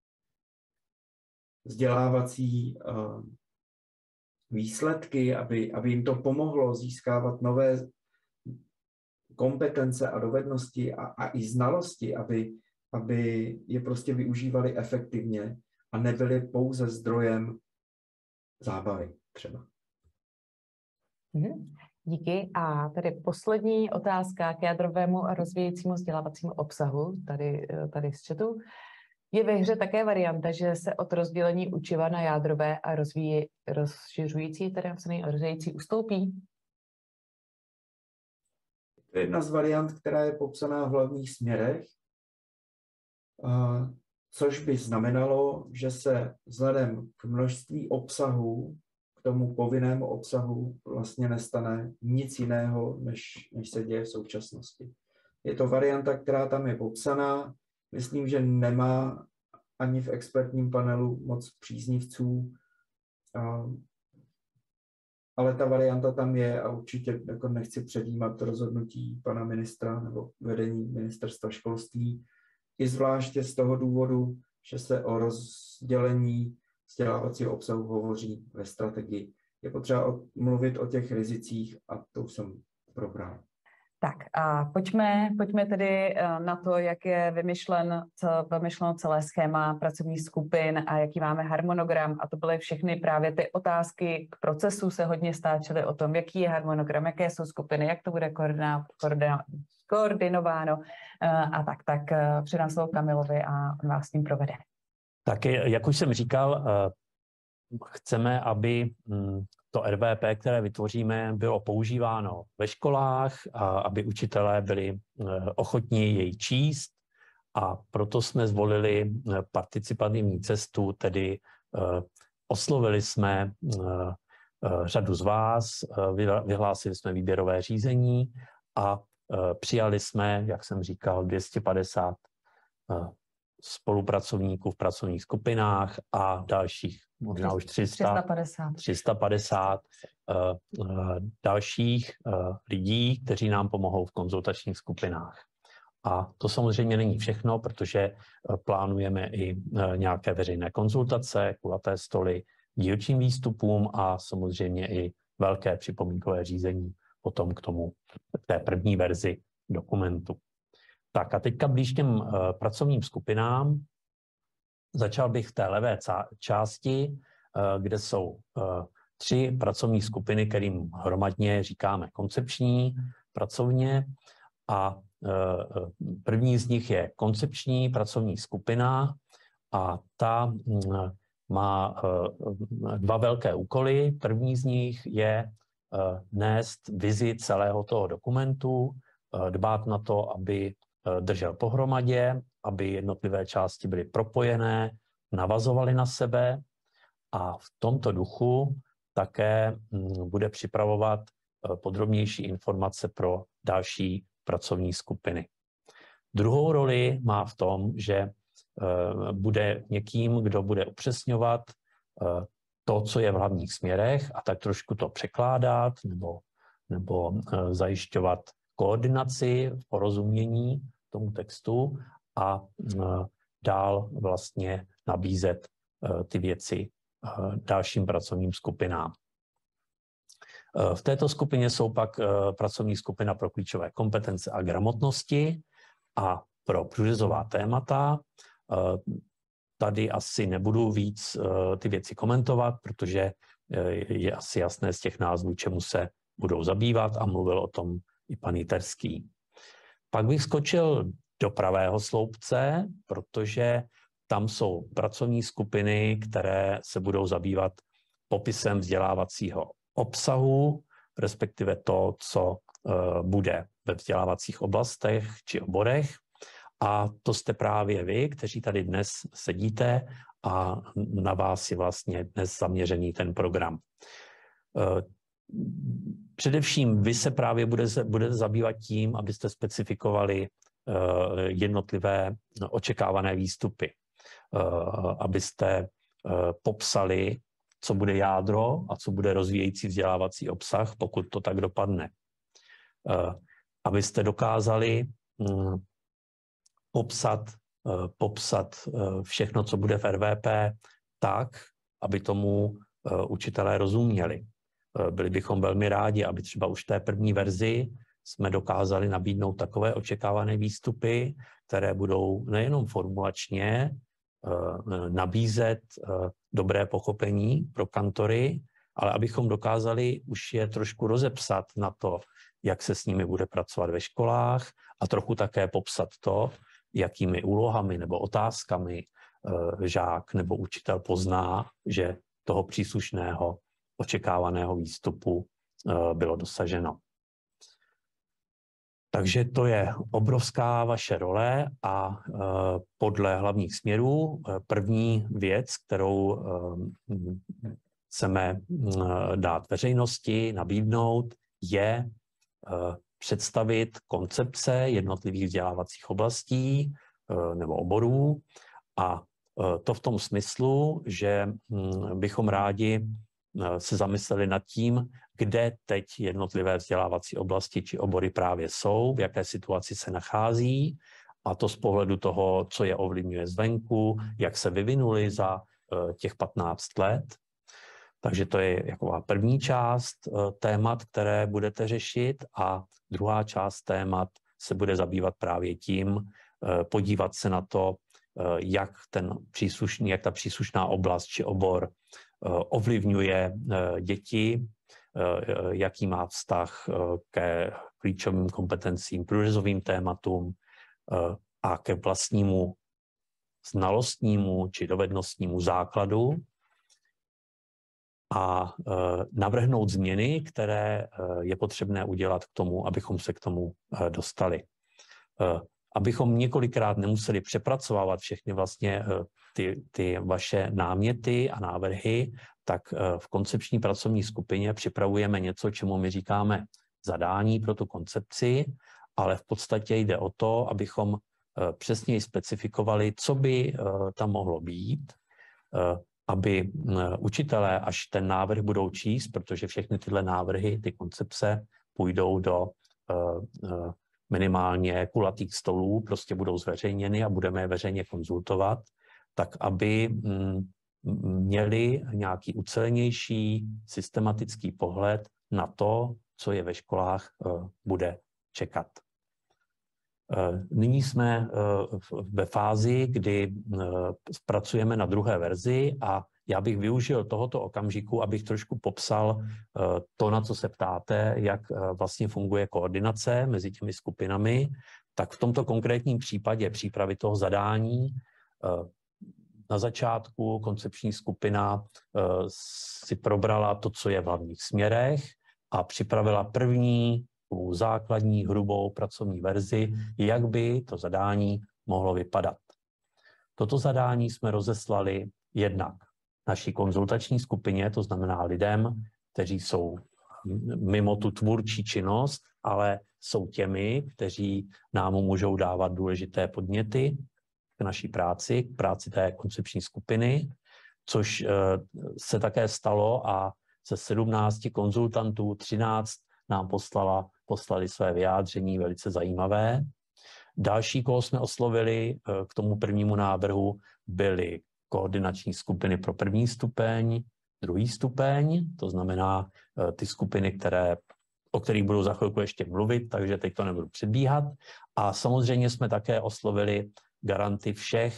vzdělávací výsledky, aby jim to pomohlo získávat nové kompetence a dovednosti a i znalosti, aby je prostě využívali efektivně a nebyly pouze zdrojem zábavy třeba. Díky. A tady poslední otázka k jádrovému a rozvíjejícímu vzdělávacímu obsahu tady z chatu. Je ve hře také varianta, že se od rozdělení učiva na jádrové a rozšiřující, tedy rozšiřující ustoupí? To je jedna z variant, která je popsaná v hlavních směrech, což by znamenalo, že se vzhledem k množství obsahu, k tomu povinnému obsahu, vlastně nestane nic jiného, než se děje v současnosti. Je to varianta, která tam je popsaná. Myslím, že nemá ani v expertním panelu moc příznivců, ale ta varianta tam je a určitě jako nechci předjímat rozhodnutí pana ministra nebo vedení ministerstva školství, i zvláště z toho důvodu, že se o rozdělení vzdělávacího obsahu hovoří ve strategii. Je potřeba mluvit o těch rizicích a to už jsem probral. Tak a pojďme tedy na to, jak je vymyšleno celé schéma pracovních skupin a jaký máme harmonogram. A to byly všechny právě ty otázky k procesu, se hodně stáčely o tom, jaký je harmonogram, jaké jsou skupiny, jak to bude koordinováno a tak předám slovo Kamilovi a on vás s tím provede. Tak jak už jsem říkal, chceme, aby to RVP, které vytvoříme, bylo používáno ve školách, a aby učitelé byli ochotní jej číst, a proto jsme zvolili participativní cestu, tedy oslovili jsme řadu z vás, vyhlásili jsme výběrové řízení a přijali jsme, jak jsem říkal, 250 spolupracovníků v pracovních skupinách a dalších, možná už 350 dalších lidí, kteří nám pomohou v konzultačních skupinách. A to samozřejmě není všechno, protože plánujeme i nějaké veřejné konzultace, kulaté stoly, dílčím výstupům a samozřejmě i velké připomínkové řízení potom k té první verzi dokumentu. Tak a teďka blíž těm pracovním skupinám. Začal bych v té levé části, kde jsou 3 pracovní skupiny, kterým hromadně říkáme koncepční pracovně. A první z nich je koncepční pracovní skupina a ta má 2 velké úkoly. První z nich je nést vizi celého toho dokumentu, dbát na to, aby držel pohromadě, aby jednotlivé části byly propojené, navazovaly na sebe a v tomto duchu také bude připravovat podrobnější informace pro další pracovní skupiny. Druhou roli má v tom, že bude někým, kdo bude upřesňovat to, co je v hlavních směrech a tak trošku to překládat nebo zajišťovat koordinaci, porozumění tomu textu a dál vlastně nabízet ty věci dalším pracovním skupinám. V této skupině jsou pak pracovní skupina pro klíčové kompetence a gramotnosti a pro průřezová témata. Tady asi nebudu víc ty věci komentovat, protože je asi jasné z těch názvů, čemu se budou zabývat a mluvil o tom i pan Jiterský. Pak bych skočil do pravého sloupce, protože tam jsou pracovní skupiny, které se budou zabývat popisem vzdělávacího obsahu, respektive to, co bude ve vzdělávacích oblastech či oborech. A to jste právě vy, kteří tady dnes sedíte a na vás je vlastně dnes zaměřený ten program. Především vy se právě budete zabývat tím, abyste specifikovali jednotlivé očekávané výstupy, abyste popsali, co bude jádro a co bude rozvíjející vzdělávací obsah, pokud to tak dopadne. Abyste dokázali popsat všechno, co bude v RVP, tak, aby tomu učitelé rozuměli. Byli bychom velmi rádi, aby třeba už v té první verzi jsme dokázali nabídnout takové očekávané výstupy, které budou nejenom formulačně nabízet dobré pochopení pro kantory, ale abychom dokázali už je trošku rozepsat na to, jak se s nimi bude pracovat ve školách a trochu také popsat to, jakými úlohami nebo otázkami žák nebo učitel pozná, že toho příslušného očekávaného výstupu bylo dosaženo. Takže to je obrovská vaše role a podle hlavních směrů první věc, kterou chceme dát veřejnosti, nabídnout, je představit koncepce jednotlivých vzdělávacích oblastí nebo oborů a to v tom smyslu, že bychom rádi se zamysleli nad tím, kde teď jednotlivé vzdělávací oblasti či obory právě jsou, v jaké situaci se nachází, a to z pohledu toho, co je ovlivňuje zvenku, jak se vyvinuli za těch 15 let. Takže to je jaková první část témat, které budete řešit, a druhá část témat se bude zabývat právě tím, podívat se na to, jak ta příslušná oblast či obor ovlivňuje děti, jaký má vztah ke klíčovým kompetencím, průřezovým tématům a ke vlastnímu znalostnímu či dovednostnímu základu a navrhnout změny, které je potřebné udělat k tomu, abychom se k tomu dostali. Abychom několikrát nemuseli přepracovávat všechny vlastně ty vaše náměty a návrhy, tak v koncepční pracovní skupině připravujeme něco, čemu my říkáme zadání pro tu koncepci, ale v podstatě jde o to, abychom přesněji specifikovali, co by tam mohlo být, aby učitelé, až ten návrh budou číst, protože všechny tyhle návrhy, ty koncepce půjdou do minimálně kulatých stolů, prostě budou zveřejněny a budeme je veřejně konzultovat, tak aby měli nějaký ucelenější, systematický pohled na to, co je ve školách bude čekat. Nyní jsme ve fázi, kdy pracujeme na druhé verzi a já bych využil tohoto okamžiku, abych trošku popsal to, na co se ptáte, jak vlastně funguje koordinace mezi těmi skupinami. Tak v tomto konkrétním případě přípravy toho zadání na začátku koncepční skupina si probrala to, co je v hlavních směrech a připravila první základní hrubou pracovní verzi, jak by to zadání mohlo vypadat. Toto zadání jsme rozeslali jednak naší konzultační skupině, to znamená lidem, kteří jsou mimo tu tvůrčí činnost, ale jsou těmi, kteří nám můžou dávat důležité podněty k naší práci, k práci té koncepční skupiny, což se také stalo a ze 17 konzultantů 13 nám poslali své vyjádření velice zajímavé. Další, koho jsme oslovili k tomu prvnímu návrhu, byly koordinační skupiny pro první stupeň, druhý stupeň, to znamená ty skupiny, o kterých budu za chvilku ještě mluvit, takže teď to nebudu předbíhat. A samozřejmě jsme také oslovili garanty všech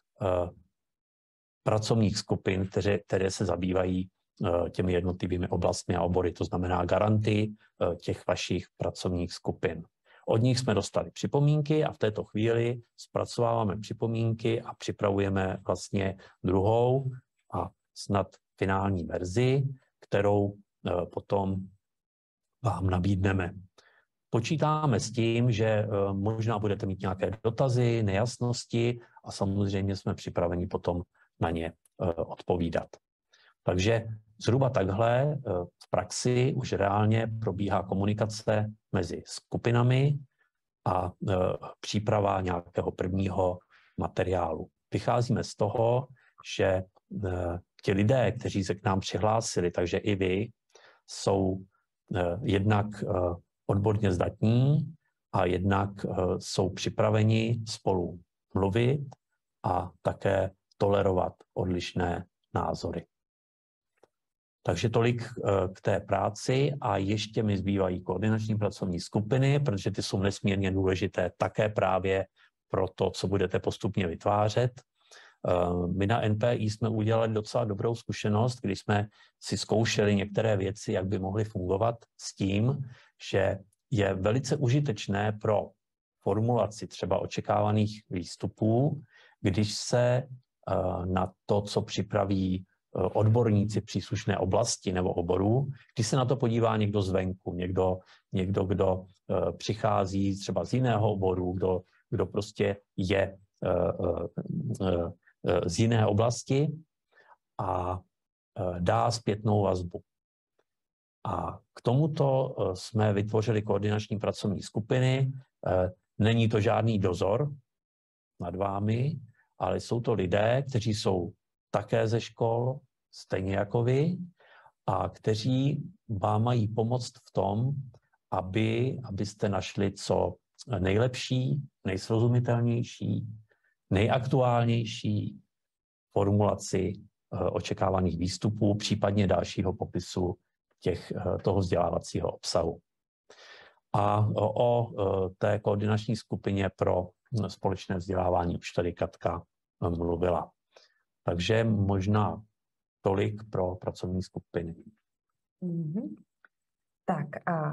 pracovních skupin, které se zabývají těmi jednotlivými oblastmi a obory, to znamená garanty těch vašich pracovních skupin. Od nich jsme dostali připomínky a v této chvíli zpracováváme připomínky a připravujeme vlastně druhou a snad finální verzi, kterou potom vám nabídneme. Počítáme s tím, že možná budete mít nějaké dotazy, nejasnosti a samozřejmě jsme připraveni potom na ně odpovídat. Takže zhruba takhle v praxi už reálně probíhá komunikace mezi skupinami a příprava nějakého prvního materiálu. Vycházíme z toho, že ti lidé, kteří se k nám přihlásili, takže i vy, jsou jednak odborně zdatní a jednak jsou připraveni spolu mluvit a také tolerovat odlišné názory. Takže tolik k té práci a ještě mi zbývají koordinační pracovní skupiny, protože ty jsou nesmírně důležité také právě pro to, co budete postupně vytvářet. My na NPI jsme udělali docela dobrou zkušenost, když jsme si zkoušeli některé věci, jak by mohly fungovat s tím, že je velice užitečné pro formulaci třeba očekávaných výstupů, když se na to, co připraví odborníci příslušné oblasti nebo oborů, když se na to podívá někdo zvenku, někdo, kdo přichází třeba z jiného oboru, kdo prostě je z jiné oblasti a dá zpětnou vazbu. A k tomuto jsme vytvořili koordinační pracovní skupiny. Není to žádný dozor nad vámi, ale jsou to lidé, kteří jsou také ze škol, stejně jako vy, a kteří vám mají pomoct v tom, abyste našli co nejlepší, nejsrozumitelnější, nejaktuálnější formulaci očekávaných výstupů, případně dalšího popisu toho vzdělávacího obsahu. A o té koordinační skupině pro společné vzdělávání už tady Katka mluvila. Takže možná tolik pro pracovní skupiny. Mm-hmm. Tak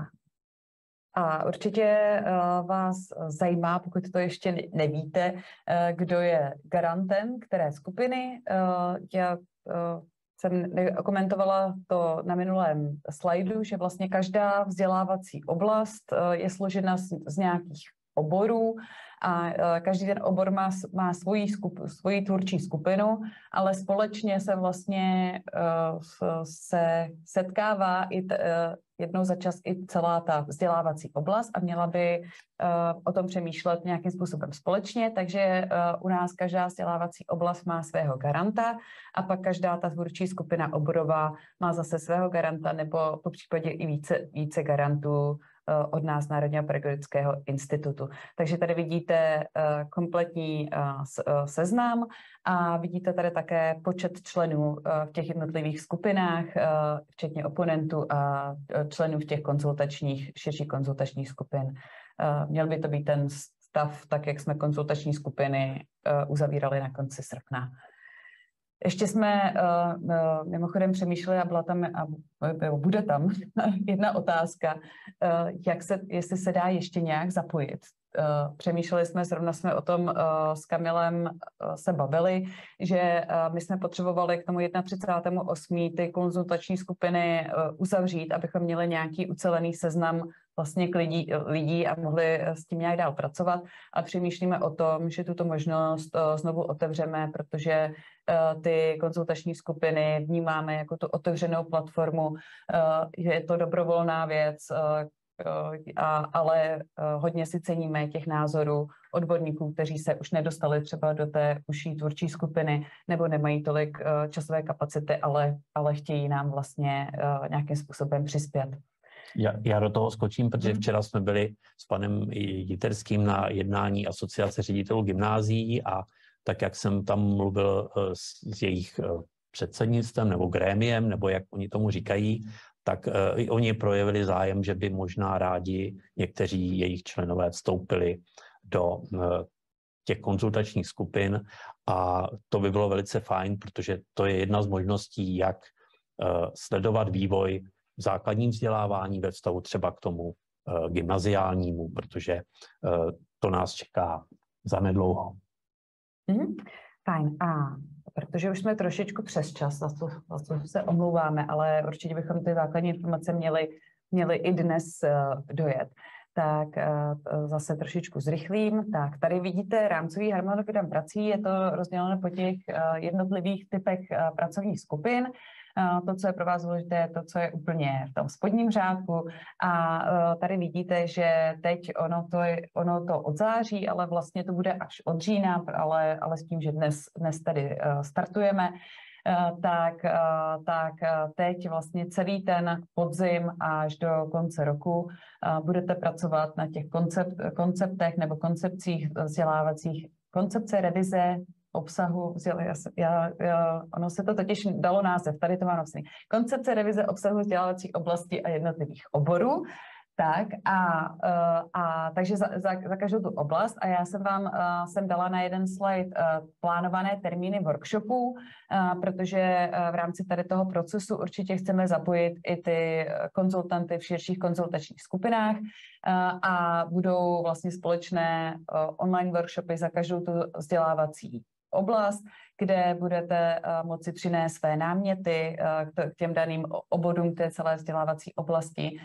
a určitě vás zajímá, pokud to ještě nevíte, kdo je garantem které skupiny. Já jsem komentovala to na minulém slajdu, že vlastně každá vzdělávací oblast je složena z nějakých oborů a každý ten obor má svoji tvůrčí skupinu, ale společně se vlastně se setkává jednou za čas i celá ta vzdělávací oblast a měla by o tom přemýšlet nějakým způsobem společně, takže u nás každá vzdělávací oblast má svého garanta a pak každá ta tvůrčí skupina oborová má zase svého garanta nebo po případě i více garantů od nás Národního pedagogického institutu. Takže tady vidíte kompletní seznam a vidíte tady také počet členů v těch jednotlivých skupinách, včetně oponentů a členů v těch širších konzultačních skupin. Měl by to být ten stav, tak jak jsme konzultační skupiny uzavírali na konci srpna. Ještě jsme mimochodem přemýšleli a byla tam, bude tam jedna otázka, jestli se dá ještě nějak zapojit. Přemýšleli jsme, zrovna jsme o tom s Kamilem se bavili, že my jsme potřebovali k tomu 31.8. ty konzultační skupiny uzavřít, abychom měli nějaký ucelený seznam vlastně lidí a mohli s tím nějak dál pracovat. A přemýšlíme o tom, že tuto možnost znovu otevřeme, protože ty konzultační skupiny vnímáme jako tu otevřenou platformu, že je to dobrovolná věc, ale hodně si ceníme těch názorů odborníků, kteří se už nedostali třeba do té užší tvůrčí skupiny nebo nemají tolik časové kapacity, ale chtějí nám vlastně nějakým způsobem přispět. Já do toho skočím, protože včera jsme byli s panem Jiterským na jednání Asociace ředitelů gymnázií a tak, jak jsem tam mluvil s jejich předsednictvem nebo grémiem, nebo jak oni tomu říkají, tak i oni projevili zájem, že by možná rádi někteří jejich členové vstoupili do těch konzultačních skupin a to by bylo velice fajn, protože to je jedna z možností, jak sledovat vývoj v základním vzdělávání ve vztahu třeba k tomu gymnaziálnímu, protože to nás čeká zanedlouho. Fajn. A protože už jsme trošičku přes čas, za to se omlouváme, ale určitě bychom ty základní informace měli i dnes dojet. Tak zase trošičku zrychlím. Tak tady vidíte rámcový harmonogram prací, je to rozděleno po těch jednotlivých typech pracovních skupin. To, co je pro vás důležité, je to, co je úplně v tom spodním řádku. A tady vidíte, že teď ono to od září, ale vlastně to bude až od října, ale s tím, že dnes tady startujeme, tak teď vlastně celý ten podzim až do konce roku budete pracovat na těch konceptech nebo koncepcích vzdělávacích, koncepce revize obsahu, ono se to totiž dalo název, tady to má napsaný. Koncepce revize obsahu vzdělávacích oblastí a jednotlivých oborů. Tak a takže za každou tu oblast a já jsem dala na jeden slide plánované termíny workshopů, protože v rámci tady toho procesu určitě chceme zapojit i ty konzultanty v širších konzultačních skupinách a budou vlastně společné online workshopy za každou tu vzdělávací oblast, kde budete moci přinést své náměty k těm daným obodům té celé vzdělávací oblasti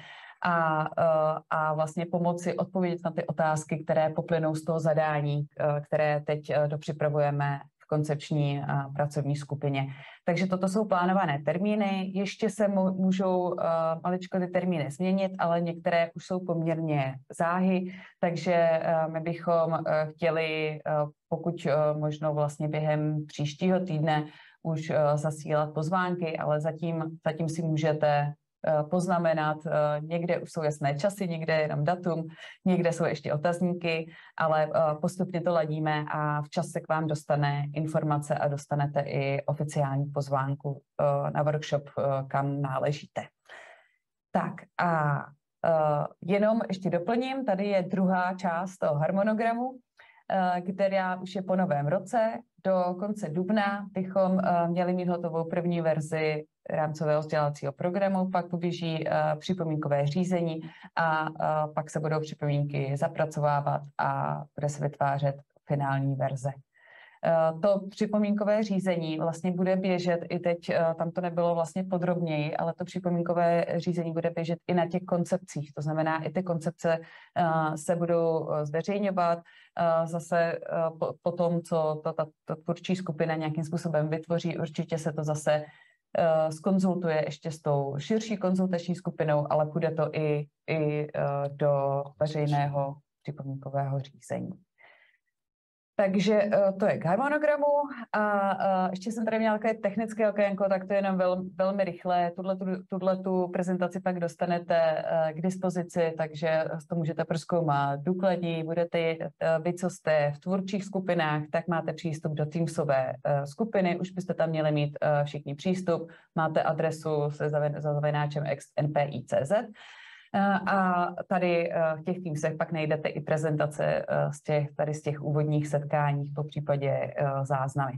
a vlastně pomoci odpovědět na ty otázky, které poplynou z toho zadání, které teď dopřipravujeme v koncepční pracovní skupině. Takže toto jsou plánované termíny. Ještě se můžou maličko ty termíny změnit, ale některé už jsou poměrně záhy, takže my bychom chtěli, pokud možno vlastně během příštího týdne už zasílat pozvánky, ale zatím si můžete poznamenat, někde už jsou jasné časy, někde je jenom datum, někde jsou ještě otazníky, ale postupně to ladíme a včas se k vám dostane informace a dostanete i oficiální pozvánku na workshop, kam náležíte. Tak a jenom ještě doplním, tady je druhá část toho harmonogramu, která už je po novém roce. Do konce dubna bychom měli mít hotovou první verzi rámcového vzdělávacího programu, pak poběží připomínkové řízení a pak se budou připomínky zapracovávat a bude se vytvářet finální verze. To připomínkové řízení vlastně bude běžet i teď, tam to nebylo vlastně podrobněji, ale to připomínkové řízení bude běžet i na těch koncepcích. To znamená, i ty koncepce se budou zveřejňovat. Zase po tom, co ta tvůrčí skupina nějakým způsobem vytvoří, určitě se to zase zkonzultuje ještě s tou širší konzultační skupinou, ale půjde to i do veřejného připomínkového řízení. Takže to je k harmonogramu a ještě jsem tady měla takové technické okénko, tak to je jenom velmi rychle. Tuto prezentaci pak dostanete k dispozici, takže to můžete prozkoumat důkladněji. Budete vy, co jste v tvůrčích skupinách, tak máte přístup do Teamsové skupiny, už byste tam měli mít všichni přístup. Máte adresu se zavináčem npi.cz. A tady v těch Teamsech pak najdete i prezentace z těch úvodních setkáních, po případě záznamy.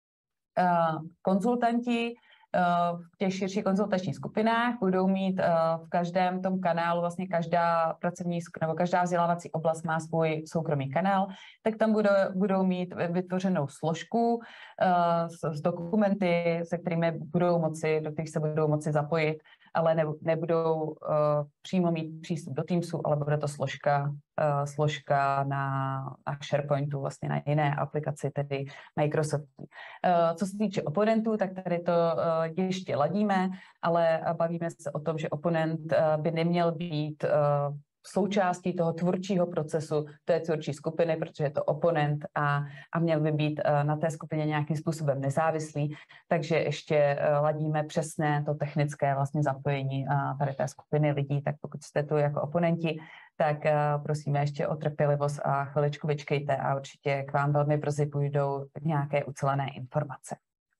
Konzultanti v těch širších konzultačních skupinách budou mít v každém tom kanálu, vlastně každá pracovní nebo každá vzdělávací oblast má svůj soukromý kanál, tak tam budou mít vytvořenou složku s dokumenty, se kterými do kterých se budou moci zapojit, ale nebudou přímo mít přístup do Teamsu, ale bude to složka na SharePointu, vlastně na jiné aplikaci, tedy Microsoftu. Co se týče oponentů, tak tady to ještě ladíme, ale bavíme se o tom, že oponent by neměl být součástí toho tvůrčího procesu té tvůrčí skupiny, protože je to oponent a měl by být na té skupině nějakým způsobem nezávislý, takže ještě ladíme přesné to technické vlastně zapojení tady té skupiny lidí, tak pokud jste tu jako oponenti, tak prosíme ještě o trpělivost a chviličku vyčkejte a určitě k vám velmi brzy půjdou nějaké ucelené informace.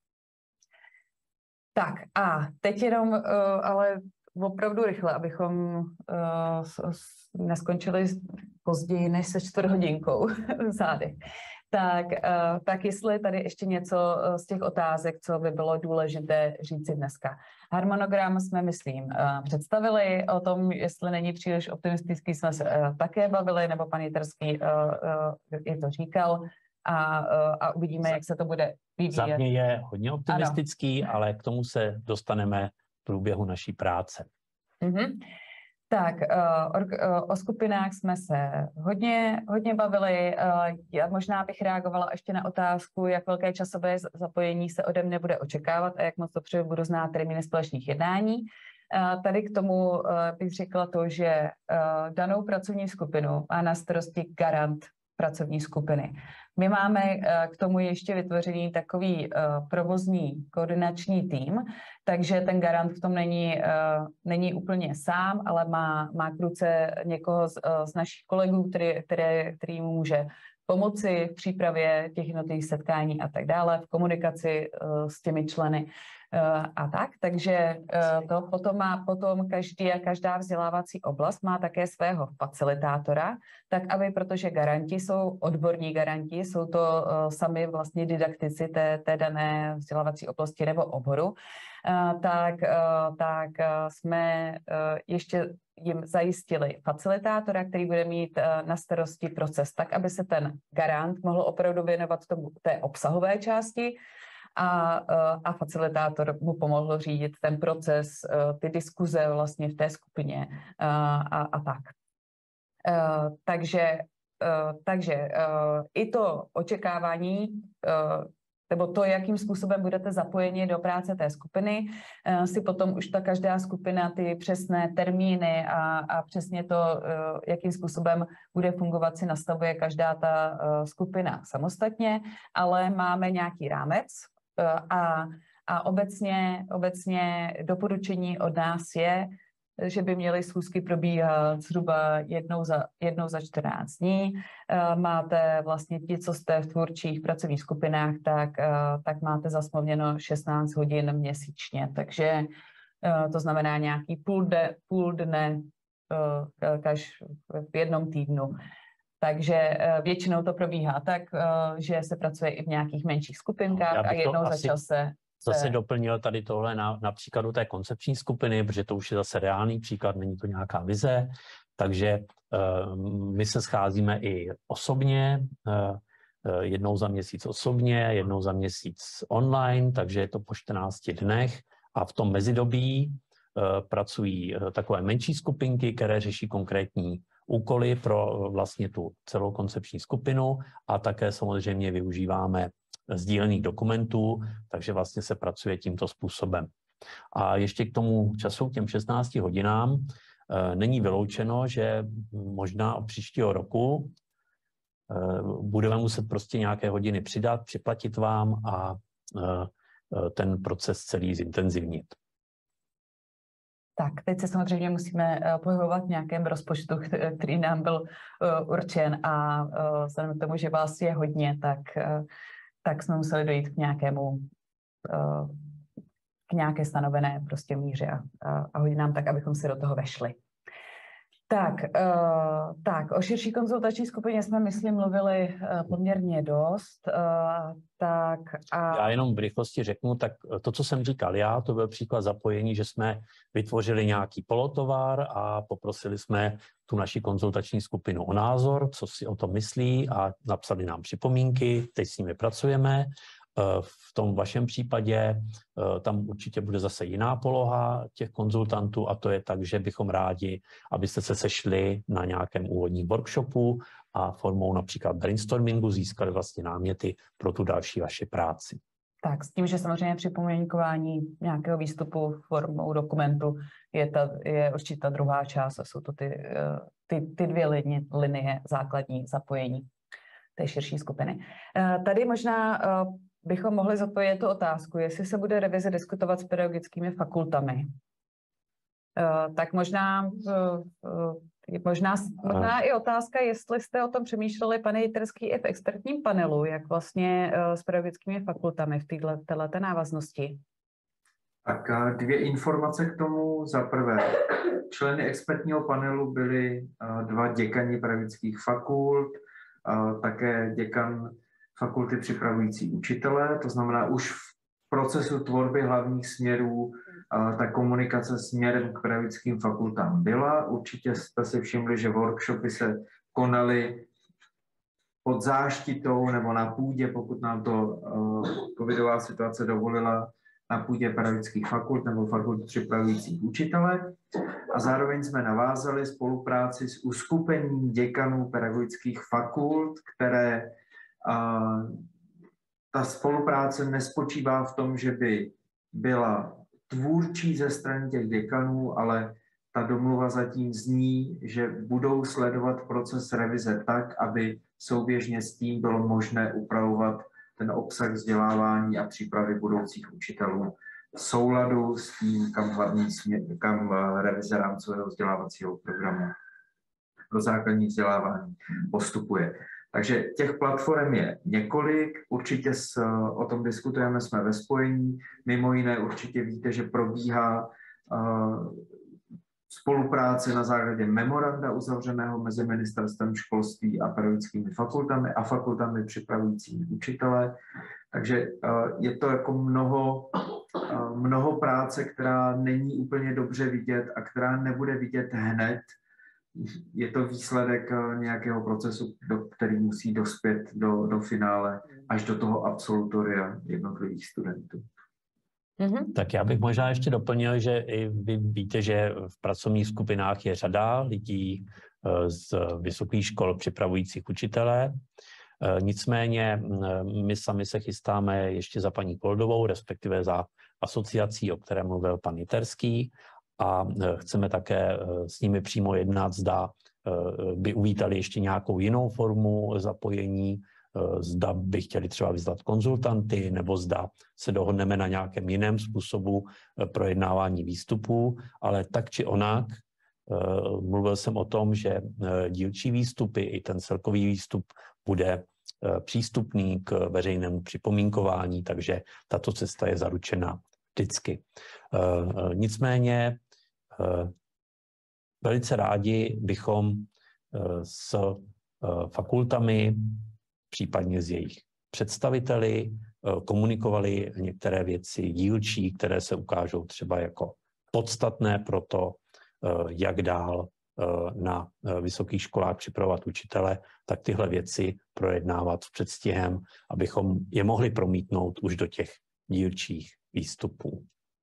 Tak a teď jenom, ale opravdu rychle, abychom neskončili později než se 4 hodinkou v zádech. Tak jestli tady ještě něco z těch otázek, co by bylo důležité říci dneska. Harmonogram jsme, myslím, představili. O tom, jestli není příliš optimistický, jsme se také bavili, nebo pan Jiterský je to říkal. A uvidíme, jak se to bude vyvíjet. Za mě je hodně optimistický, ano. Ale k tomu se dostaneme v průběhu naší práce. Mm-hmm. Tak, o skupinách jsme se hodně bavili. Já možná bych reagovala ještě na otázku, jak velké časové zapojení se ode mne bude očekávat a jak moc dobře budu znát termíny společných jednání. Tady k tomu bych řekla to, že danou pracovní skupinu má na starosti garant pracovní skupiny. My máme k tomu ještě vytvořený takový provozní koordinační tým, takže ten garant v tom není úplně sám, ale má k ruce někoho z našich kolegů, který mu může pomoci v přípravě těch jednotlivých setkání a tak dále, v komunikaci s těmi členy a tak. Takže to potom každá vzdělávací oblast má také svého facilitátora, tak aby, protože garanti jsou odborní garanti, jsou to sami vlastně didaktici té dané vzdělávací oblasti nebo oboru, tak jsme ještě jim zajistili facilitátora, který bude mít na starosti proces tak, aby se ten garant mohl opravdu věnovat té obsahové části a facilitátor mu pomohl řídit ten proces, ty diskuze vlastně v té skupině a tak. Takže i to očekávání, nebo to, jakým způsobem budete zapojeni do práce té skupiny, si potom už ta každá skupina ty přesné termíny a přesně to, jakým způsobem bude fungovat, si nastavuje každá ta skupina samostatně, ale máme nějaký rámec a obecně doporučení od nás je, že by měly schůzky probíhat zhruba jednou za 14 dní. Máte vlastně ti, co jste v tvůrčích pracovních skupinách, tak máte zasmluvněno 16 hodin měsíčně, takže to znamená nějaký půl dne v jednom týdnu. Takže většinou to probíhá tak, že se pracuje i v nějakých menších skupinkách a jednou za čas se... Zase doplnil tady tohle na příkladu té koncepční skupiny, protože to už je zase reálný příklad, není to nějaká vize. Takže my se scházíme i osobně, jednou za měsíc osobně, jednou za měsíc online, takže je to po 14 dnech a v tom mezidobí pracují takové menší skupinky, které řeší konkrétní úkoly pro vlastně tu celou koncepční skupinu a také samozřejmě využíváme sdílených dokumentů, takže vlastně se pracuje tímto způsobem. A ještě k tomu času, k těm 16 hodinám, není vyloučeno, že možná od příštího roku budeme muset prostě nějaké hodiny přidat, připlatit vám a ten proces celý zintenzivnit. Tak, teď se samozřejmě musíme pohybovat v nějakém rozpočtu, který nám byl určen a vzhledem k tomu, že vás je hodně, tak jsme museli dojít k nějaké stanovené prostě míře a hodinám tak, abychom si do toho vešli. Tak, o širší konzultační skupině jsme, myslím, mluvili poměrně dost. Já jenom v rychlosti řeknu, tak to, co jsem říkal já, to byl příklad zapojení, že jsme vytvořili nějaký polotovar a poprosili jsme tu naši konzultační skupinu o názor, co si o tom myslí a napsali nám připomínky, teď s nimi pracujeme. V tom vašem případě tam určitě bude zase jiná poloha těch konzultantů a to je tak, že bychom rádi, abyste se sešli na nějakém úvodním workshopu a formou například brainstormingu získali vlastně náměty pro tu další vaši práci. Tak, s tím, že samozřejmě připomínkování nějakého výstupu formou dokumentu je určitě ta druhá část a jsou to ty dvě linie základní zapojení té širší skupiny. Tady možná bychom mohli zodpovědět tu otázku, jestli se bude revize diskutovat s pedagogickými fakultami. Tak možná i otázka, jestli jste o tom přemýšleli, pane Jitterský, i v expertním panelu, jak vlastně s pedagogickými fakultami v této návaznosti. Tak dvě informace k tomu. Za prvé, členy expertního panelu byli dva děkani pedagogických fakult, také děkan fakulty připravující učitele, to znamená už v procesu tvorby hlavních směrů ta komunikace směrem k pedagogickým fakultám byla. Určitě jste si všimli, že workshopy se konaly pod záštitou nebo na půdě, pokud nám to covidová situace dovolila, na půdě pedagogických fakult nebo fakult připravujících učitele. A zároveň jsme navázali spolupráci s uskupením děkanů pedagogických fakult, které ta spolupráce nespočívá v tom, že by byla tvůrčí ze strany těch děkanů, ale ta domluva zatím zní, že budou sledovat proces revize tak, aby souběžně s tím bylo možné upravovat ten obsah vzdělávání a přípravy budoucích učitelů v souladu s tím, kam revize rámcového vzdělávacího programu pro základní vzdělávání postupuje. Takže těch platform je několik, určitě o tom diskutujeme, jsme ve spojení. Mimo jiné určitě víte, že probíhá spolupráce na základě memoranda uzavřeného mezi Ministerstvem školství a pedagogickými fakultami a fakultami připravujícími učitele. Takže je to jako mnoho mnoho práce, která není úplně dobře vidět a která nebude vidět hned. Je to výsledek nějakého procesu, který musí dospět do finále až do toho absolutoria jednotlivých studentů. Tak já bych možná ještě doplnil, že i vy víte, že v pracovních skupinách je řada lidí z vysokých škol připravujících učitele. Nicméně my sami se chystáme ještě za paní Koldovou, respektive za asociací, o které mluvil pan Jiterský, a chceme také s nimi přímo jednat, zda by uvítali ještě nějakou jinou formu zapojení, zda by chtěli třeba vyzvat konzultanty, nebo zda se dohodneme na nějakém jiném způsobu projednávání výstupů, ale tak či onak, mluvil jsem o tom, že dílčí výstupy i ten celkový výstup bude přístupný k veřejnému připomínkování, takže tato cesta je zaručena vždycky. Nicméně velice rádi bychom s fakultami, případně s jejich představiteli, komunikovali některé věci dílčí, které se ukážou třeba jako podstatné pro to, jak dál na vysokých školách připravovat učitele, tak tyhle věci projednávat s předstihem, abychom je mohli promítnout už do těch dílčích výstupů.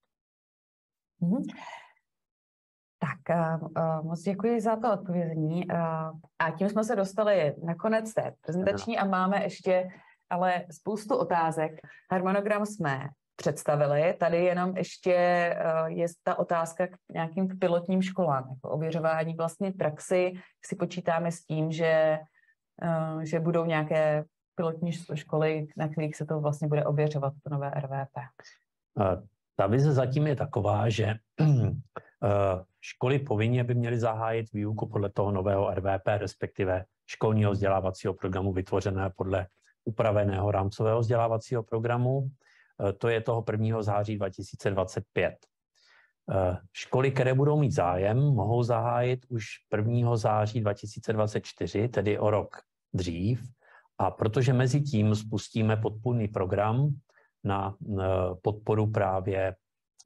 Tak moc děkuji za to odpovězení. A tím jsme se dostali na konec té prezentační a máme ještě ale spoustu otázek. Harmonogram jsme představili. Tady jenom ještě je ta otázka k nějakým pilotním školám, jako ověřování vlastně praxi. Si počítáme s tím, že budou nějaké pilotní školy, na kterých se to vlastně bude ověřovat, to nové RVP. Ta vize zatím je taková, že školy povinně by měly zahájit výuku podle toho nového RVP, respektive školního vzdělávacího programu vytvořené podle upraveného rámcového vzdělávacího programu. To je toho 1. září 2025. Školy, které budou mít zájem, mohou zahájit už 1. září 2024, tedy o rok dřív. A protože mezi tím spustíme podpůrný program na podporu právě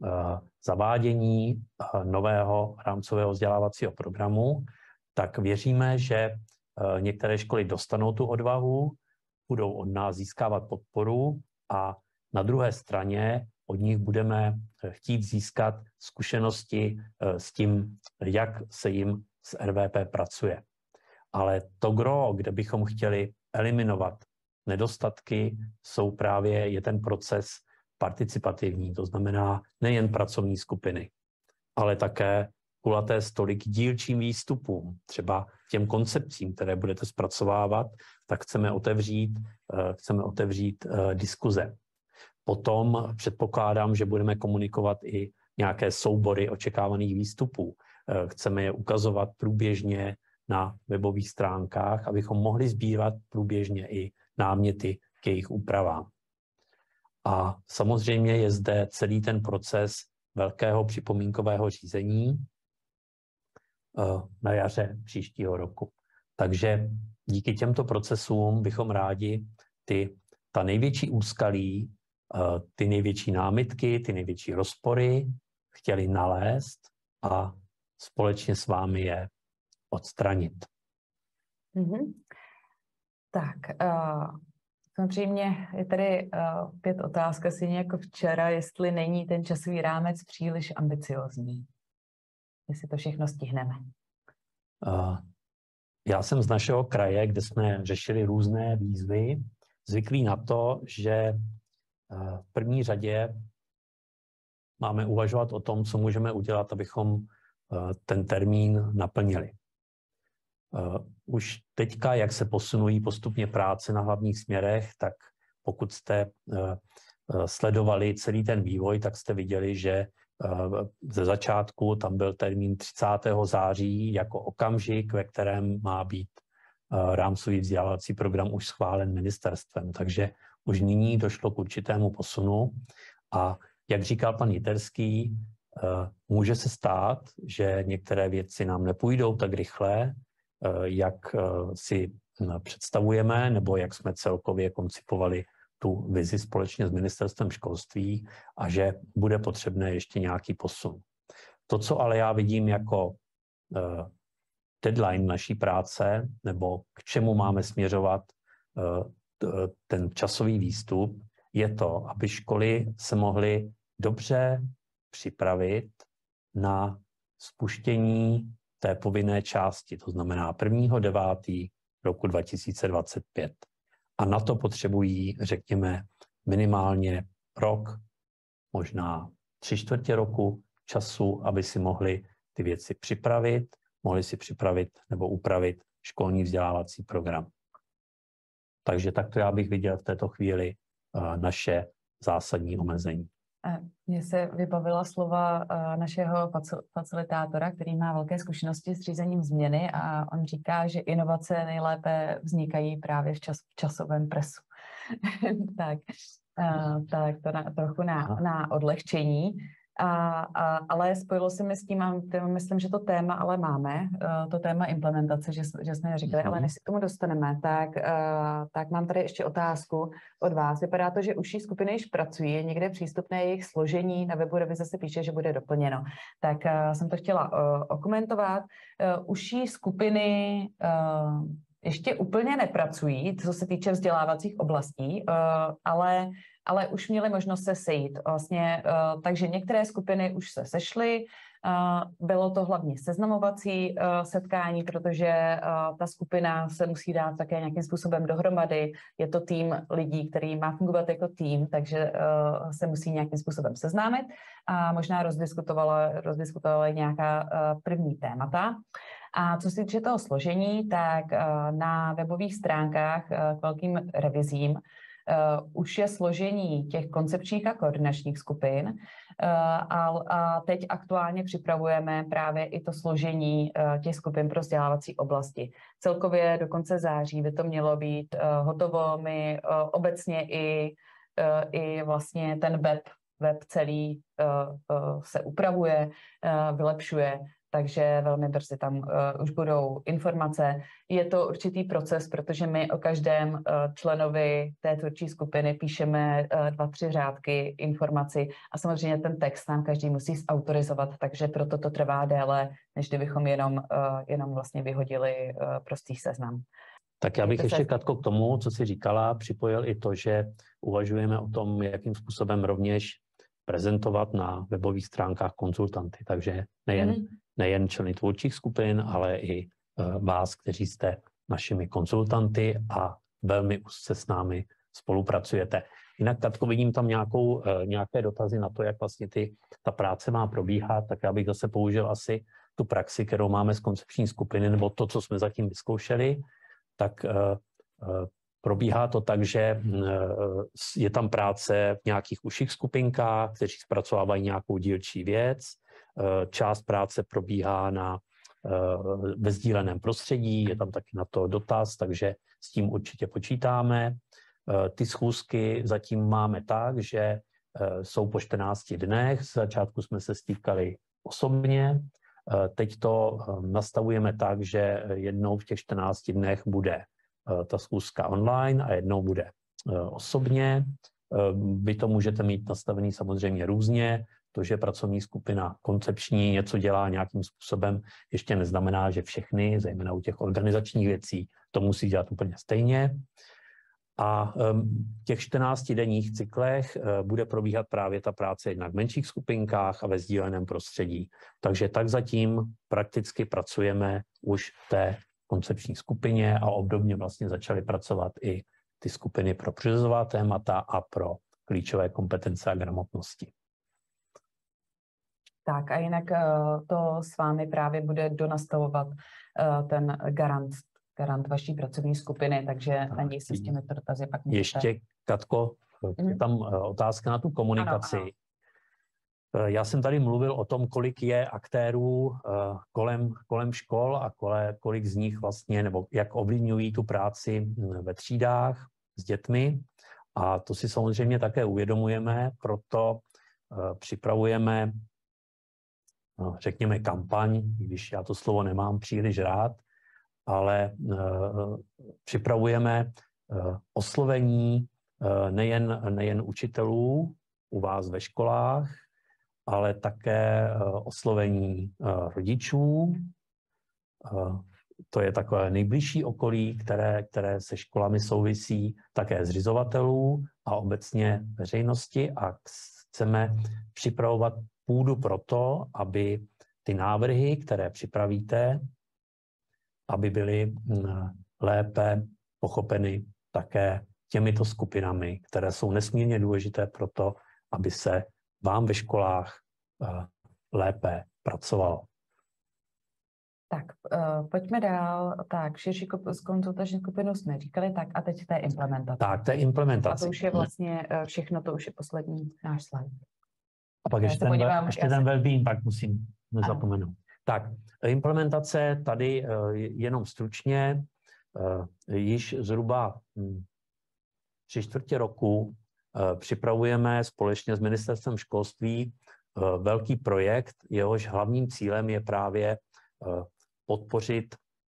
zavádění nového rámcového vzdělávacího programu, tak věříme, že některé školy dostanou tu odvahu, budou od nás získávat podporu a na druhé straně od nich budeme chtít získat zkušenosti s tím, jak se jim s RVP pracuje. Ale to gro, kde bychom chtěli eliminovat nedostatky, je ten proces participativní, to znamená nejen pracovní skupiny, ale také kulaté stoly k dílčím výstupům, třeba těm koncepcím, které budete zpracovávat, tak chceme otevřít diskuze. Potom předpokládám, že budeme komunikovat i nějaké soubory očekávaných výstupů. Chceme je ukazovat průběžně na webových stránkách, abychom mohli sbírat průběžně i náměty k jejich úpravám. A samozřejmě je zde celý ten proces velkého připomínkového řízení na jaře příštího roku. Takže díky těmto procesům bychom rádi ta největší úskalí, ty největší námitky, ty největší rozpory chtěli nalézt a společně s vámi je odstranit. Tak, samozřejmě je tady opět otázka, stejně jako včera, jestli není ten časový rámec příliš ambiciozní. Jestli to všechno stihneme. Já jsem z našeho kraje, kde jsme řešili různé výzvy, zvyklý na to, že v první řadě máme uvažovat o tom, co můžeme udělat, abychom ten termín naplnili. Už teďka, jak se posunují postupně práce na hlavních směrech, tak pokud jste sledovali celý ten vývoj, tak jste viděli, že ze začátku tam byl termín 30. září jako okamžik, ve kterém má být rámcový vzdělávací program už schválen ministerstvem. Takže už nyní došlo k určitému posunu a jak říkal pan Jiterský, může se stát, že některé věci nám nepůjdou tak rychle, jak si představujeme, nebo jak jsme celkově koncipovali tu vizi společně s ministerstvem školství a že bude potřebné ještě nějaký posun. To, co ale já vidím jako deadline naší práce, nebo k čemu máme směřovat ten časový výstup, je to, aby školy se mohly dobře připravit na spuštění té povinné části, to znamená 1.9. roku 2025. A na to potřebují, řekněme, minimálně rok, možná 3/4 roku času, aby si mohli ty věci připravit, mohli si připravit nebo upravit školní vzdělávací program. Takže takto já bych viděl v této chvíli naše zásadní omezení. Mně se vybavila slova našeho facilitátora, který má velké zkušenosti s řízením změny a on říká, že inovace nejlépe vznikají právě v časovém presu. tak to trochu na odlehčení. Ale spojilo se mi s tím, a myslím, že to téma ale máme, to téma implementace, že jsme říkali, ale než si k tomu dostaneme, tak mám tady ještě otázku od vás. Vypadá to, že užší skupiny již pracují, je někde přístupné jejich složení, na webu revize se píše, že bude doplněno. Tak jsem to chtěla okomentovat. Užší skupiny ještě úplně nepracují, co se týče vzdělávacích oblastí, ale už měli možnost se sejít. Vlastně, takže některé skupiny už se sešly, bylo to hlavně seznamovací setkání, protože ta skupina se musí dát také nějakým způsobem dohromady. Je to tým lidí, který má fungovat jako tým, takže se musí nějakým způsobem seznámit a možná rozdiskutovala nějaká první témata. A co se týče toho složení, tak na webových stránkách k velkým revizím už je složení těch koncepčních a koordinačních skupin a teď aktuálně připravujeme právě i to složení těch skupin pro vzdělávací oblasti. Celkově do konce září by to mělo být hotovo. My obecně i vlastně ten web celý se upravuje, vylepšuje, takže velmi brzy tam už budou informace. Je to určitý proces, protože my o každém členovi té tvůrčí skupiny píšeme 2-3 řádky informací a samozřejmě ten text nám každý musí zautorizovat, takže proto to trvá déle, než kdybychom jenom vlastně vyhodili prostý seznam. Tak já bych ještě, Katko, k tomu, co jsi říkala, připojil i to, že uvažujeme o tom, jakým způsobem rovněž prezentovat na webových stránkách konzultanty. Takže nejen členy tvůrčích skupin, ale i vás, kteří jste našimi konzultanty a velmi úzce s námi spolupracujete. Jinak, Katko, vidím tam nějaké dotazy na to, jak vlastně ta práce má probíhat, tak já bych zase použil asi tu praxi, kterou máme z koncepční skupiny, nebo to, co jsme zatím vyzkoušeli, tak probíhá to tak, že je tam práce v nějakých užších skupinkách, kteří zpracovávají nějakou dílčí věc. Část práce probíhá ve sdíleném prostředí, je tam taky na to dotaz, takže s tím určitě počítáme. Ty schůzky zatím máme tak, že jsou po 14 dnech. Z začátku jsme se stýkali osobně. Teď to nastavujeme tak, že jednou v těch 14 dnech bude ta schůzka online a jednou bude osobně. Vy to můžete mít nastavený samozřejmě různě. To, že pracovní skupina koncepční něco dělá nějakým způsobem, ještě neznamená, že všechny, zejména u těch organizačních věcí, to musí dělat úplně stejně. A v těch 14denních cyklech bude probíhat právě ta práce jednak v menších skupinkách a ve sdíleném prostředí. Takže tak zatím prakticky pracujeme už v té koncepční skupině a obdobně vlastně začaly pracovat i ty skupiny pro průřezová témata a pro klíčové kompetence a gramotnosti. Tak a jinak to s vámi právě bude donastavovat ten garant vaší pracovní skupiny, takže na něj se s těmi dotazy pak můžete... Ještě, Katko, je tam otázka na tu komunikaci. Ano. Já jsem tady mluvil o tom, kolik je aktérů kolem škol a kolik z nich vlastně, nebo jak ovlivňují tu práci ve třídách s dětmi. A to si samozřejmě také uvědomujeme, proto připravujeme, řekněme, kampaň, když já to slovo nemám příliš rád, ale připravujeme oslovení nejen učitelů u vás ve školách, ale také oslovení rodičů. To je takové nejbližší okolí, které se školami souvisí, také zřizovatelů a obecně veřejnosti, a chceme připravovat půdu pro to, aby ty návrhy, které připravíte, aby byly lépe pochopeny také těmito skupinami, které jsou nesmírně důležité pro to, aby se vám ve školách lépe pracovalo. Tak, pojďme dál. Tak, širší konzultační skupinu jsme říkali, tak a teď té implementace. Tak, té implementace. A to už je vlastně všechno, to už je poslední náš slide. A pak ještě ten well-being, pak musím nezapomenout. Tak, implementace tady jenom stručně, již zhruba 3/4 roku připravujeme společně s Ministerstvem školství velký projekt, jehož hlavním cílem je právě podpořit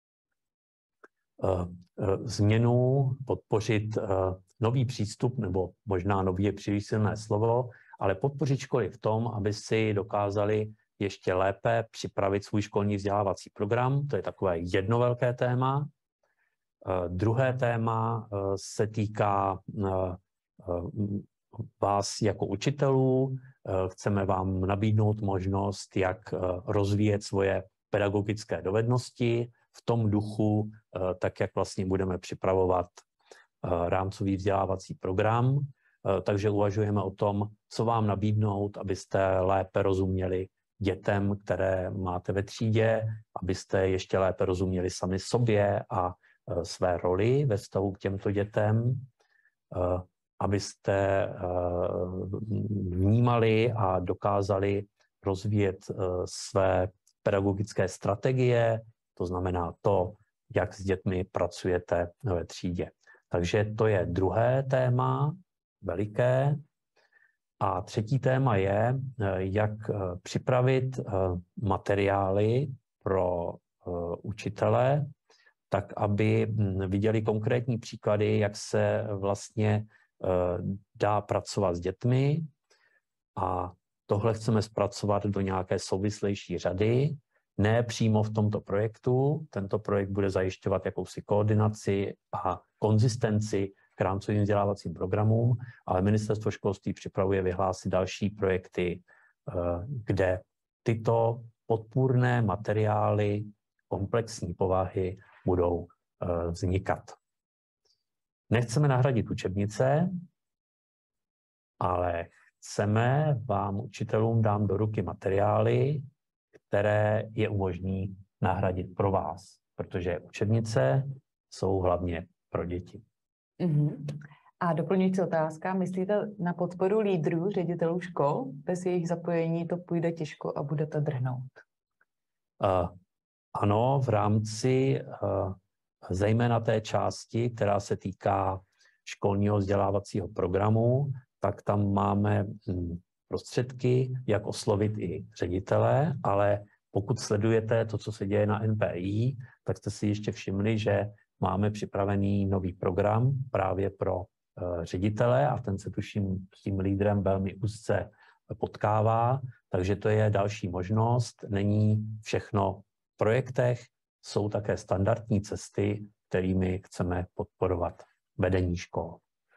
změnu, podpořit nový přístup, nebo možná nový je příliš silné slovo, ale podpořit školy v tom, aby si dokázali ještě lépe připravit svůj školní vzdělávací program. To je takové jedno velké téma. Druhé téma se týká vás jako učitelů. Chceme vám nabídnout možnost, jak rozvíjet svoje pedagogické dovednosti v tom duchu, tak jak vlastně budeme připravovat rámcový vzdělávací program. Takže uvažujeme o tom, co vám nabídnout, abyste lépe rozuměli dětem, které máte ve třídě, abyste ještě lépe rozuměli sami sobě a své roli ve vztahu k těmto dětem, abyste vnímali a dokázali rozvíjet své pedagogické strategie, to znamená to, jak s dětmi pracujete ve třídě. Takže to je druhé téma, veliké. A třetí téma je, jak připravit materiály pro učitele, tak aby viděli konkrétní příklady, jak se vlastně dá pracovat s dětmi. A tohle chceme zpracovat do nějaké souvislejší řady, ne přímo v tomto projektu. Tento projekt bude zajišťovat jakousi koordinaci a konzistenci k rámcovým vzdělávacím programům, ale Ministerstvo školství připravuje vyhlásit další projekty, kde tyto podpůrné materiály komplexní povahy budou vznikat. Nechceme nahradit učebnice, ale chceme vám, učitelům, dát do ruky materiály, které je umožní nahradit pro vás, protože učebnice jsou hlavně pro děti. A doplňující otázka, myslíte na podporu lídrů, ředitelů škol? Bez jejich zapojení to půjde těžko a bude to drhnout. Ano, v rámci zejména té části, která se týká školního vzdělávacího programu, tak tam máme prostředky, jak oslovit i ředitele, ale pokud sledujete to, co se děje na NPI, tak jste si ještě všimli, že máme připravený nový program právě pro ředitele a ten se tuším s tím lídrem velmi úzce potkává, takže to je další možnost. Není všechno v projektech, jsou také standardní cesty, kterými chceme podporovat vedení škol.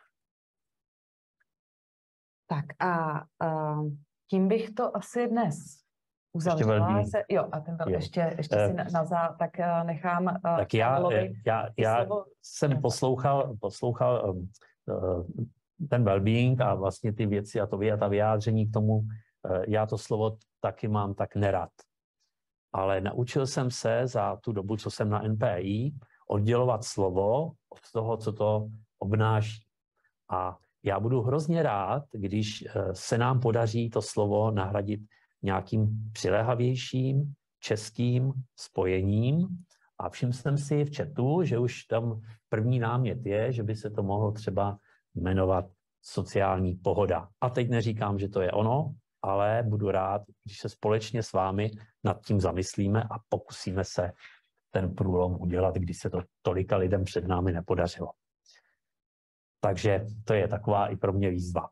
Tak a tím bych to asi dnes uzavřela. Jo, a ten ještě si tak nechám. Tak já jsem poslouchal ten well-being a vlastně ty věci a ta vyjádření k tomu, já to slovo taky mám tak nerad. Ale naučil jsem se za tu dobu, co jsem na NPI, oddělovat slovo od toho, co to obnáší. A já budu hrozně rád, když se nám podaří to slovo nahradit nějakým přiléhavějším českým spojením. A všiml jsem si v chatu, že už tam první námět je, že by se to mohlo třeba jmenovat sociální pohoda. A teď neříkám, že to je ono, ale budu rád, když se společně s vámi nad tím zamyslíme a pokusíme se ten průlom udělat, když se to tolika lidem před námi nepodařilo. Takže to je taková i pro mě výzva.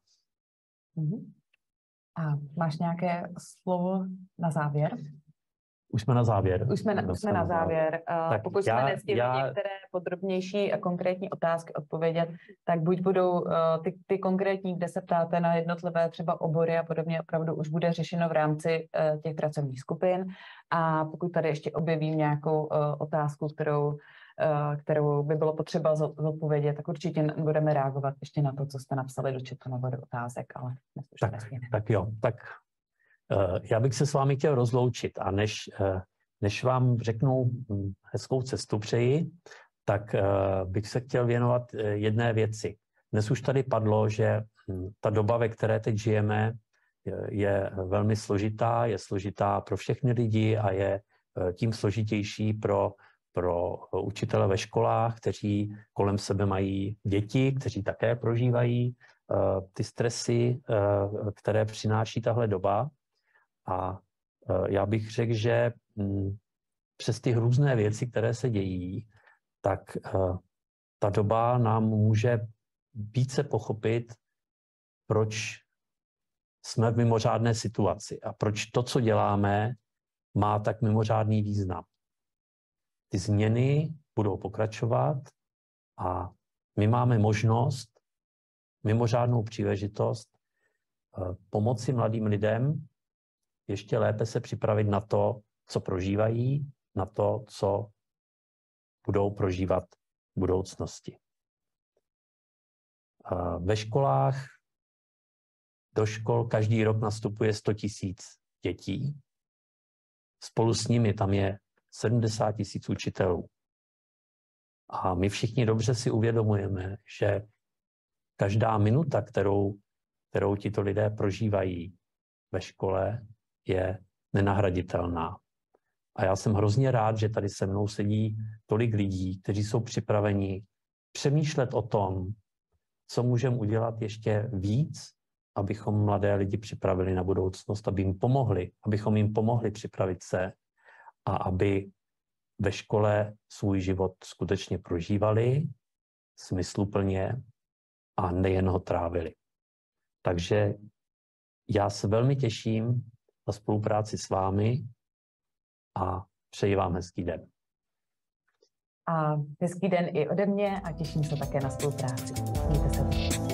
A máš nějaké slovo na závěr? Už jsme na závěr. Už jsme na závěr. Pokud jsme nestihli některé podrobnější a konkrétní otázky odpovědět, tak buď budou ty konkrétní, kde se ptáte na jednotlivé třeba obory a podobně, opravdu už bude řešeno v rámci těch pracovních skupin. A pokud tady ještě objevím nějakou otázku, kterou by bylo potřeba zodpovědět, tak určitě budeme reagovat ještě na to, co jste napsali do chatu nebo do otázek, ale tak jo, tak já bych se s vámi chtěl rozloučit a než vám řeknu hezkou cestu přeji, tak bych se chtěl věnovat jedné věci. Dnes už tady padlo, že ta doba, ve které teď žijeme, je velmi složitá, je složitá pro všechny lidi a je tím složitější pro učitele ve školách, kteří kolem sebe mají děti, kteří také prožívají ty stresy, které přináší tahle doba. A já bych řekl, že přes ty různé věci, které se dějí, tak ta doba nám může více pochopit, proč jsme v mimořádné situaci a proč to, co děláme, má tak mimořádný význam. Ty změny budou pokračovat a my máme možnost, mimořádnou příležitost pomoci mladým lidem ještě lépe se připravit na to, co prožívají, na to, co budou prožívat v budoucnosti. Ve školách, do škol každý rok nastupuje 100 000 dětí. Spolu s nimi tam je 70 000 učitelů. A my všichni dobře si uvědomujeme, že každá minuta, kterou tito lidé prožívají ve škole, je nenahraditelná. A já jsem hrozně rád, že tady se mnou sedí tolik lidí, kteří jsou připraveni přemýšlet o tom, co můžeme udělat ještě víc, abychom mladé lidi připravili na budoucnost, abychom jim pomohli připravit se a aby ve škole svůj život skutečně prožívali smysluplně a nejen ho trávili. Takže já se velmi těším na spolupráci s vámi a přeji vám hezký den. A hezký den i ode mě a těším se také na spolupráci. Mějte se.